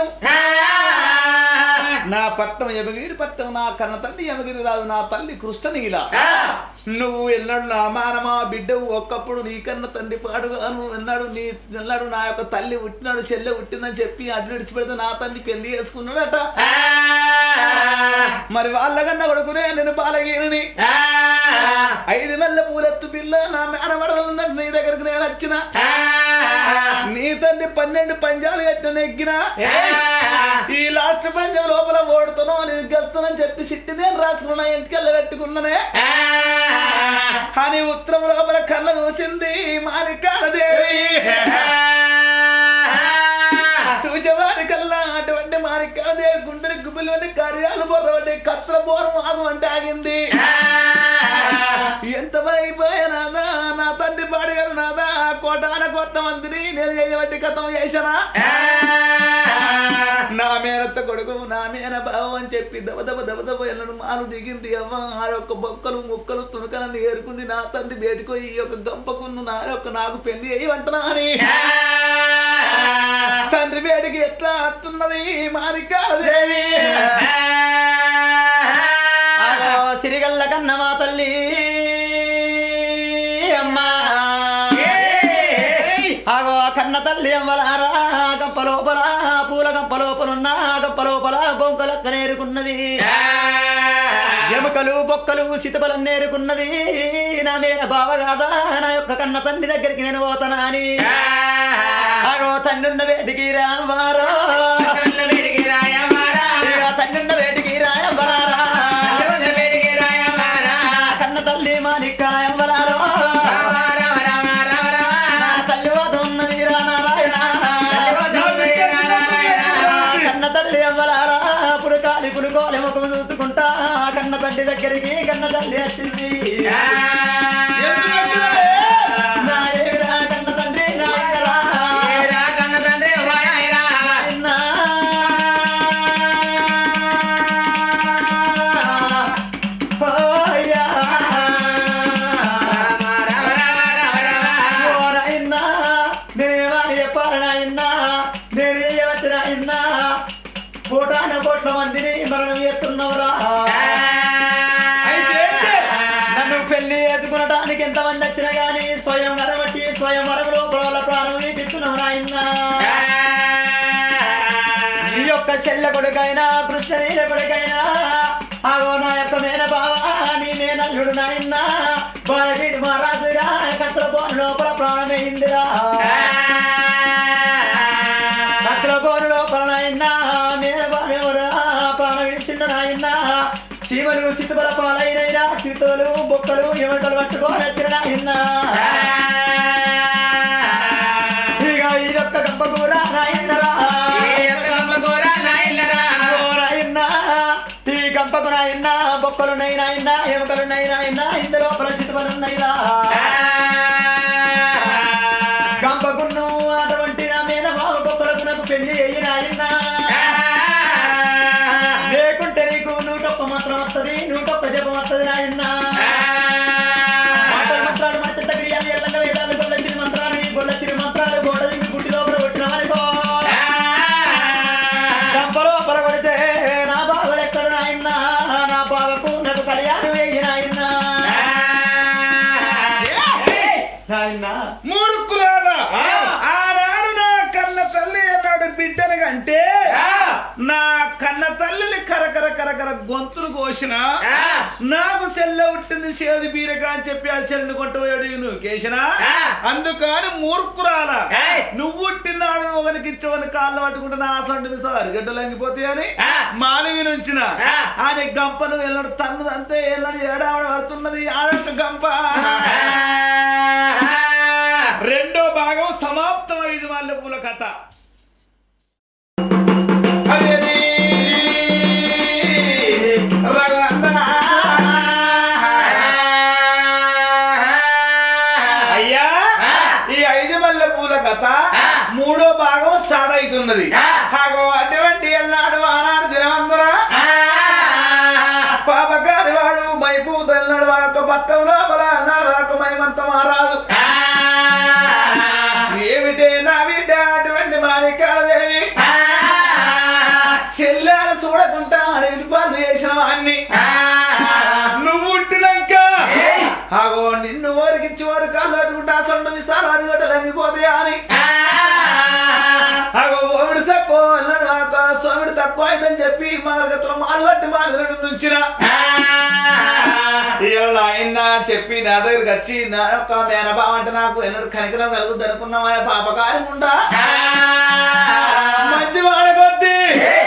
నా పట్టం యమగిరి పట్టం నా కన్న తల్లి యమగిరి రాదు నా తల్లి కృష్ణనీల నువ్వు ఎన్నడు నా మానమా బిడ్డవు ఒక్కప్పుడు నీ కన్న తండ్రి పాడుగాను ఎన్నాడు నా యొక్క తల్లి పుట్టినాడు చెల్లె పుట్టిందని చెప్పి అడ్డు విడిచిపెడితే నా తండ్రి పెళ్లి చేసుకున్నాడట మరి వాళ్ళకన్నా కొడుకునే నేను బాలగిరిని 5 మెల్ల పూలెత్తు పిల్ల నా మేనమడలందంటే నీ దగ్గరకు నేను వచ్చిన నీ తండ్రి 12 పంజాలు ఎత్తిన ఎగ్గిన ఈ లాస్ట్ పంచం లోపల ఓడుతాను నేను గెలుస్తానని చెప్పి సిట్టి నేను రాసుకున్నా ఇంటికెళ్ళ పెట్టుకున్నానే అని ఉత్తరం లోపల కళ్ళ చూసింది మాణిక్యాలదేవి చూసేవారి కల్లా అటువంటి మాణిక్యాలదేవి గుండెని గుబిలోని కార్యాలు బొర్రబడి కత్ర బోరం ఆగం అంటే ఆగింది ఎంత పని అయిపోయానాదా నా తండ్రి పాడిగారు నాదా కోటాన కొత్త మంత్రి నేను చేయబట్టి కథం చేశానా నా మేనత్త కొడుకు నా మేన బావం అని చెప్పి దబదబ ఎల్లను మాలు దిగింది అవ్వ ఆ యొక్క బొక్కలు ముక్కలు తునకనని ఏరుకుంది నా తండ్రి బయటకు ఈ యొక్క గంపకున్ను నా యొక్క నాకు పెళ్లి అయ్యంటనా అని తండ్రి బయటికి ఎట్లా వస్తున్నది మాణిక్యాలదేవి సిరిగల్ల కన్నమా తల్లి అమ్మా ఆగో కన్న తల్లి అమ్మలారా గంప లోపల పూల గంప లోపలున్న గంప లోపల బొంకలక్క నేరుకున్నది ఎముకలు బొక్కలు సితబలం నేరుకున్నది నా మీద బావ కాదా నా యొక్క కన్న తండ్రి దగ్గరికి నేను పోతానా అని ఆగో తండ్రున్న వేటికి రావారో తండ్రున్న వేటికి రాయవరారా కన్న తల్లి మాణిక్యాలవరారో తల్లి వద్ద ఉన్నది రా నారాయణ కన్న తల్లి అవ్వలారా పుడుకాలి పుడుకోలే ముఖం చూసుకుంటా కన్న తల్లి దగ్గరికి కన్న తల్లి వచ్చింది కన్న తండ్రి కోటాన కోట్ల మందిని మరణం చేస్తున్నవరా నన్ను పెళ్లి చేసుకునటానికి ఎంతమంది వచ్చినా గాని స్వయం వరబట్టి స్వయం వరం లోపల ప్రాణం తీపిస్తున్నావు నాయన్నా నీ యొక్క చెల్ల కొడుకైనా కృష్ణనీల కొడుకైనా ఆగో నా యొక్క మేన బావా నీ మేనల్లుడు నాయన్నా బాలవీడు మహారాజురా కత్రపోను లోపల ప్రాణమైందిరా కత్రపోను లోపల నాయన్నా మేనబాలెవరా ప్రాణ విడిచిండు నాయన్నా సీమలు సితుబల పాలైనైనా సితులు బొక్కలు ఎముకలు పట్టుకొని వచ్చిన నాయన్నా ఇక ఇదొక్క గంప కూర నాయన్నరా ఈ గంపకు నాయన్నా బొక్కలు నాయన్నా ఎముకలు నాయన్నా ఇందులో ప్రసిద్ధులున్నాయిరా గంపకును అటువంటి నా మీద బావ బొక్కలకు నాకు పెళ్లి అయ్యి నాయన్నా లేకుంటే నీకు 101 మాత్రం వస్తుంది 101 జపం వస్తుంది నాయన్నా మంత్రాలు మత తగిలి ఎల్లంగా వేదాలు గొల్లచిరి మంత్రాలు ఈ గొల్లచిరి మంత్రాలు గోడ దిగి గుడ్డి లోపల కొట్టినామనుకో గంప లోపల కొడితే నా బావలు ఎక్కడ నాయన్నా నా బావకు నాకు కళ్యాణం వేయి నాయన్నా నాయన్నా మూర్ఖులారా ఆనాడు నా కన్న తల్లి అన్నాడు బిడ్డను కంటే నా కన్న తల్లిని కరకర గొంతులు కోసిన నాకు చెల్ల ఉట్టింది సేది బీరగా అని చెప్పి ఆ చెల్లిని కొట్టబోయాడు నువ్వు కేసిన అందుకని మూర్ఖురాల నువ్వు ఉట్టినాడు ఒకరికి ఇచ్చవని కాళ్ళు పట్టుకుంటే నా ఆసంటు మిస్తారు అరిగడ్డలు అంగిపోతాయి అని మానవి నుంచిన ఆయన గంపను వెళ్ళడు తన్ను అంతే వెళ్ళడు ఏడావిడ పడుతున్నది ఆడొక్క గంప రెండో భాగం సమాప్తం 5 మల్లె పూల కథ అయ్యా ఈ 5 మల్లె పూల కథ మూడో భాగం స్టార్ట్ అవుతున్నది అటువంటి ఎల్లాడు ఆనాడు దినవంతురా పాపకారి వాడు మైపూత ఎల్లాడు వాడు పత్తం లోపల అన్నాడు వాడు మైమంత మహారాజు ఏమిటే నా బిడ్డ అటువంటి మాణిక్యాలదేవి చెల్లాను చూడకుండా అడవి పనులు చేసిన వాడిని నువ్వు ఉట్టినాక ఆగో నిన్ను ఓరికిచ్చి వారు కాళ్ళు పట్టుకుంటా సొంత విస్తాలు అడిగట్ట లంగిపోతాయా అని ఆగో ఓమిడి సక్కో సోమిడి తక్కువ అయిందని చెప్పి మార్గత్లో మాలు పట్టి మాలు నుంచిన ఆయన చెప్పి నా దగ్గరికి వచ్చి నా యొక్క మేనబావ అంటే నాకు ఎన్నడు కనికరం కలుగుద్ది అనుకున్నావా పాపకారం ఉండా మంచి వాడకొద్ది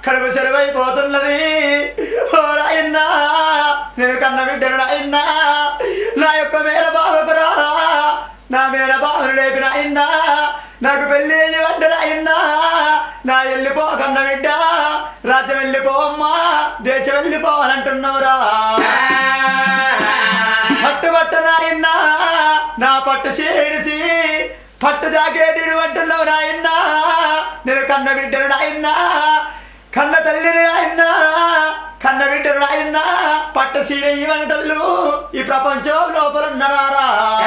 కడుపు చెరువైపోతున్నది. ఓ రాయన్నా, నేను కన్న బిడ్డను రాయన్నా, నా యొక్క మేర బావకురా, నా మేర బావను లేపిన అయిందా, నాకు పెళ్లి వంట రాయన్నా, నా వెళ్ళిపో కన్న బిడ్డ, రాజ్యం వెళ్ళిపోవమ్మా, దేశం వెళ్ళిపోవాలంటున్నవరా. పట్టు రాయన్నా, నా పట్టు చేడిసి పట్టు జాకేటిడు అంటున్నావు రాయన్నా, నేను కన్న బిడ్డను రాయన్నా, కన్న తల్లిని రాయన్నా, కన్న బిడ్డను రాయన్నా, పట్టు సీర ఇవ్వనటోళ్ళు ఈ ప్రపంచం లోపల ఉన్నారా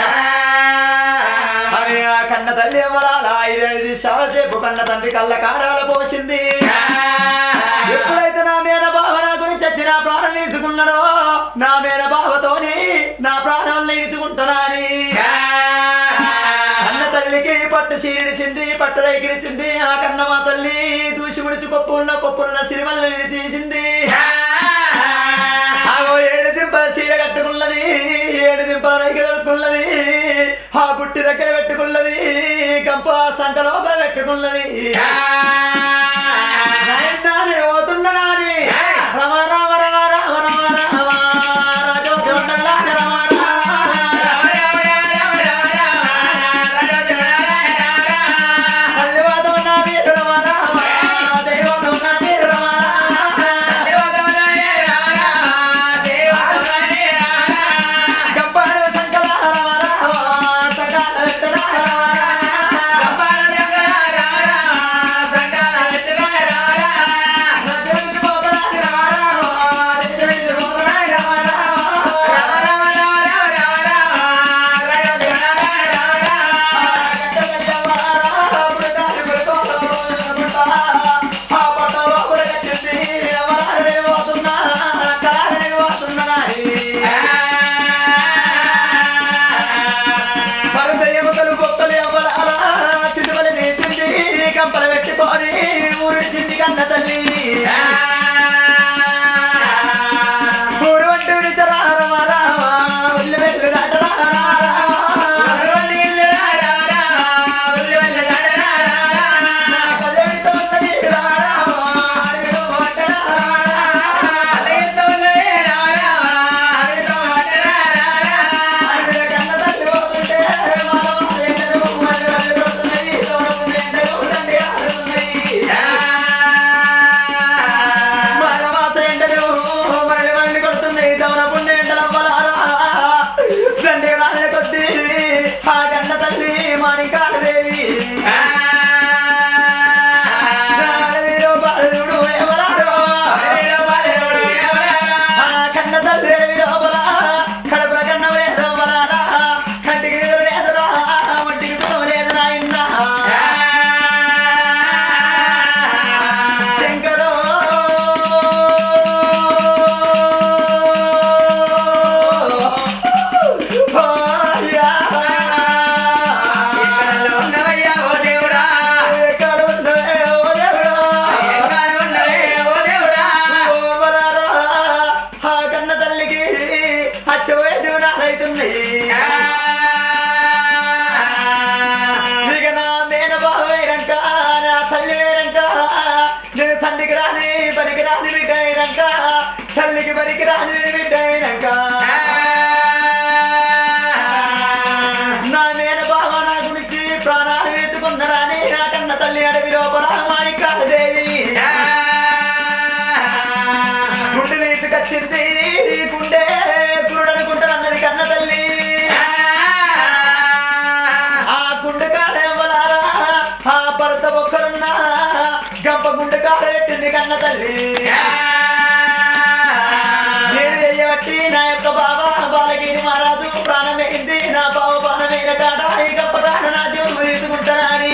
అని ఆ కన్న తల్లి ఎవరాలా 5 సేపు కన్న తండ్రి కళ్ళ కాడాల పోసింది. ఎప్పుడైతే నా మేన బావ నా గురించి వచ్చి నా ప్రాణం తీసుకున్నాడో, నా మేన బావతోని నా ప్రాణం తీసుకుంటున్నా అని కన్న తల్లికి పట్టు చీరిడిచింది, పట్టు రైకిడిచింది. ఆ కన్న మా తల్లి దూసి ముడిచి కొప్పున్న సిరిమల్లని తీసింది. 7 దింపల చీర కట్టుకున్నది, 7 దింపల రైకి దొరుకున్నది, ఆ పుట్టి దగ్గర పెట్టుకున్నది, గంప సంఖ లోపల పెట్టుకున్నది. నేను పోతున్నా నాని రమ రామ రమ రామ రమ రామ రాజోజ మండలాని రమ కంపలు పెట్టుకొని ఊరు కన్న తల్లి ఊరు వంటి విడిచరా రమ రామ ఉల్లి వెళ్ళు దాటరా తల్లికి బరికి రాని బిడ్డైనాక నా మేన బావ నా గురించి ప్రాణాలు వేసుకున్నాడని నా కన్న తల్లి అడవి లోపల మాణిక్యాలదేవి గుండె తీసుకొచ్చింది. గుండె గురుడనుకుంటానన్నది కన్న తల్లి. ఆ గుండె కాడ ఇవ్వలారా ఆ భర్త ఒక్కరున్నా గంప గుండె కాడ పెట్టింది కన్న తల్లి. నా యొక్క బావ బాలగిరి మహారాజు ప్రాణమైంది, నా బావ ప్రాణమైన కాడ ఈ గొప్ప కాడ నా జీవనం తీసుకుంటానని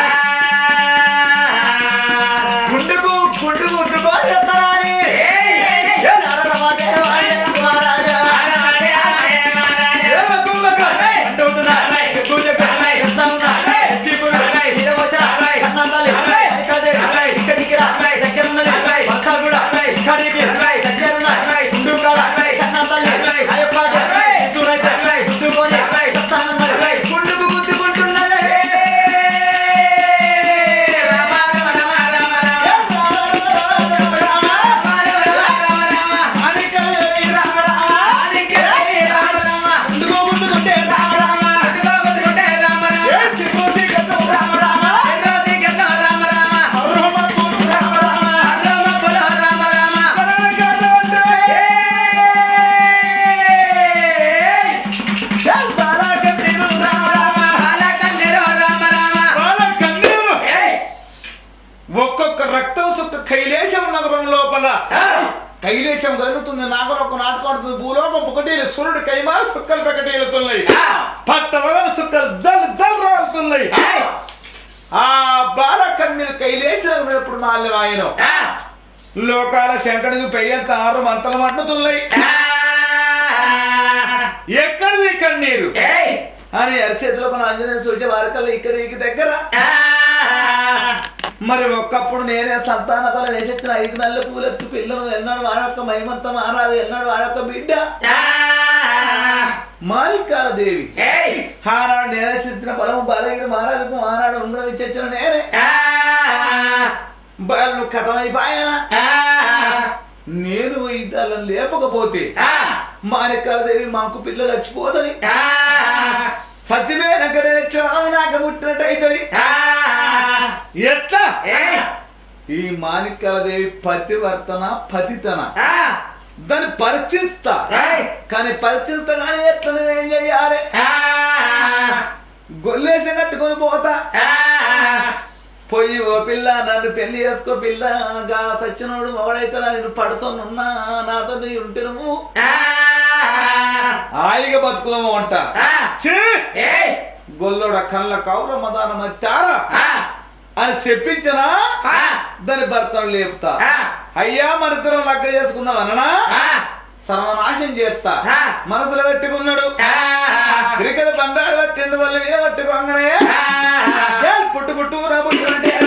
గుండుకు గుండు గుద్దుకొని చెప్తానని ఇక్కడికి రా దగ్గరున్నది కూడా గుండుకు గుద్దు ఒక్కొక్క రక్తం సుక్క కైలేశం నగరం లోపల కైలేశం కదులుతుంది, నాగలోకం నాటుకుంటుంది, భూలోకం పుకటీలు సూర్యుడు కైమాల సుక్కలు పెకటీలుతున్నాయి, పట్టవగల సుక్కలు జల్ జల్ రాలుతున్నాయి. ఆ బాల కన్నీరు కైలేశం ఎప్పుడు నాళ్ళు ఆయన లోకాల శంకరుడికి పెయ్యంత ఆరు మంటలు మండుతున్నాయి. ఎక్కడిది కన్నీరు అని అరిచేతిలో మన ఆంజనేయ సూచే వారికల్లా ఇక్కడికి దగ్గర. మరి ఒక్కప్పుడు నేనే సంతాన బలం వేసొచ్చిన 5 నెలల పూలెత్తు పిల్లలు ఎన్నాడు వాడొక్క మహిమంత మారాదు, ఎన్నాడు వాడొక్క బిడ్డ మాలికాల దేవి. ఆనాడు నేనే చిన్న బలము బాలగిరి మహారాజుకు ఆనాడు ఉంగరం ఇచ్చొచ్చిన నేనే బలు కథమైపోయానా. నేను ఇతరులను లేపకపోతే మాలికాల దేవి మాకు పిల్లలు చచ్చిపోతుంది, సచ్చిపోయినాక నాకు పుట్టినట్టయితుంది. ఎట్లా ఈ మాణిక్యాలదేవి పతివర్తన పతితన దాన్ని పరీక్షిస్తా, కానీ పరీక్షిస్తా కానీ ఎట్లా నేనేం చెయ్యాలి? గొల్లేసి కట్టుకొని పోతా పోయి, ఓ పిల్ల నన్ను పెళ్లి చేసుకో పిల్లగా సచ్చినోడు మొగడైతే నేను పడుసోనున్నా నాతో నీ ఉంటే నువ్వు హాయిగా బతుకుదాము అంట. గొల్లోడ కళ్ళ కౌర మదాన మత్తారా అని చెప్పించనా దాని భర్తను లేపుతా. అయ్యా మరిద్దరం లగ్గ చేసుకున్నాం అననా సర్వనాశం చేస్తా మనసులో పెట్టుకున్నాడు. క్రికెట్ బండారు పట్టిండు వల్ల మీద పట్టుకోగానే పుట్టు పుట్టు నా పుట్టు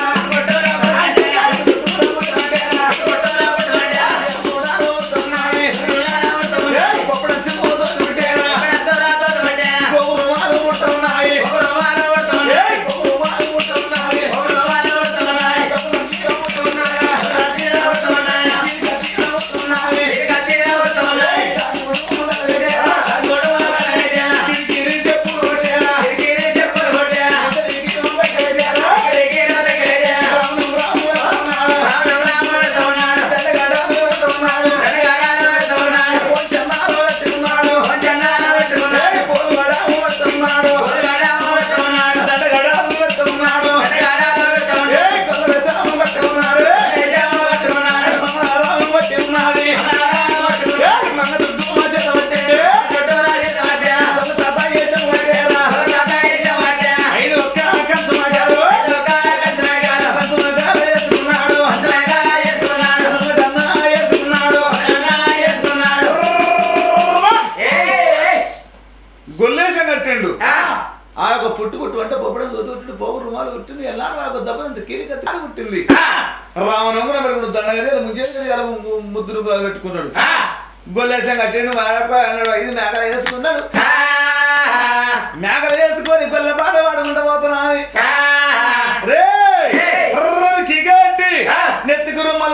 పుట్టింది. రావణంగా ముద్దులు పెట్టుకున్నాడు, గొల్లేసం కట్టిండు, ఇది మేకలు వేసుకున్నాడు. మేకలు వేసుకొని గొల్ల బాధ వాడుకుంటూ పోతున్నా రే కిగట్టి నెత్తికి రుమ్మలు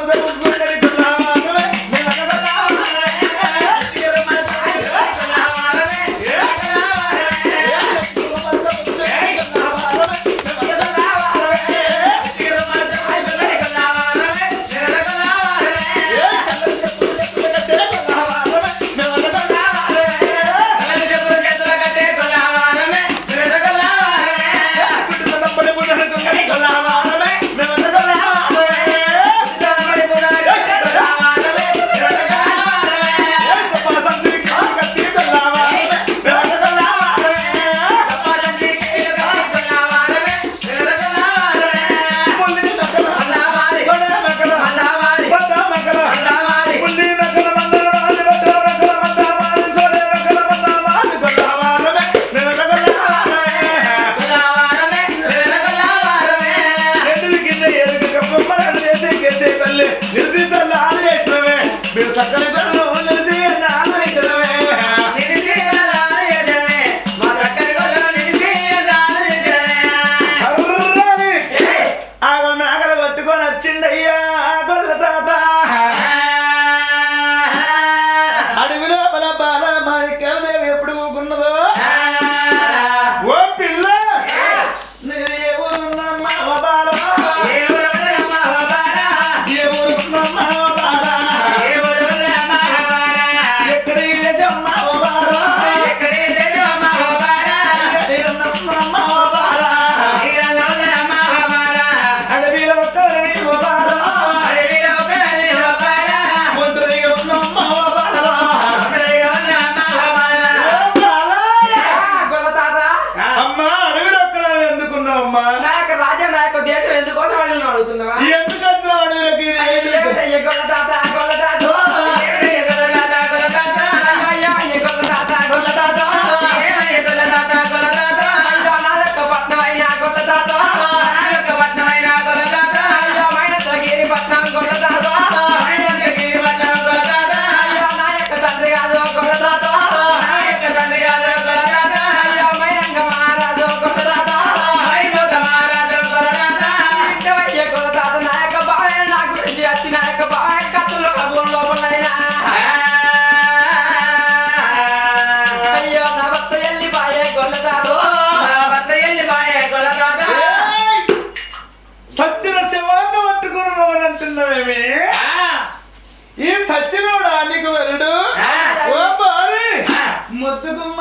మగవాన్ని పట్టుకుని మగని అంటున్నావేమి ఈ సచ్చినోడా నీకు వెలుడు ఓ బాలి ముద్దుగుమ్మ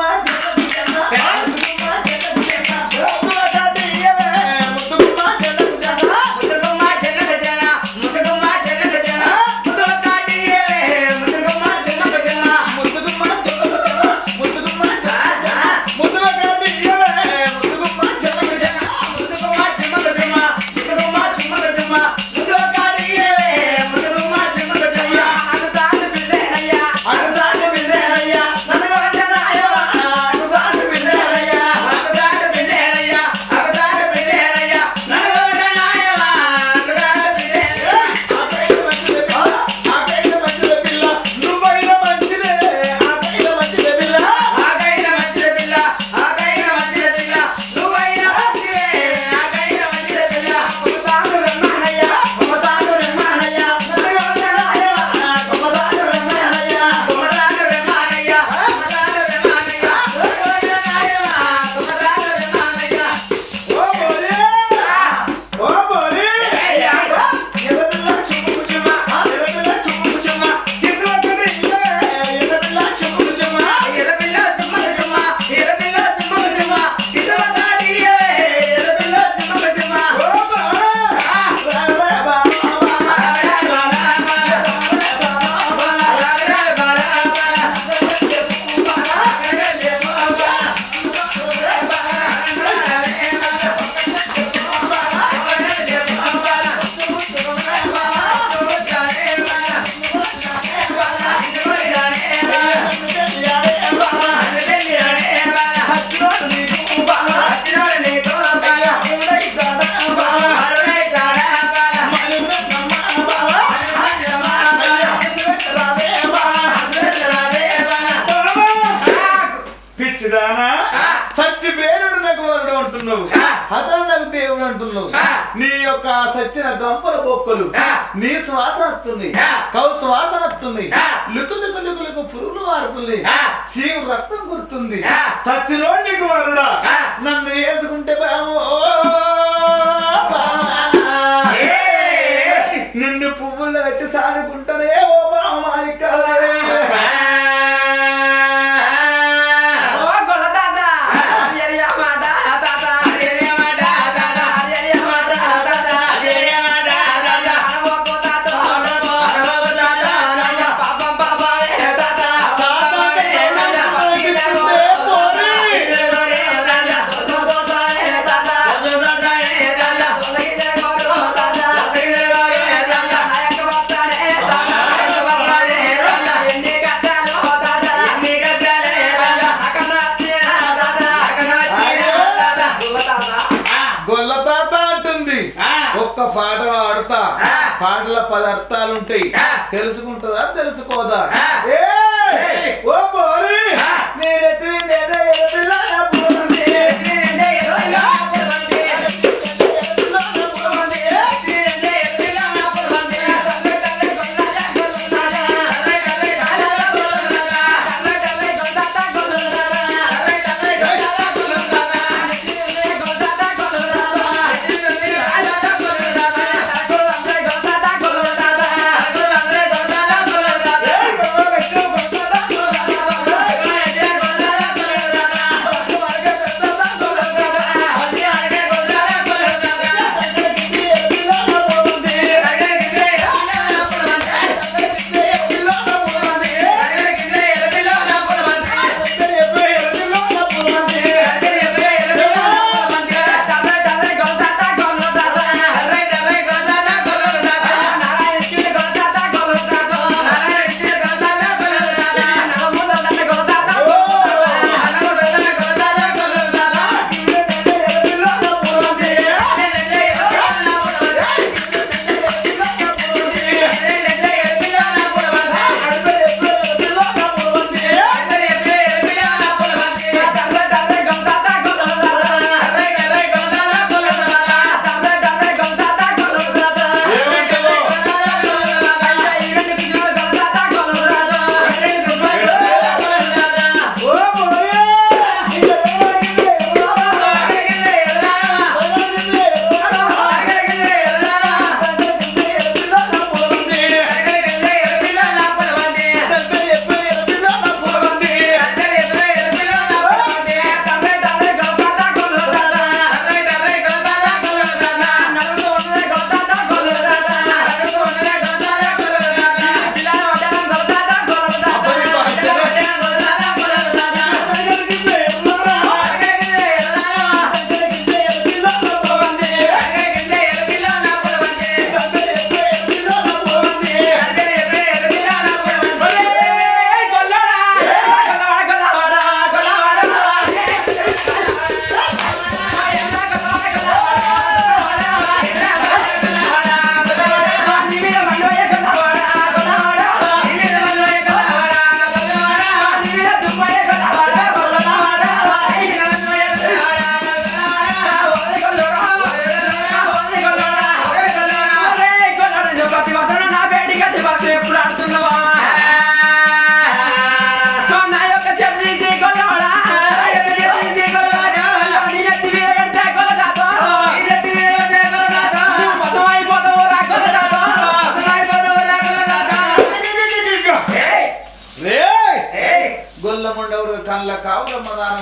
సచ్చి పేరుడు నాకు వరుడు అంటున్నావు అతను నాకు దేవుడు అంటున్నావు నీ యొక్క సచ్చిన గంపల బొక్కలు నీ శ్వాస వస్తుంది కౌ శ్వాస వస్తుంది లుకు పురుగులు మారుతుంది చీవు రక్తం కురుతుంది సచ్చిలో నీకు వరుడా నన్ను వేసుకుంటే బాబు నిన్ను పువ్వుల్లో పెట్టి సాదుకుంటానే ఓ బామారిక ఒక్క పాట పాడుతా పాటల 10 అర్థాలు ఉంటాయి తెలుసుకుంటుందా తెలుసుకోదా ఓ పోరి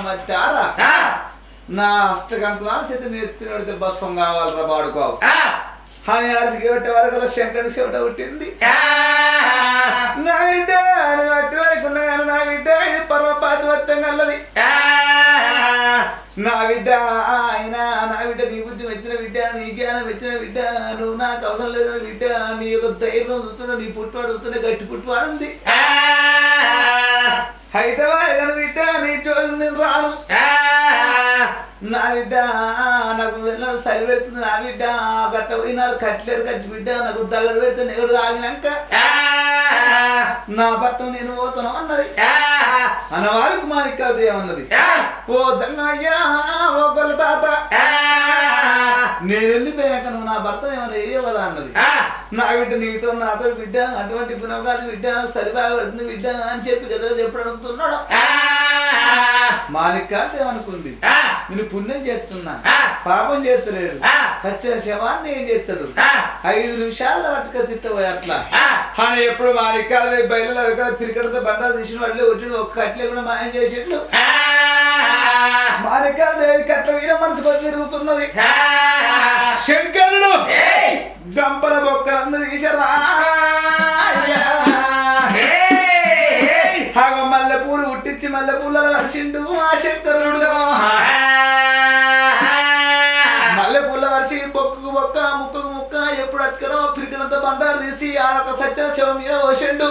వచ్చారా నా అష్టగంటల చేతి నెత్తినడితే బస్వం కావాలరా వాడుకోవు అని అరిసికి పెట్టే వరకు శంకరుడు చెవిట పుట్టింది నా బిడ్డ అట్టి వరకున్నా కానీ నా బిడ్డ ఇది పర్వపాతివత్తంగా అల్లది నా బిడ్డ ఆయన నా బిడ్డ నీ బుద్ధి వచ్చిన బిడ్డ నీ జ్ఞానం వచ్చిన బిడ్డ నువ్వు నాకు అవసరం లేదు బిడ్డ నీ యొక్క ధైర్యం చూస్తున్నా నీ పుట్టువాడు చూస్తున్నా గట్టి పుట్టువాడుంది అయితే బిడ్డ నీ చోటు నేను రాను నా బిడ్డ నాకు వెళ్ళడం సరి పెడుతుంది నా బిడ్డ గట్ట పోయినారు కట్టలేరు కచ్చి బిడ్డ నాకు దగ్గర పెడితే నెగడు ఆగినాక నా బట్ట నేను పోతాను అన్నది అన్నవారికి మాణిక్యాలది ఏమన్నది ఓ జంగయ్యా ఓ గొల్ల తాత నేను వెళ్ళిపోయాక నువ్వు నా భర్త ఏమన్నా వేయవదా అన్నది నా బిడ్డ నీతో నాతో బిడ్డ అటువంటి గుణగాలు బిడ్డ నాకు సరిబాగా పెడుతుంది బిడ్డ అని చెప్పి కదా ఎప్పుడు అడుగుతున్నాడు మాణిక్యాలది ఏమనుకుంది నేను పుణ్యం చేస్తున్నా పాపం చేస్తలేదు సత్య శవాన్ని ఏం చేస్తాడు 5 నిమిషాల్లో పట్టుక తిట్టబోయి అట్లా అని ఎప్పుడు మాణిక్యాలది బయలులో తిరిగడతో బండాలు తీసిన వాళ్ళు ఒట్టిడు ఒక్క కట్లే కూడా మాయం చేసేట్లు మాణిక్యాలదేవి కట్ల వీర మనసు కొద్ది తిరుగుతున్నది శంకరుడు గంపల బొక్కలన్నీ తీసారా మల్లె పూలు ఉట్టించి మల్లె పూలలో వర్షిండు ఆ శంకరుడు మల్లె పూల వర్షి బొక్కకు బొక్క ముక్కకు ముక్క ఎప్పుడు అతికరో పిరికినంత బండారు తీసి ఆ యొక్క సత్య శివ మీద పోసిండు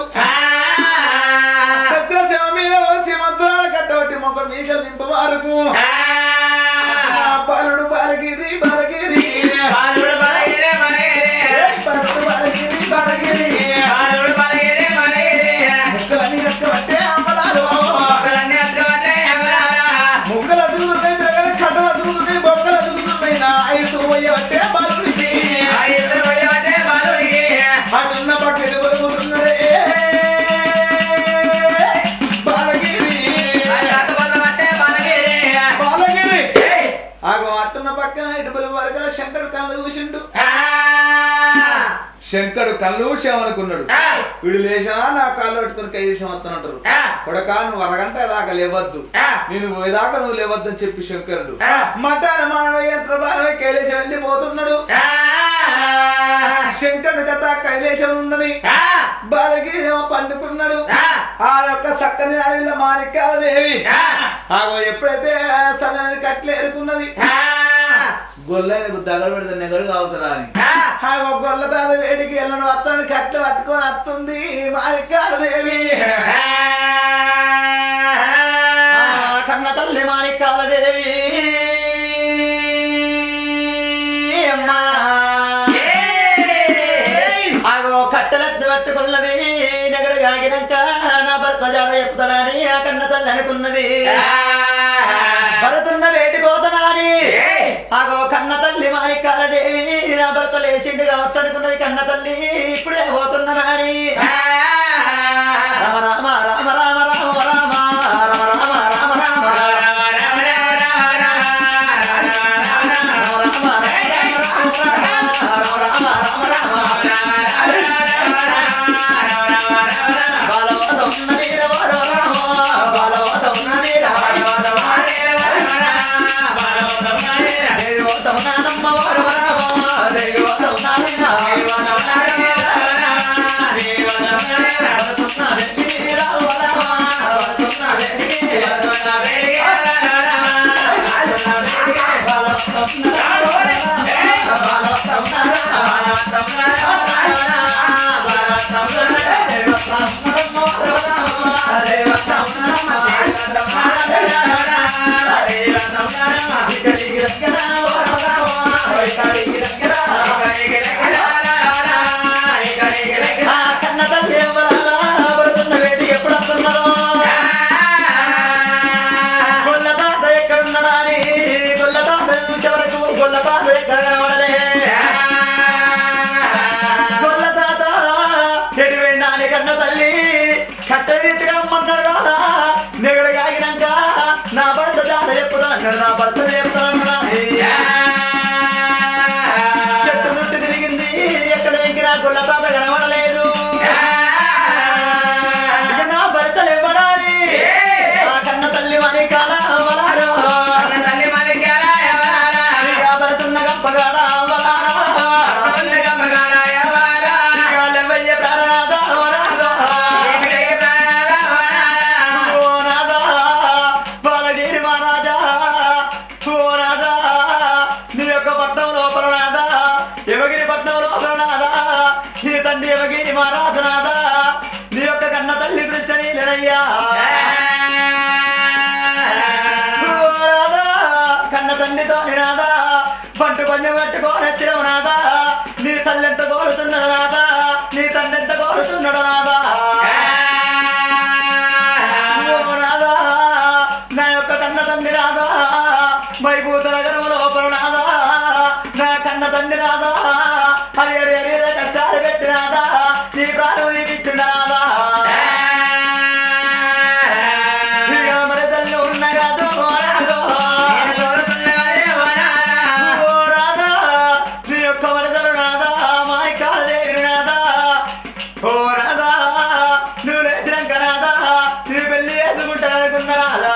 సత్య శివ మీద పోసి మంత్రాలు కట్టబట్టి మొక్క మీకలు దింపవారుకు బాలుడు బాలగిరి బాలగిరి బాలుడు బాలగిరి బాలుడు బాలగిరి బాలగిరి బాలుడు బాలగిరి బాలగిరి ముక్కలన్నీ కట్టబట్టే అమ్మలాలు ముక్కలన్నీ కట్టబట్టే అమ్మలాలు ముక్కలు అదుగుతున్నాయి పిల్లలు కట్టలు అదుగుతున్నాయి బొక్కలు అదుగుతున్నాయి నా ఐసు పోయబట్టే బాలుడికి ఐసు పోయబట్టే బాలుడికి అటున్న పక్కన బతుకుతున్నాడే శంకరుడు కళ్ళు చూసామనుకున్నాడు వీడు లేచినా నా కాళ్ళు పట్టుకుని కైదేశం వస్తానంటారు కొడకా నువ్వు అరగంట దాకా లేవద్దు నేను పోయేదాకా నువ్వు లేవద్దు అని చెప్పి శంకరుడు మటాన మానవయంత్రదానమే కైలేశం వెళ్ళిపోతున్నాడు శంకరుడు కథ కైలేశం ఉన్నది బాలగిరి పండుకున్నాడు ఆ యొక్క చక్కని అడవిలో మాణిక్యాలదేవి ఆగో ఎప్పుడైతే సన్నది కట్ల ఎరుకున్నది గొల్లైనకు దగ్గర పెడితే నెగడు కావుతారని గొల్ల తాత వేడికి వెళ్ళను వస్తాను కట్లు పట్టుకొని వస్తుంది మాణిక్యాలదేవి కన్న తల్లి మాణిక్యాలదేవి ఆగో కట్టెలెత్తి పట్టుకున్నది నెగడు కాగినాక నా భర్త జాడ చెప్తాడని ఆ కన్న తల్లి అనుకున్నది భరతున్న వేటి కోతనాని ఆగో కన్న తల్లి మాణిక్యాలదేవి నా భర్త లేచిండు కావచ్చు అనుకున్నది కన్న తల్లి ఇప్పుడే పోతున్నానని రామ రామ రామ రామ రామ రామ రామ రామ రామ రామ నా భర్త జాడ చెప్పుదా నా భర్త చెప్తాను చెట్టు నుండి తిరిగింది ఎక్కడ ఎక్కినా గొల్ల తాత కనబడలేదు నా భర్త లేపడాలి ఆ కన్న తల్లి మాణిక్యాల దేవగిరి మహారాజనాథ నీ యొక్క కన్న తల్లి కృష్ణ నీలనయ్యా కన్న తండ్రితో నాదా పంటు కొంచెం పట్టుకోనెచ్చినవు నాదా నీ తల్లి ఎంత కోరుతున్నడు నాదా నీ తండ్రి ఎంత కోరుతున్నాడు నాదా నాదా నా యొక్క కన్న తండ్రి నాదా మైభూత నగరం లోపల నాదా నా కన్న తండ్రి నాదా హరి కష్టాలు పెట్టి నాదా నీ ప్రాణం నీకిచ్చుండ నాదా మరి తల్లి ఉన్న కాదు నీ యొక్క వరదలు నాదా మాయకాదేవి నాదా ఓ రాదా నువ్వు లేచినాక నాదా నీ పెళ్లి చేసుకుంటాననుకున్న రాదా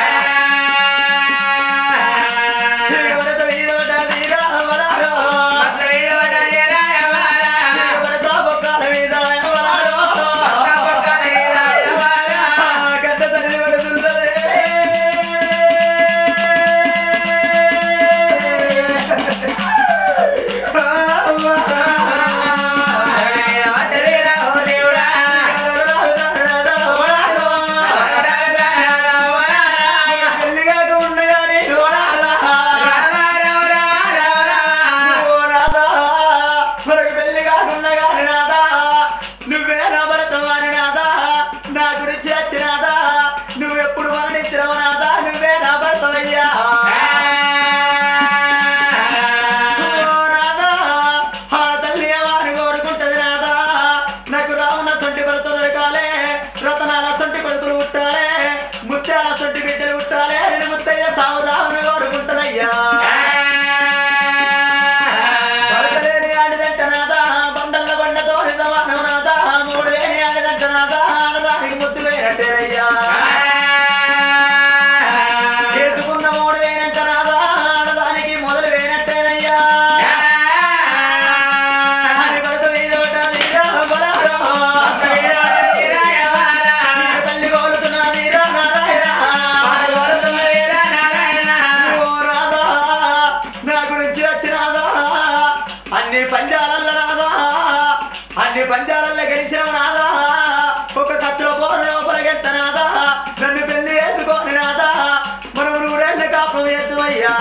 పంజాలల్లో గెలిచిన నాదా ఒక కత్తిలో పోరు లోపలికెత్త నాదా నన్ను పెళ్లి ఎత్తుకోని నాదా మనం నూరేళ్ళ కాపం ఎత్తుమయ్యా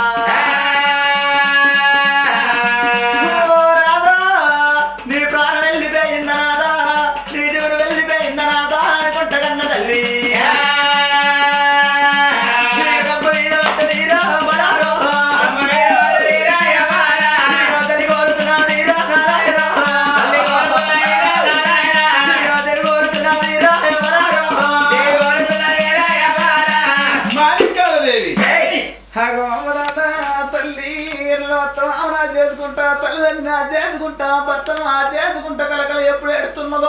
రాదా నీ ప్రాణం వెళ్ళిపోయింద నాదా నీ జీవుడు వెళ్ళిపోయింద నాదా అనుకుంట కన్న తల్లి చేసుకుంటా తల్లిదండ్రిని చేసుకుంటా భర్తను చేసుకుంటా కలకల ఎప్పుడు ఏడుతున్నదో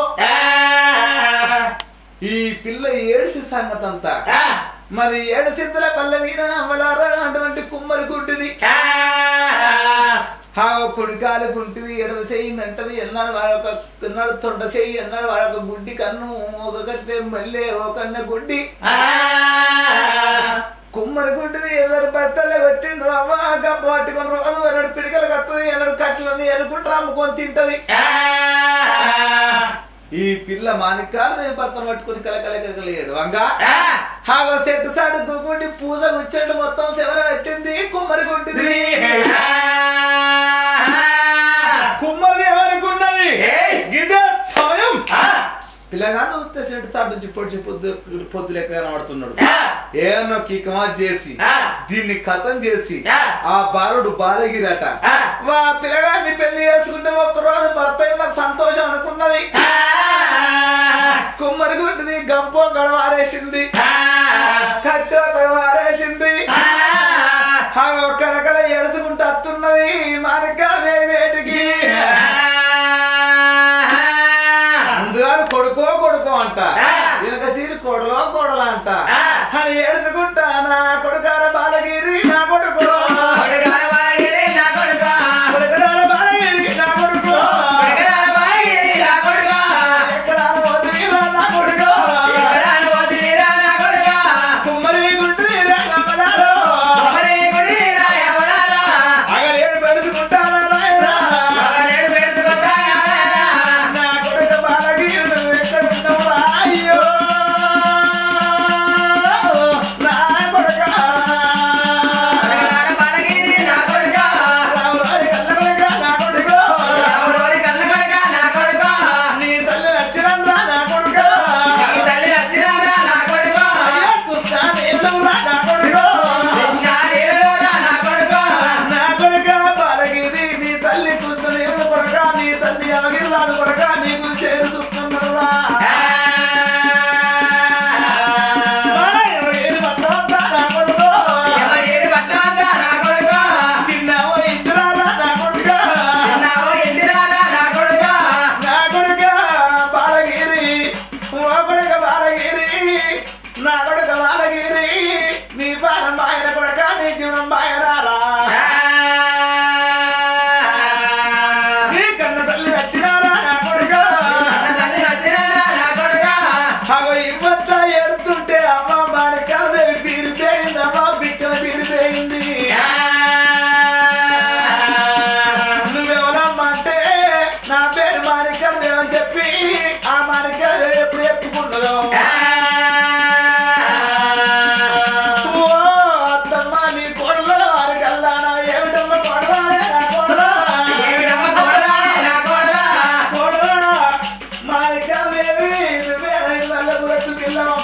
ఈ పిల్ల ఏడిసి సంగతి అంతా మరి ఏడు సిద్ధల పల్లె వీర అవ్వలారా అటువంటి కుమ్మరి గుడ్డిది కుడికాలు గుంటిది ఎడవ చెయ్యి మెంటది ఎన్నాడు వారొక ఎన్నాడు తొండ చెయ్యి ఎన్నాడు వారొక గుడ్డి కన్ను ఒక కట్టే మళ్ళీ ఒక గుడ్డి కుమ్మడి గుడ్డిది ఎదురు బత్తలే పెట్టిండ్రు అవ్వ గప్ప పట్టుకొని రోజు ఎన్నడు పిడికలు కత్తది ఎన్నడు కట్లని ఎరుకుంటారు అమ్ముకొని తింటది ఈ పిల్ల మానికాలు భర్తను పట్టుకుని కలకలకలకలేడు వంగా సెట్టు సాడు గుడ్డి పూజ గుచ్చెట్టు మొత్తం శివర పెట్టింది కుమ్మరి గుడ్డిది కుమ్మరిది ఎవరికి ఉన్నది ఇదే సమయం పిల్లగాను సెట్టు సాడు నుంచి పొడిచి పొద్దు లెక్క కనబడుతున్నాడు ఏమన్నా కికమాజ్ చేసి దీన్ని కథం చేసి ఆ బాలుడు బాలగిరట వా పిల్లగాన్ని పెళ్లి చేసుకుంటే ఒక్కరోజు భర్త నాకు సంతోషం అనుకున్నది కుమ్మరి గుడ్డిది గంపో గడవారేసింది కట్టో గడవారేసింది కనకల ఏడుచుకుంటూ వస్తున్నది మానకాదేవి వేటికి ముందుగాడు కొడుకో అంట వెనక సీరి కోడలా అంట అని ఏడుచుకుంటా నా కొడుకార బాలగిరి నా కొడుకు ఎక్కడ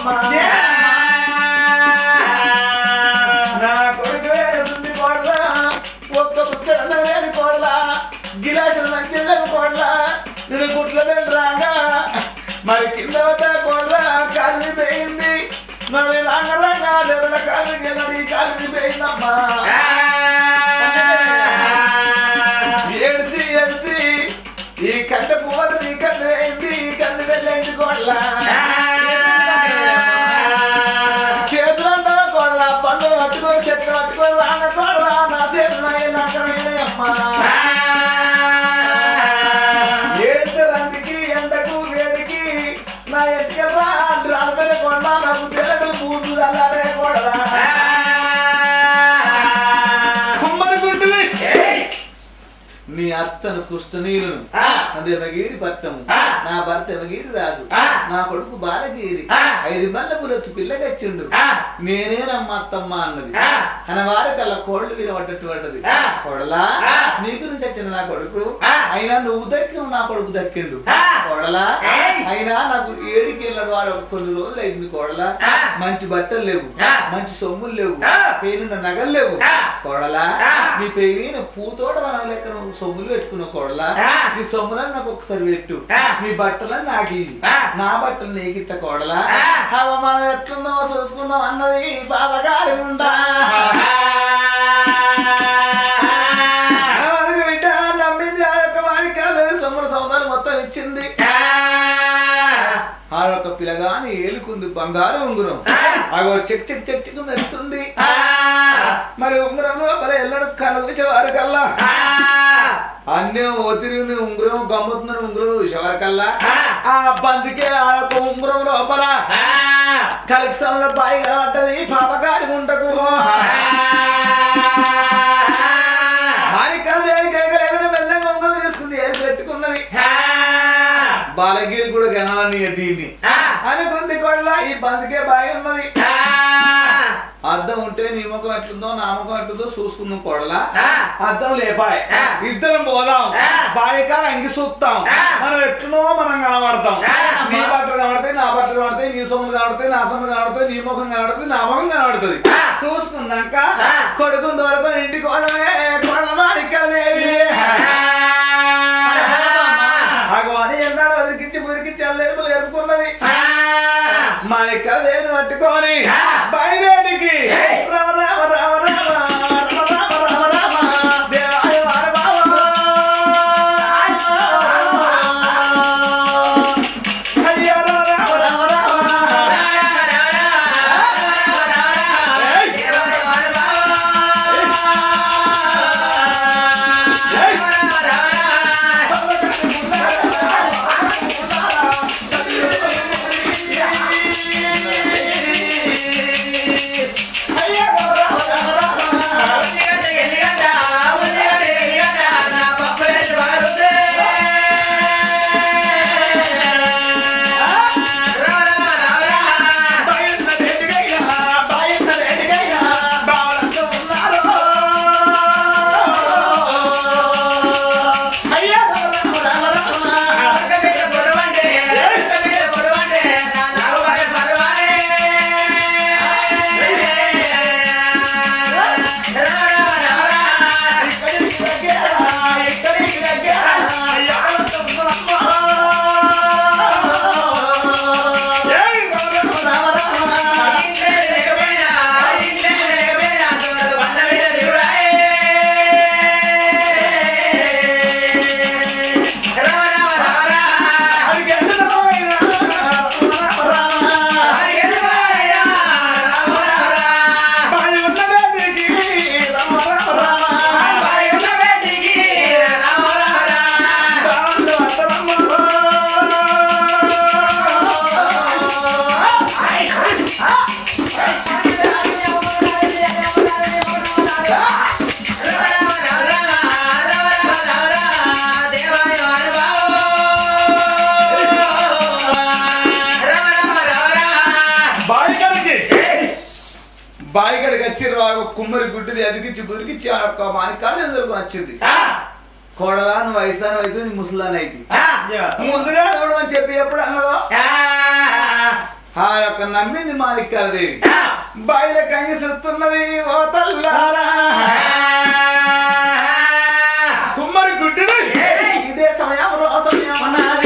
నా కొడుకు వేసింది కోడలా ఒక్క పుస్తకం వేది కోడలా గిలాసులు మంచిగా కోడలా నేను గుట్ల రాగా మరి కింద కోడలా కాలిది పోయింది మరి రంగరంగా దేవుల కాలిది వెళ్ళి కాలిది పోయిందమ్మా ఏడ్చి ఏడ్చి ఈ కళ్ళ పువ్వు ఈ కళ్ళు వేయింది ఈ కళ్ళు వెళ్ళైంది కోడలా చేతులంతా కోడలా పండు పట్టుకొని చెట్లు పట్టుకొని రాంగ కోడలా నా చేతులు అమ్మా ఏడుకి ఎండకు వేడికి నా ఎట్టుకెళ్ళా రాబోయే కోడలా నాకు తెలుగులు పూర్తి అల్లాడే కోడలా నీ అత్తను కుష్ట నీరును అది ఎమగిరి పట్టము నా భర్త ఎమగిరి రాదు నా కొడుకు బాలగిరి 5 బల్ల పురత్తు పిల్లగచ్చిండు నేనే నమ్మ అత్తమ్మ అన్నది అన వారికల్లా కోళ్ళు వినబడ్డటువంటిది కొడలా నీ గురించి వచ్చిన నా కొడుకు అయినా నువ్వు దక్కిన నా కొడుకు దక్కిండు కొడలా అయినా నాకు 7 ఏళ్ళ వారు కొన్ని రోజులు అయింది కొడలా మంచి బట్టలు లేవు మంచి సొమ్ములు లేవు పేరున్న నగలు లేవు కొడలా నీ పేరు పూతోట మనం లెక్క సొమ్ములు పెట్టుకున్నావు కొడలా నీ సొమ్ములను నాకు ఒకసారి పెట్టు నీ బట్టలను నాకు నా బట్టలు నీకు ఇట్ట కొడలా మనం ఎట్లుందో చూసుకుందాం అన్నది బాబాగారి ఉండా బిడ్డ నమ్మింది ఆ యొక్క వారికి కాదు సొమ్ముల సౌదాలు మొత్తం ఇచ్చింది ఆ యొక్క పిల్లగాని ఏలుకుంది బంగారు ఉంగురం అగో చెక్ చెక్ చెక్ చెక్ మెరుతుంది మరి ఉంగరంలో మరి ఎల్లడు కళ్ళ చూసేవారు కల్లా అన్నీ ఒత్తిడి ఉంగరం గమ్ముతున్న ఉంగరం చూసేవారు కల్లా ఆ బంతికే ఆ యొక్క ఉంగరం లోపల కలెక్షన్లో బాయి కనబడ్డది పాపగారి గుంటకు హారికాదేవి గెగలేగన మెల్లగా ఉంగరం తీసుకుంది ఏది పెట్టుకున్నది బాలగిరి కూడా గణాలని దీన్ని అనుకుంది కొడలా ఈ బంతికే బాయి ఉన్నది అద్దం ఉంటే నీ ముఖం ఎట్లుందో నా ముఖం ఎట్లుందో చూసుకుందాం కొడలా అద్దం లేపాయి ఇద్దరం పోదాం బాయికాల అంగి చూస్తాం మనం ఎట్లునో మనం కనబడతాం నీ బట్టలు కనబడతాయి నా బట్టలు కనబడతాయి నీ సొమ్ము కనబడతాయి నా సొమ్ము కనబడతాయి నీ ముఖం కనబడుతుంది నా ముఖం కనబడుతుంది చూసుకున్నాక కొడుకుని దొరకొని ఇంటికి పోదమే కొడలమాడికదేవి భగవాని ఎన్నాడు వదిలికిచ్చి మురికిచ్చి అల్లేరుపులు ఎరుపుకున్నది మా ఇక్కడ దేని పట్టుకొని బయటికి రామ రామ రామ రామ రామ రామ రామ దేవాయ వార బావ అయ్యో రామ రామ రామ బాయిగడికి వచ్చి కుమ్మరి గుడ్డిది ఎదిగించి బుదికిచ్చి ఆ యొక్క మానికాలు ఎదురుకొని వచ్చింది కోడలా నువ్వు వయసాను అయితే నీ ముసలాన్ని అయితే ముందుగా చూడమని చెప్పి ఎప్పుడు అన్నదో ఆ యొక్క నమ్మింది మాణిక్యాలదేవి బాయిల కంగి సుతున్నది ఓ తల్లారా కుమ్మరి గుడ్డిది ఇదే సమయం రో సమయం అన్నది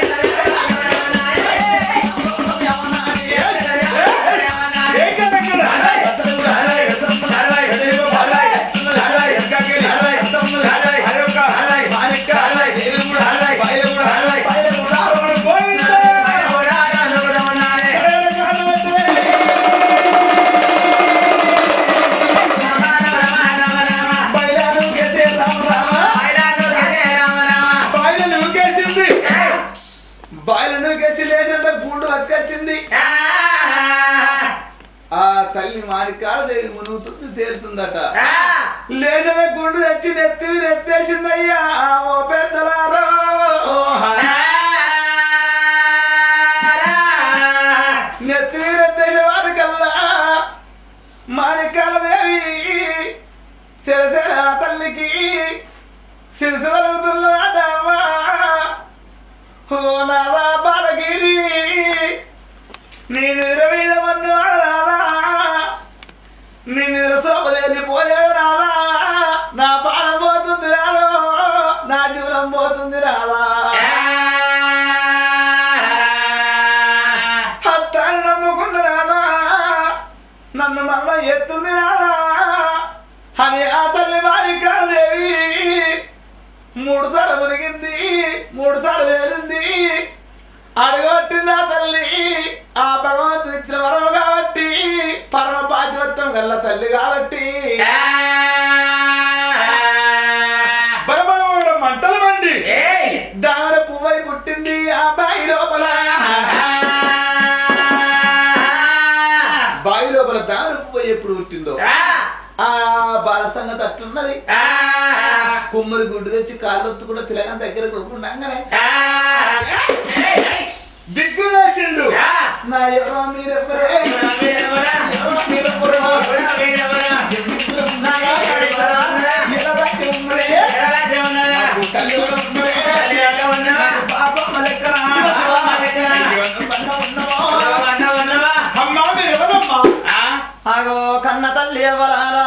ఆ తల్లి మాణిక్యాలదేవి మునుగుతుంది తేలుతుందట లేచమే గుండు తెచ్చి నెత్తివి నెత్తేసిందయ్యా ఓ పెద్దలారో నెత్తివి నెత్తేసే వారికల్లా మాణిక్యాలదేవి సిరసిర తల్లికి సిరసి వలుగుతున్నదమ్మా ఓ నాదా బాలగిరి నేను మీద మన్ను రాదా నేను సోపదేని పోలే రాదా నా పానం పోతుంది రాదో నా జీవనం పోతుంది రాదా హత్తాన్ని నమ్ముకున్న రాదా నన్ను మళ్ళా ఎత్తుంది రాదా అని ఆ తల్లి మాణిక్యాలదేవి 3 సార్లు మునిగింది 3 సార్లు తేలింది అడగొట్టింది ఆ తల్లి ఆ భగవంతుడు ఇచ్చిన వరం కాబట్టి పరమ పాతివత్వం గల్ల తల్లి కాబట్టి బరబర మంటలు మండి దామర పువ్వై పుట్టింది ఆ బాయి లోపల బాయి లోపల దామర పువ్వు ఎప్పుడు పుట్టిందో ఆ బాల సంగతి అట్లున్నది కుమ్మరి గుడ్డు తెచ్చి కాళ్ళొత్తు కూడా పిల్లగాని దగ్గర కొనుక్కున్నాగానే దిగ్గు వేసిండు నా ఎవరో మీరెవరే అగో కన్న తల్లి ఎవరారా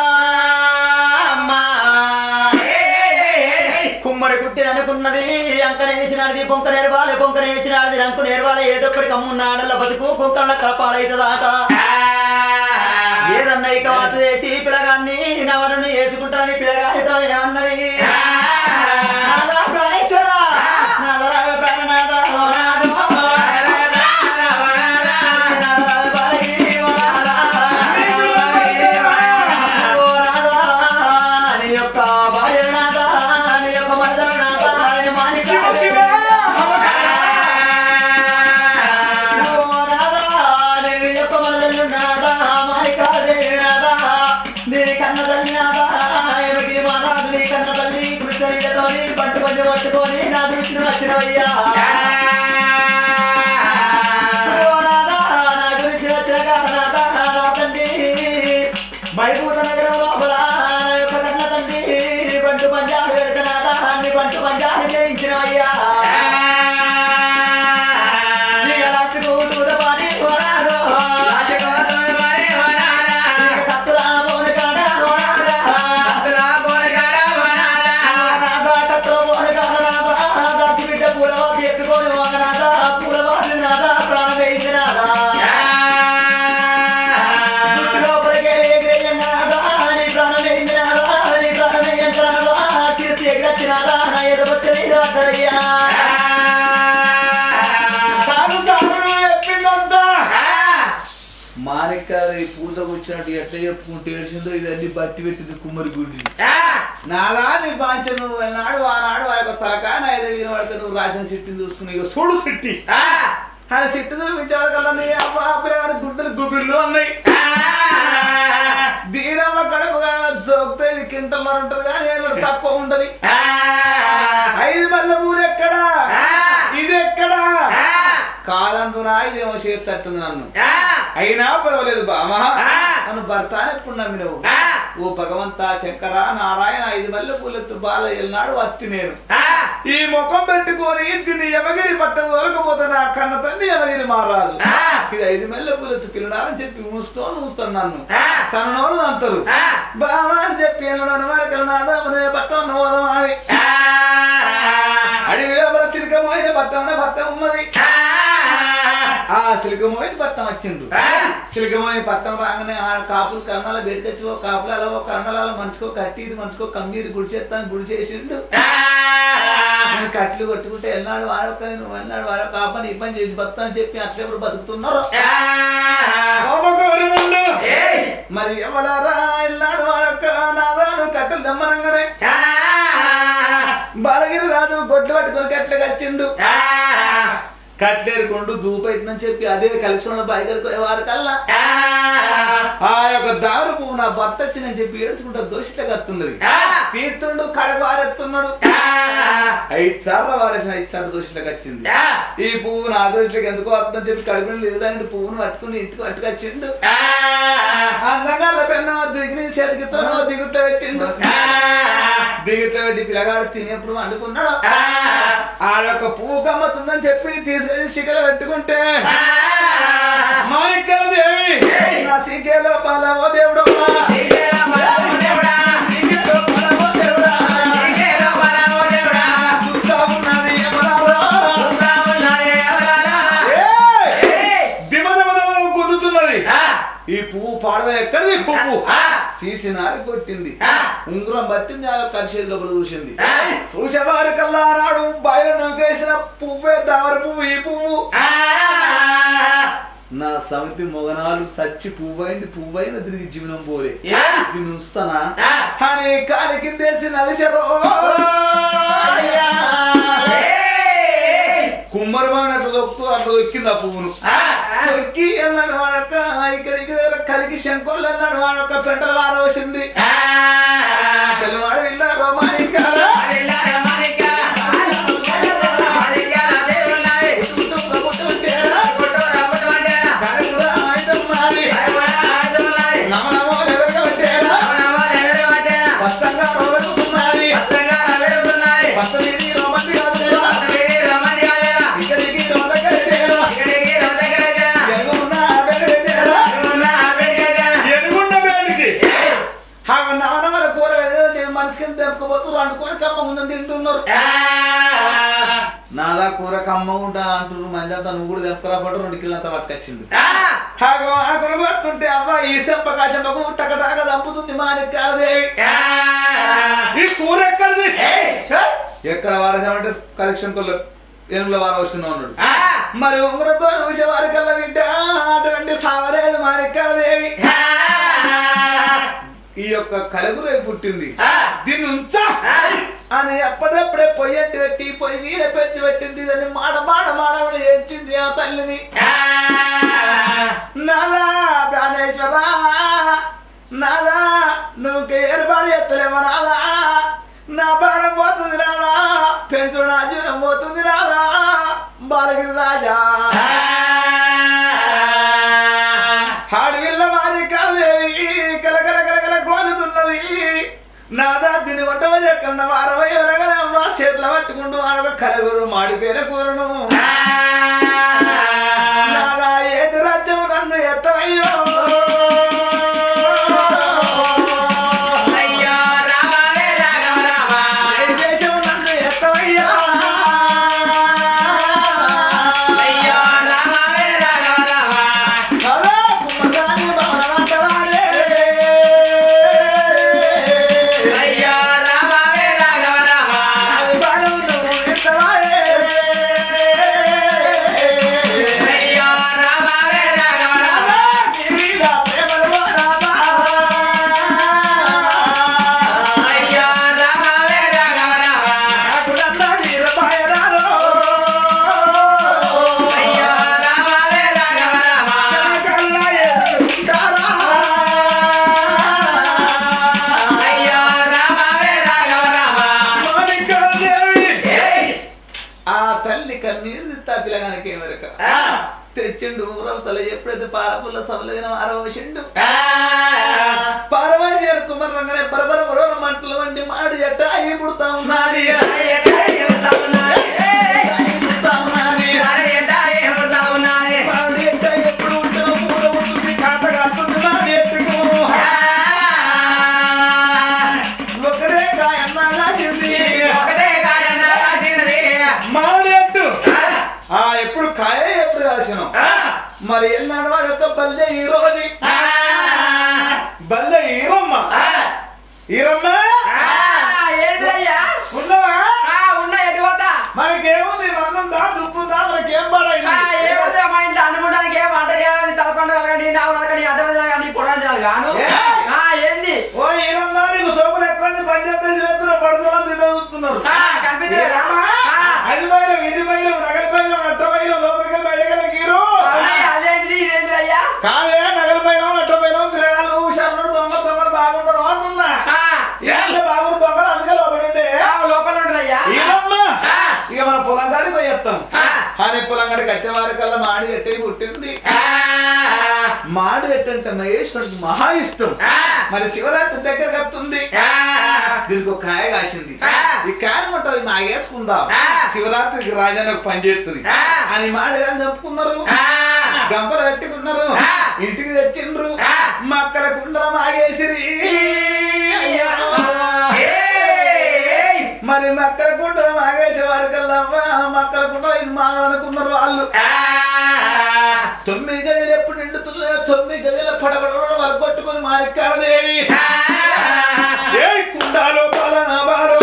కుమ్మరి గుట్టి అనుకున్నది అంక నేసినాడిది పొంక నేర్వాలి పొంక నేసినాడిది రంకు నేర్వాలి ఏదొక్కడి కమ్మున్నాడల్ల బతుకు కుంకళ్ళ కలపాలైతుందాట ఏదన్నా ఇక వాత చేసి పిల్లగాన్ని నవరుని వేసుకుంటానని పిల్లగానితో ఏమన్నది ప్రాణేశ్వర నాదరావ ప్రాణనాథ పట్టుకొని నా దృష్టిని వచ్చినవయ్యా నా గురించి వచ్చిన కారణాత నా తండ్రి మైపూత నగరం లోపల నా యొక్క కన్న తండ్రి బంటు పంజాలు పెడతనాథ అన్ని బంటు పంజాలు చేయించినవయ్యా లాస్ట్కు తూదపాని వరాదో కత్తులా మోని కాడ పూలవాసి ఎత్తుకొని ఒకనాథ పూలవాసి నాథ ప్రాణం వేయించినాదా లోపలికే ఎగిరేయన్నాదా నీ ప్రాణం వేయించినాదా నీ ప్రాణం వేయించినాదా తీసి ఎగిరచ్చినాదా నా ఎదురొచ్చ మీద పడ్డదయ్యా చెప్పిందంతా మాణిక్యాలదేవి పూజకు వచ్చినట్టు ఎట్లా చెప్పుకుంటూ ఏడ్చిందో ఇదన్నీ బట్టి పెట్టింది కుమ్మరి గుడి నాదా నీ బాంచ నువ్వు అన్నాడు ఆనాడు ఆ యొక్క తలకాయ నా ఎదురు పడితే నువ్వు రాసిన సిట్టిని చూసుకుని ఇక చూడు సిట్టి ఆయన సిట్టు చూపించారు కల్లా అబ్బాయి గుడ్డలు గుబిళ్ళు అన్నాయి దీనమ్మ కడుపు సోక్తే ఇది కింటల్లో ఉంటది కానీ తక్కువ ఉంటది 5 మల్లె పూలు ఎక్కడా ఇది ఎక్కడా కాదందునా ఇదేమో చేస్తట్టుంది నన్ను అయినా పర్వాలేదు బామా నన్ను భర్త ఎప్పుడు నమ్మినవు ఓ భగవంతా శంకర నారాయణ 5 మల్లె పూలెత్తు బాల ఎల్నాడు అత్తి నేను ఈ ముఖం పెట్టుకొని తిని యమగిరి పట్టం దొరకపోతే నా కన్న తల్లి యమగిరి మారాదు ఇది 5 మల్లె పూలెత్తు పిల్లడాలని చెప్పి ఊస్తాను నన్ను కన్నోడు అంటారు బావా అని చెప్పి నాదమనే పట్టం నోదమాని అడవిలో సిలికమోయిన పట్టం ఉన్నది ఆ సిలికమోయిన పట్టం వచ్చిండు సిలికమోయిన పట్టం రాగానే ఆ కాపులు కర్ణాల బెరికొచ్చి ఓ కాపులలో ఓ కర్ణాల మనిషికో కట్టిరు మనిషికో కమ్మీరు గుడి చేస్తాను గుడి చేసిండు కట్లు కొట్టుకుంటే వెళ్ళాడు వాడొక్క నేను వెళ్ళాడు వాడొక ఆ పని ఈ పని చేసి బతుతా అని చెప్పి అట్లెప్పుడు బతుకుతున్నారు మరి ఎవరారా వెళ్ళాడు వాడొక్క నాదాను కట్టలు దమ్మనంగానే బాలగిరి రాజు గొడ్లు పట్టుకొని కట్లకి వచ్చిండు కట్లేరుకుంటూ దూపైతుందని చెప్పి అదే కలెక్షన్ బయటకు వారి కల్లా ఆ యొక్క దారు పువ్వు నా భర్త వచ్చిందని చెప్పి ఏడ్చుకుంటా దోషిత కత్తున్నది తీర్థుడు కడవారెత్తున్నాడు 5 సార్లు వారేసిన 5 సార్లు దోషితకి వచ్చింది ఈ పువ్వు నా దోషితకి ఎందుకో అర్థం చెప్పి కడుపుని లేదంటే పువ్వును పట్టుకుని ఇంటికి పట్టుకొచ్చిండు అందంగా పెన్న దిగిని చేతికితో దిగుట్ట పెట్టిండు దిగుట్ట పెట్టి పిల్లగాడు తినేప్పుడు వండుకున్నాడు ఆ యొక్క పువ్వు గమ్మతుందని చెప్పి తీసుకెళ్లి శిఖలు పెట్టుకుంటే మాణిక్యాల దేవి నా సీకేలో పాలవో దేవుడు కుదుతున్నది ఈ పువ్వు పాడవ ఎక్కడిది పువ్వు తీసి నారి కొట్టింది ఉంగరం పట్టింది ఆ కరిచేది లోపల చూసింది చూసేవారి కల్లా నాడు బయలు నూకేసిన పువ్వే దావర పువ్వు ఈ పువ్వు నా సమితి మొగనాలు సచ్చి పువ్వైన తిరిగి జీవనం పోలే దీన్ని ఉంచుతానా అని కాలి కిందేసి నలిసరో కుమ్మరమానట్టు దొక్కుతూ అట్లా దొక్కింది ఆ పువ్వును దొక్కి అన్నాడు వాడక ఇక్కడికి కలిగి శంకోళ్ళు అన్నాడు వాడక పెంటల వార వచ్చింది చెల్లవాడు వెళ్ళారో మాణిక్యాల నాదా కూర కమ్మ ఉంటా అంటున్నారు మంది అంతా నువ్వు కూడా తెప్పుకురా పట్టు 2 కిలో అంతా పట్టుకొచ్చింది పడుతుంటే అబ్బా ఈ సెంపకాశంపకు టకటాక దంపుతుంది మాణిక్యాల దేవి ఈ కూర ఎక్కడిది ఎక్కడ వాడేసామంటే కలెక్షన్ కొల్ల ఎనుల వార వస్తున్నా ఉన్నాడు మరి ఉంగరంతో చూసే వారి కల్లా బిడ్డ అటువంటి సావలేదు మాణిక్యాల దేవి ఈ యొక్క కలుగురే పుట్టింది దీన్ని ఉంచా అని ఎప్పటిప్పుడే పొయ్యట్టి పెట్టి పొయ్యి మీద పెంచి పెట్టింది దాన్ని మాడమని ఏడ్చింది ఆ తల్లిని నాదా ప్రాణేశ్వరా నాదా నువ్వు ఏర్పాటు ఎత్తలేమా నాదా నా భారం పోతుంది రాదా పెంచుడు నా జీవనం పోతుంది రాదా బాలగిరి రాజా హాడివిల్ల మాణిక్యాల దేవి కలకల కోనుతున్నది నాదా దీన్ని వంటమని ఎక్కడ వారవై ఎవరగానే అమ్మ చేతులు పట్టుకుంటూ ఆడ కలగురు మాడిపోయిన కూరను నాదా ఏది రాజ్యం నన్ను ఎత్తవయ్యో దేశం నన్ను ఎత్తవయ్యా తెచ్చిండు ఊరవతల ఎప్పుడైతే పాలపుల్ల సభలు విన ఆరవశిండు పారవాసి కుమార్ రంగనే బరబర బరోన మంటలు వంటి మాడి జట్ట అయి పుడతా ఉన్నది ఎప్పుడు ఉంటావు పూల ఉంటుంది కాత కాస్తుంది నాది ఎట్టుకు ఒకటే కాయన్నా కాసింది మాడి ఎట్టు ఎప్పుడు కాయ ఎప్పుడు కాసినాం మరి ఎన్నాడు వాళ్ళతో బల్లె ఈ రోజు బల్లె ఈరమ్మ ఈరమ్మ ఉన్నావా మనకేముంది మన్నుందా దుప్పుందా మనకేం పడైంది మా ఇంట్లో అనుకోవడానికి ఏం వంట చేయాలి తలపండు వెళ్ళకండి నావు వెళ్ళకండి అడ్డమని పొడాలి గాను ఏంది ఓ ఈరమ్మ నీకు సోపులు ఎక్కడ పంచాయతీ చేస్తున్నారు పడుతున్నారు తింటున్నారు కనిపించలేదా అది మైలం ఇది మైలం నగల మైలం నట్ట మైలం లోపలికి బయటకెళ్ళ గీరు అదేంటి ఇదేంటి అయ్యా కాదే నగల మైలం నట్ట మైలం గ్రహాలు శరణుడు దొంగలు బాగుంటారు అంటున్నా బాగుండు దొంగలు అందుకే లోపలంటే లోపల ఉంటారయ్యా ఇక మన పొలం కాడికి పోయేస్తాం అని పొలం కాడికి వచ్చే వారికల్లా మాడి ఎట్టే పుట్టింది మాడి ఎట్టంటే మహేశ్వరుడికి మహా ఇష్టం మరి శివరాత్రి దగ్గరకు వస్తుంది దీనికి ఒక కాయ కాసింది ఈ కాయ మొట్ట మాగేసుకుందాం శివరాత్రికి రాజానికి పని చేస్తుంది అని మాడిగా చెప్పుకున్నారు గంపలు కట్టుకున్నారు ఇంటికి తెచ్చిండ్రు మక్కల కుండల మాగేసిరి మరి మక్కల కుండల మాగేసే వారికల్లా మక్కల కుండల ఇది మాగాలనుకున్నారు వాళ్ళు 9 గడియలు ఎప్పుడు నిండుతున్నాయో 9 గడియల పడబడ వరకు కొట్టుకొని మారికారదేవి ఏ కుండాలో బారో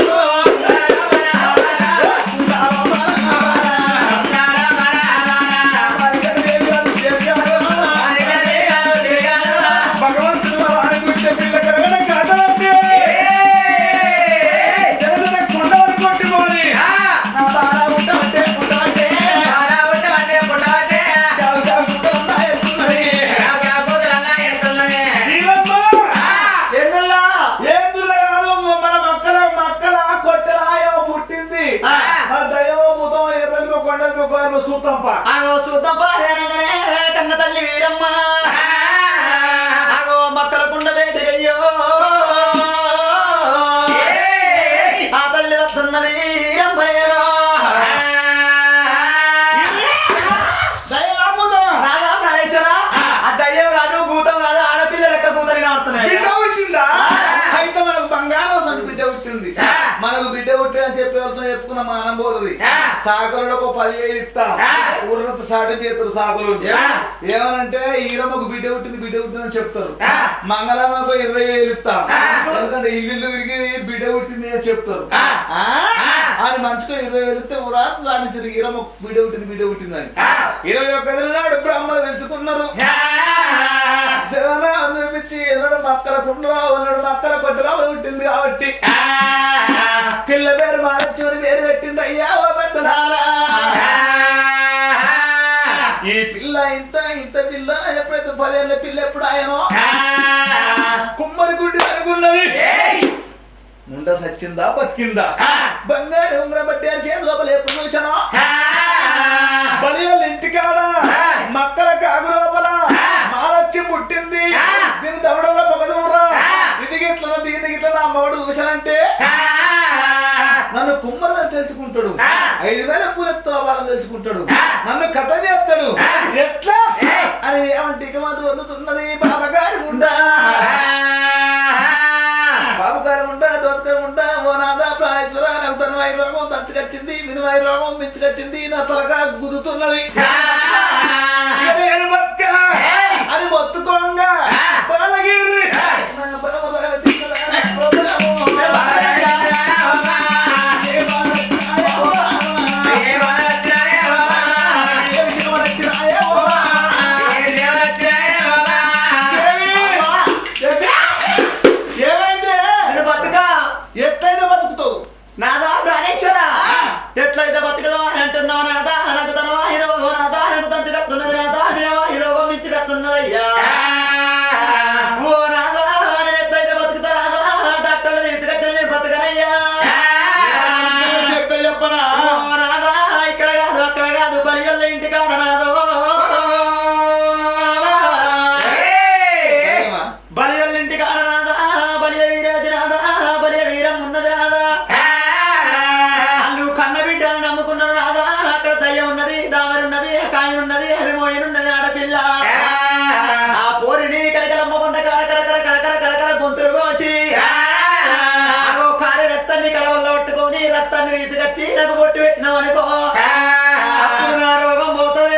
కన్న తల్లి వీరమ్మ మక్కల కుండ వేటయ్యో ఆ తల్లి వస్తున్నది రాజా ప్రాణేశ్వర ఆ దయ్యం రాజు భూతం రాజు ఆడపిల్ల లెక్క కూతురి ఆడుతున్నాయి అయితే మనకు బంగారం బిడ్డ పుట్టింది మనకు బిడ్డ పుట్టి అని చెప్పి చెప్పుకున్న మానం పోతుంది సాకులలో 10,000 ఇస్తాం ఊర్లతో సాటి చేస్తారు సాకులు ఏమనంటే ఈరమ్మకు బిడ్డ పుట్టింది అని చెప్తారు మంగళమ్మకు 20,000 ఇస్తాం ఎందుకంటే ఇల్లు విరిగి బిడ్డ పుట్టింది అని చెప్తారు అని మనిషికి 20,000 ఇస్తే ఊరాత్రి సాధించారు ఈరమ్మకు బిడ్డ పుట్టింది అని 21 నాడు బ్రహ్మలు పెంచుకున్నారు చూపించి ఎన్నడు మక్కల కుండలో ఉన్నాడు మక్కల కొట్టులో పుట్టింది కాబట్టి పిల్ల పేరు మాలచ్చుని పేరు పెట్టింది అయ్యా ఓ పెద్దనాలా ఈ పిల్ల ఇంత పిల్ల ఎప్పుడైతే 10 ఏళ్ళ పిల్ల ఎప్పుడు ఆయనో కుమ్మరి గుడ్డి అనుకున్నది ముండ సచ్చిందా బతికిందా బంగారు ఉంగరం బట్టి చేతి లోపల ఎప్పుడు చూసానో బలి వాళ్ళ ఇంటికాడ మక్కల కాగు లోపల మాలచ్చి పుట్టింది దీని దవడల్లో పొగదూరా ఇది గిట్ల దీని గిట్ల నా మగడు చూశానంటే నన్ను కుమ్మరని తెలుసుకుంటాడు 5,000 పూలెత్తో వాళ్ళని తెలుసుకుంటాడు నన్ను కథ చెప్తాడు ఎట్లా అని ఏమంటే ఇక మాది వందుతున్నది బాబగారి ఉండా బాబుగారు ఉంటా దోసగారు ఉంటా ఓ నాదా ప్రాణేశ్వర నాకు తనవాయి రోగం దంచుకొచ్చింది వినివాయి రోగం మించుకొచ్చింది నా తలగా గుదుతున్నది అని మొత్తుకోంగా బాలగిరి నాదా ప్రాణేశ్వర ఎట్లయితే బతుకదో అని అంటున్నావు నాదా నాకు తన వాహిరోగం నాదా నాకు తండ్రి కత్తున్నది నాదా మీ వాహిరోగం ఇచ్చి కత్తున్నదయ్యా ఓ నాదా పిల్ల ఆ పోరిని కలకలమ్మ పంట కలకల గొంతులు కోసి కారు రక్తాన్ని కడవల్ల పట్టుకొని రక్తాన్ని తీసుకొచ్చి నాకు పొట్టు పెట్టినాం అనుకో అప్పుడు నా రోగం పోతుంది.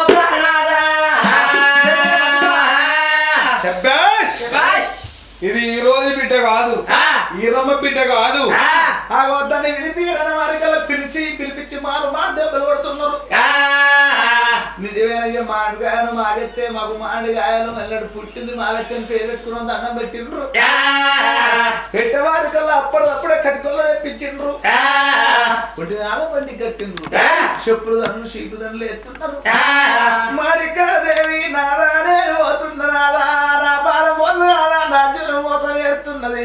ఇది ఈ రోజు బిడ్డ కాదు, ఈ రమ్మ బిడ్డ కాదు. ఆ వద్దని వినిపించని వారికల్లా పిలిపించి మారు దెబ్బలు కొడుతున్నారు. నిజమేనయ్యా మామిడికాయలు మాగెత్తే మాకు మామిడికాయలు మెల్లడు పుట్టింది మాలచ్చని పేరు పెట్టుకున్నాం, దండం పెట్టిండ్రు. పెట్టేవారికల్లా అప్పుడప్పుడే కట్టుకొల్ల తెప్పించిండ్రు. పుట్టినాల బండి కట్టిండ్రు, చెప్పుడు దండ్లు చీపు దండ్లు ఎత్తున్నారు. మారికాదేవి నాదా నేను పోతున్నాదా, నా బాల పోతున్నాదా, నా జనం పోతని ఎడుతున్నది.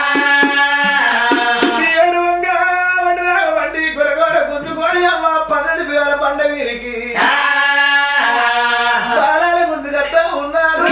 వండి కొరగోర గుంజుకొని అమ్మ 12 వేల పండ వీరికి బాలాల గుంజు కట్టా ఉన్నారు.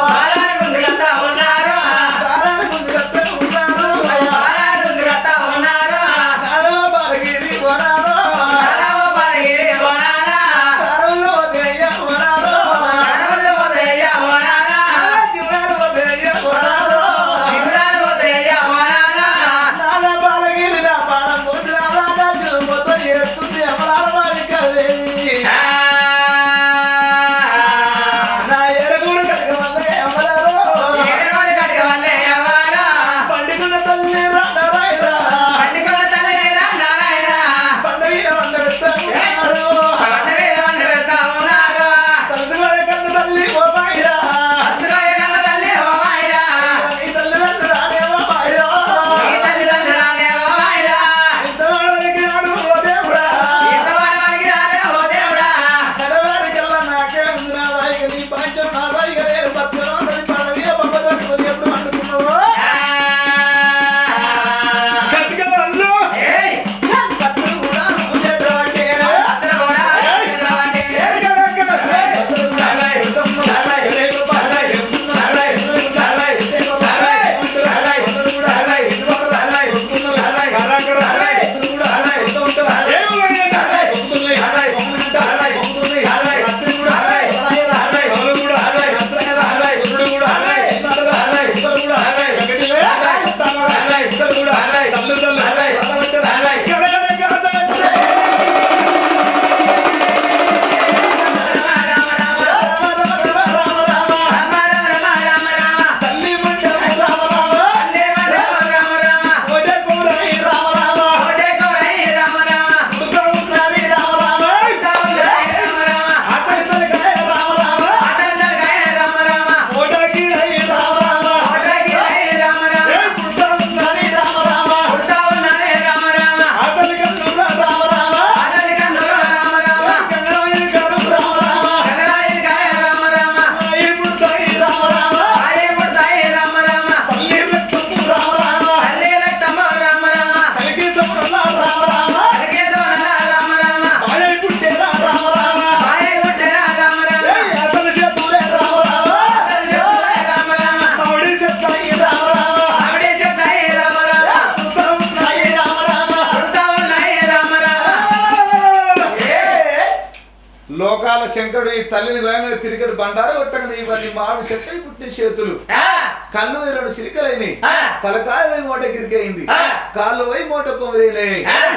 లోకాల శంకరుడు ఈ తల్లిని వేగంగా తిరిగడు బండారు కొట్టగా ఇవన్నీ మామిడి చెట్టు పుట్టిన చేతులు కళ్ళు 2 సిరికలైనవి, తలకాయ పోయి మూట కిరికైంది, కాళ్ళు పోయి మూట కొమ్మలైనవి.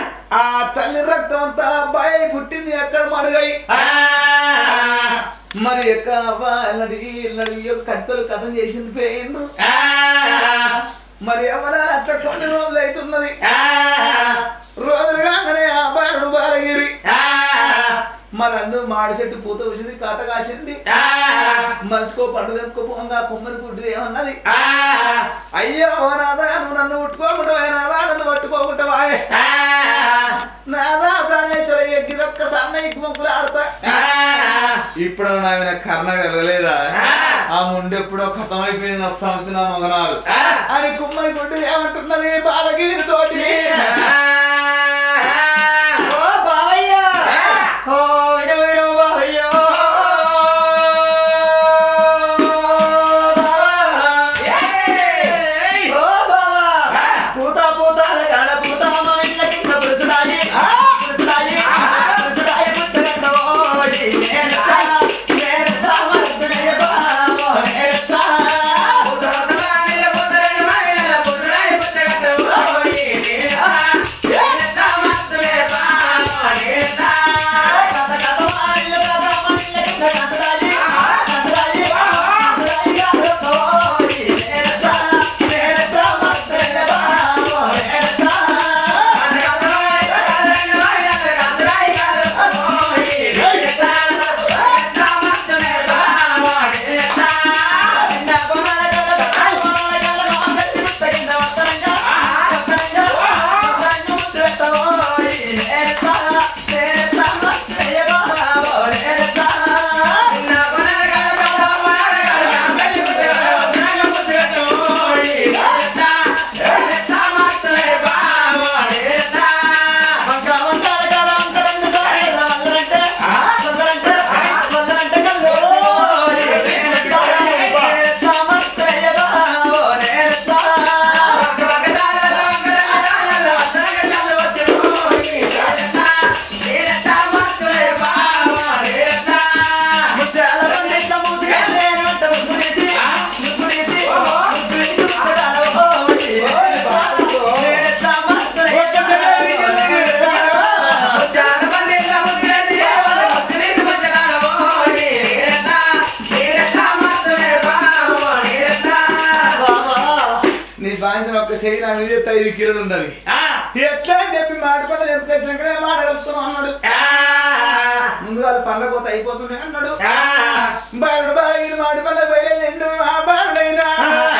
ఆ తల్లి రక్తం అంతా అబ్బాయి పుట్టింది ఎక్కడ మరుగై మరి కట్టలు కథం చేసింది పోయిండు. మరి ఎవరా అట్లా కొన్ని రోజులు అవుతున్నది. రోజులు కాగానే ఆ బాలుడు బాలగిరి మరి అందు మాడి చెట్టు పూత వచ్చింది, కాత కాసింది. మనసుకో పండు తెప్పుకోపోగా కొమ్మరి పుట్టిది ఏమన్నది, అయ్యో నాదా నువ్వు నన్ను ఉట్టుకోకుండా నాదా నన్ను పట్టుకోకుండా నాదా ప్రాణేశ్వర ఎగ్గిదొక్క సన్నయ్యకి మొక్కులు ఆడతా. ఇప్పుడు నాయన కర్ణ వెళ్ళలేదా, ఆ ముండెప్పుడో ఖతం అయిపోయింది వస్తాల్సిన మొగనాలు అని కుమ్మరి పుట్టిది ఏమంటున్నది బాలగిరి తోటి. నేను చేయి నా మీద 5 కిలోలు ఉన్నది ఎట్లా అని చెప్పి మాటపడ చెప్పేసినాకనే మాట వస్తున్నాం అన్నాడు ముందుగా పనుల పోతే అయిపోతున్నాయి అన్నాడు బారుడు బాగిన మాటి పనుల పోయేండు ఆ బారుడైనా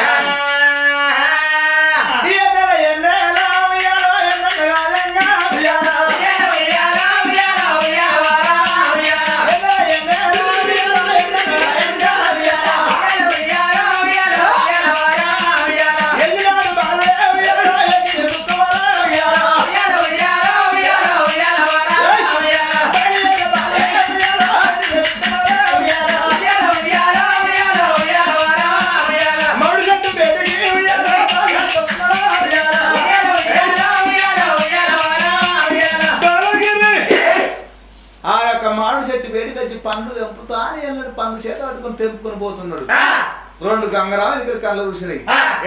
పండ్లు తెంపుతా అని అన్నాడు పండ్లు చేత పట్టుకొని తెంపుకొని పోతున్నాడు 2 గంగరాలు ఇక్కడ కళ్ళు కూర్చున్నాయి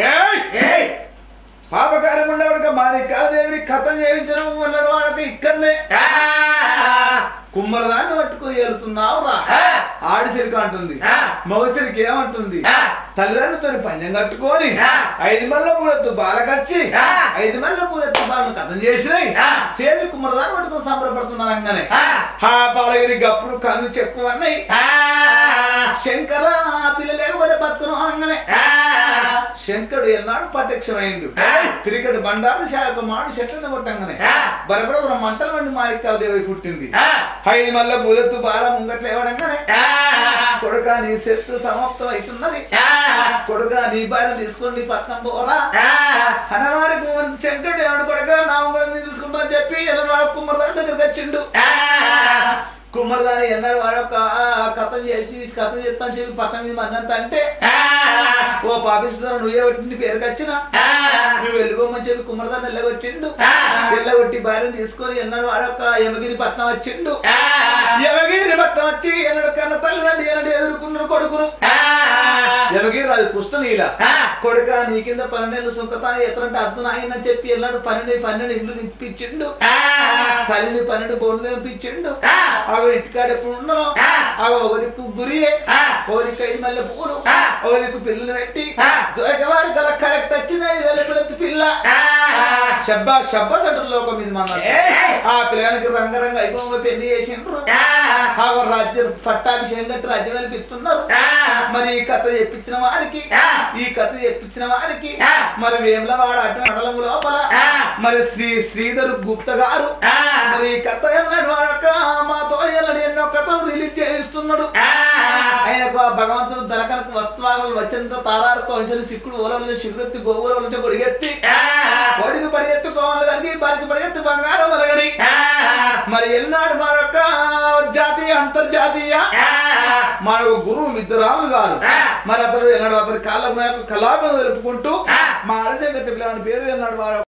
పాపకారం ఉండేవాడికి మారికాదేవిని కథం చేయించడం అన్నాడు వాళ్ళకి ఇక్కడనే కుమ్మరదాన్ని పట్టుకుని వెళ్తున్నావు రా ఆడిసరికి అంటుంది మగసరికి ఏమంటుంది తల్లిదండ్రులతో పందెం కట్టుకొని 5 మల్ల పూలెత్తు బాలకచ్చి 5 మల్ల పూలెత్తు బాలను కథం చేసినాయి చేతి కుమ్మరదాన్ని పట్టుకొని సంబరపడుతున్నాను అనగానే బాలగిరి గప్పుడు కన్ను చెక్కు అన్నాయి శంకర పిల్ల లేకపోతే బతుకును అనగానే శంకరుడు ఎన్నాడు ప్రత్యక్షమైండు క్రికెట్ బండారు శాఖ మాడు చెట్లను కొట్టంగానే బరబర మంటల వంటి మారికాదేవి పుట్టింది 5 మల్ల పూలెత్తు బాల ముంగట్లు ఇవ్వడంగానే కొడుక నీ శక్తి సమాప్తం అవుతున్నది కొడుక నీ భార్య తీసుకొని పట్నం పోరా అనవారి శంకరుడు ఏమన్నా కొడుక నా ఉంగరం తీసుకుంటా చెప్పి కుమ్మరదాని దగ్గరికి వచ్చిండు కుమ్మరదాని ఎన్నాడు వాడొక కథం చేస్తాను చెప్పి పక్కన మీద మందంతా అంటే ఓ పాపిస్తాను నువ్వే కొట్టి పేరుకి వచ్చిన నువ్వు వెళ్ళిపోమని చెప్పి కుమ్మరదాన్ని వెళ్ళగొట్టిండు వెళ్ళగొట్టి భార్యను తీసుకొని ఎన్నాడు వాడొక యమగిరి పట్నం వచ్చిండు యమగిరి పట్నం వచ్చి ఎన్నడు కన్న తల్లిదండ్రి ఎన్నడు ఎదుర్కొన్నారు కొడుకును యమగిరి రాజు కృష్ణనీల కొడుక నీ కింద 12 సుంకతాన్ని ఎత్తరంటే అర్థం ఆయనని చెప్పి ఎన్నాడు 12 ఇల్లు నింపించిండు తల్లిని 12 బోన్లు నింపించిండు అవి ఇంటికాడ ఎప్పుడు ఉండను అవి ఒకరికి గురియే ఒకరికి 5 మల్లె పూలు ఒకరికి పిల్లలు పెట్టి వారి కల కరెక్ట్ వచ్చిన 5 వేల పిల్లలు పిల్ల శబ్బా సెంటర్ లోకం మీద మన ఆ పిల్లలకి రంగరంగ అయిపోయి పెళ్లి చేసిండ్రు రాజ్యం పట్టాభిషేకం కట్టి రాజ్యం కల్పిస్తున్నారు మరి ఈ కథ చెప్పించిన వారికి మరి వేములవాడ అటు అడలం లోపల మరి శ్రీధర్ గుప్త గారు మరి ఈ కథ మాతో ఎన్నో కథలు రిలీజ్ చేయిస్తున్నాడు ఆయనకు భగవంతుడు దళకనకు వస్తువాగలు వచ్చిన తారారు కొంచెం సిక్కుడు ఓలవల శివృత్తి గోగుల కొడిగెత్తి కొడికి పడిగెత్తి కోమలు కలిగి బారికి పడిగెత్తి బంగారం మరగడి మరి ఎన్నాడు మరొక జాతీయ అంతర్జాతీయ మనకు గురువు మిత్రరాములు గారు మరి అతడు ఎన్నాడు అతని కాళ్ళ కళాపం తెలుపుకుంటూ మా అరజంగ పేరు ఎన్నాడు వారు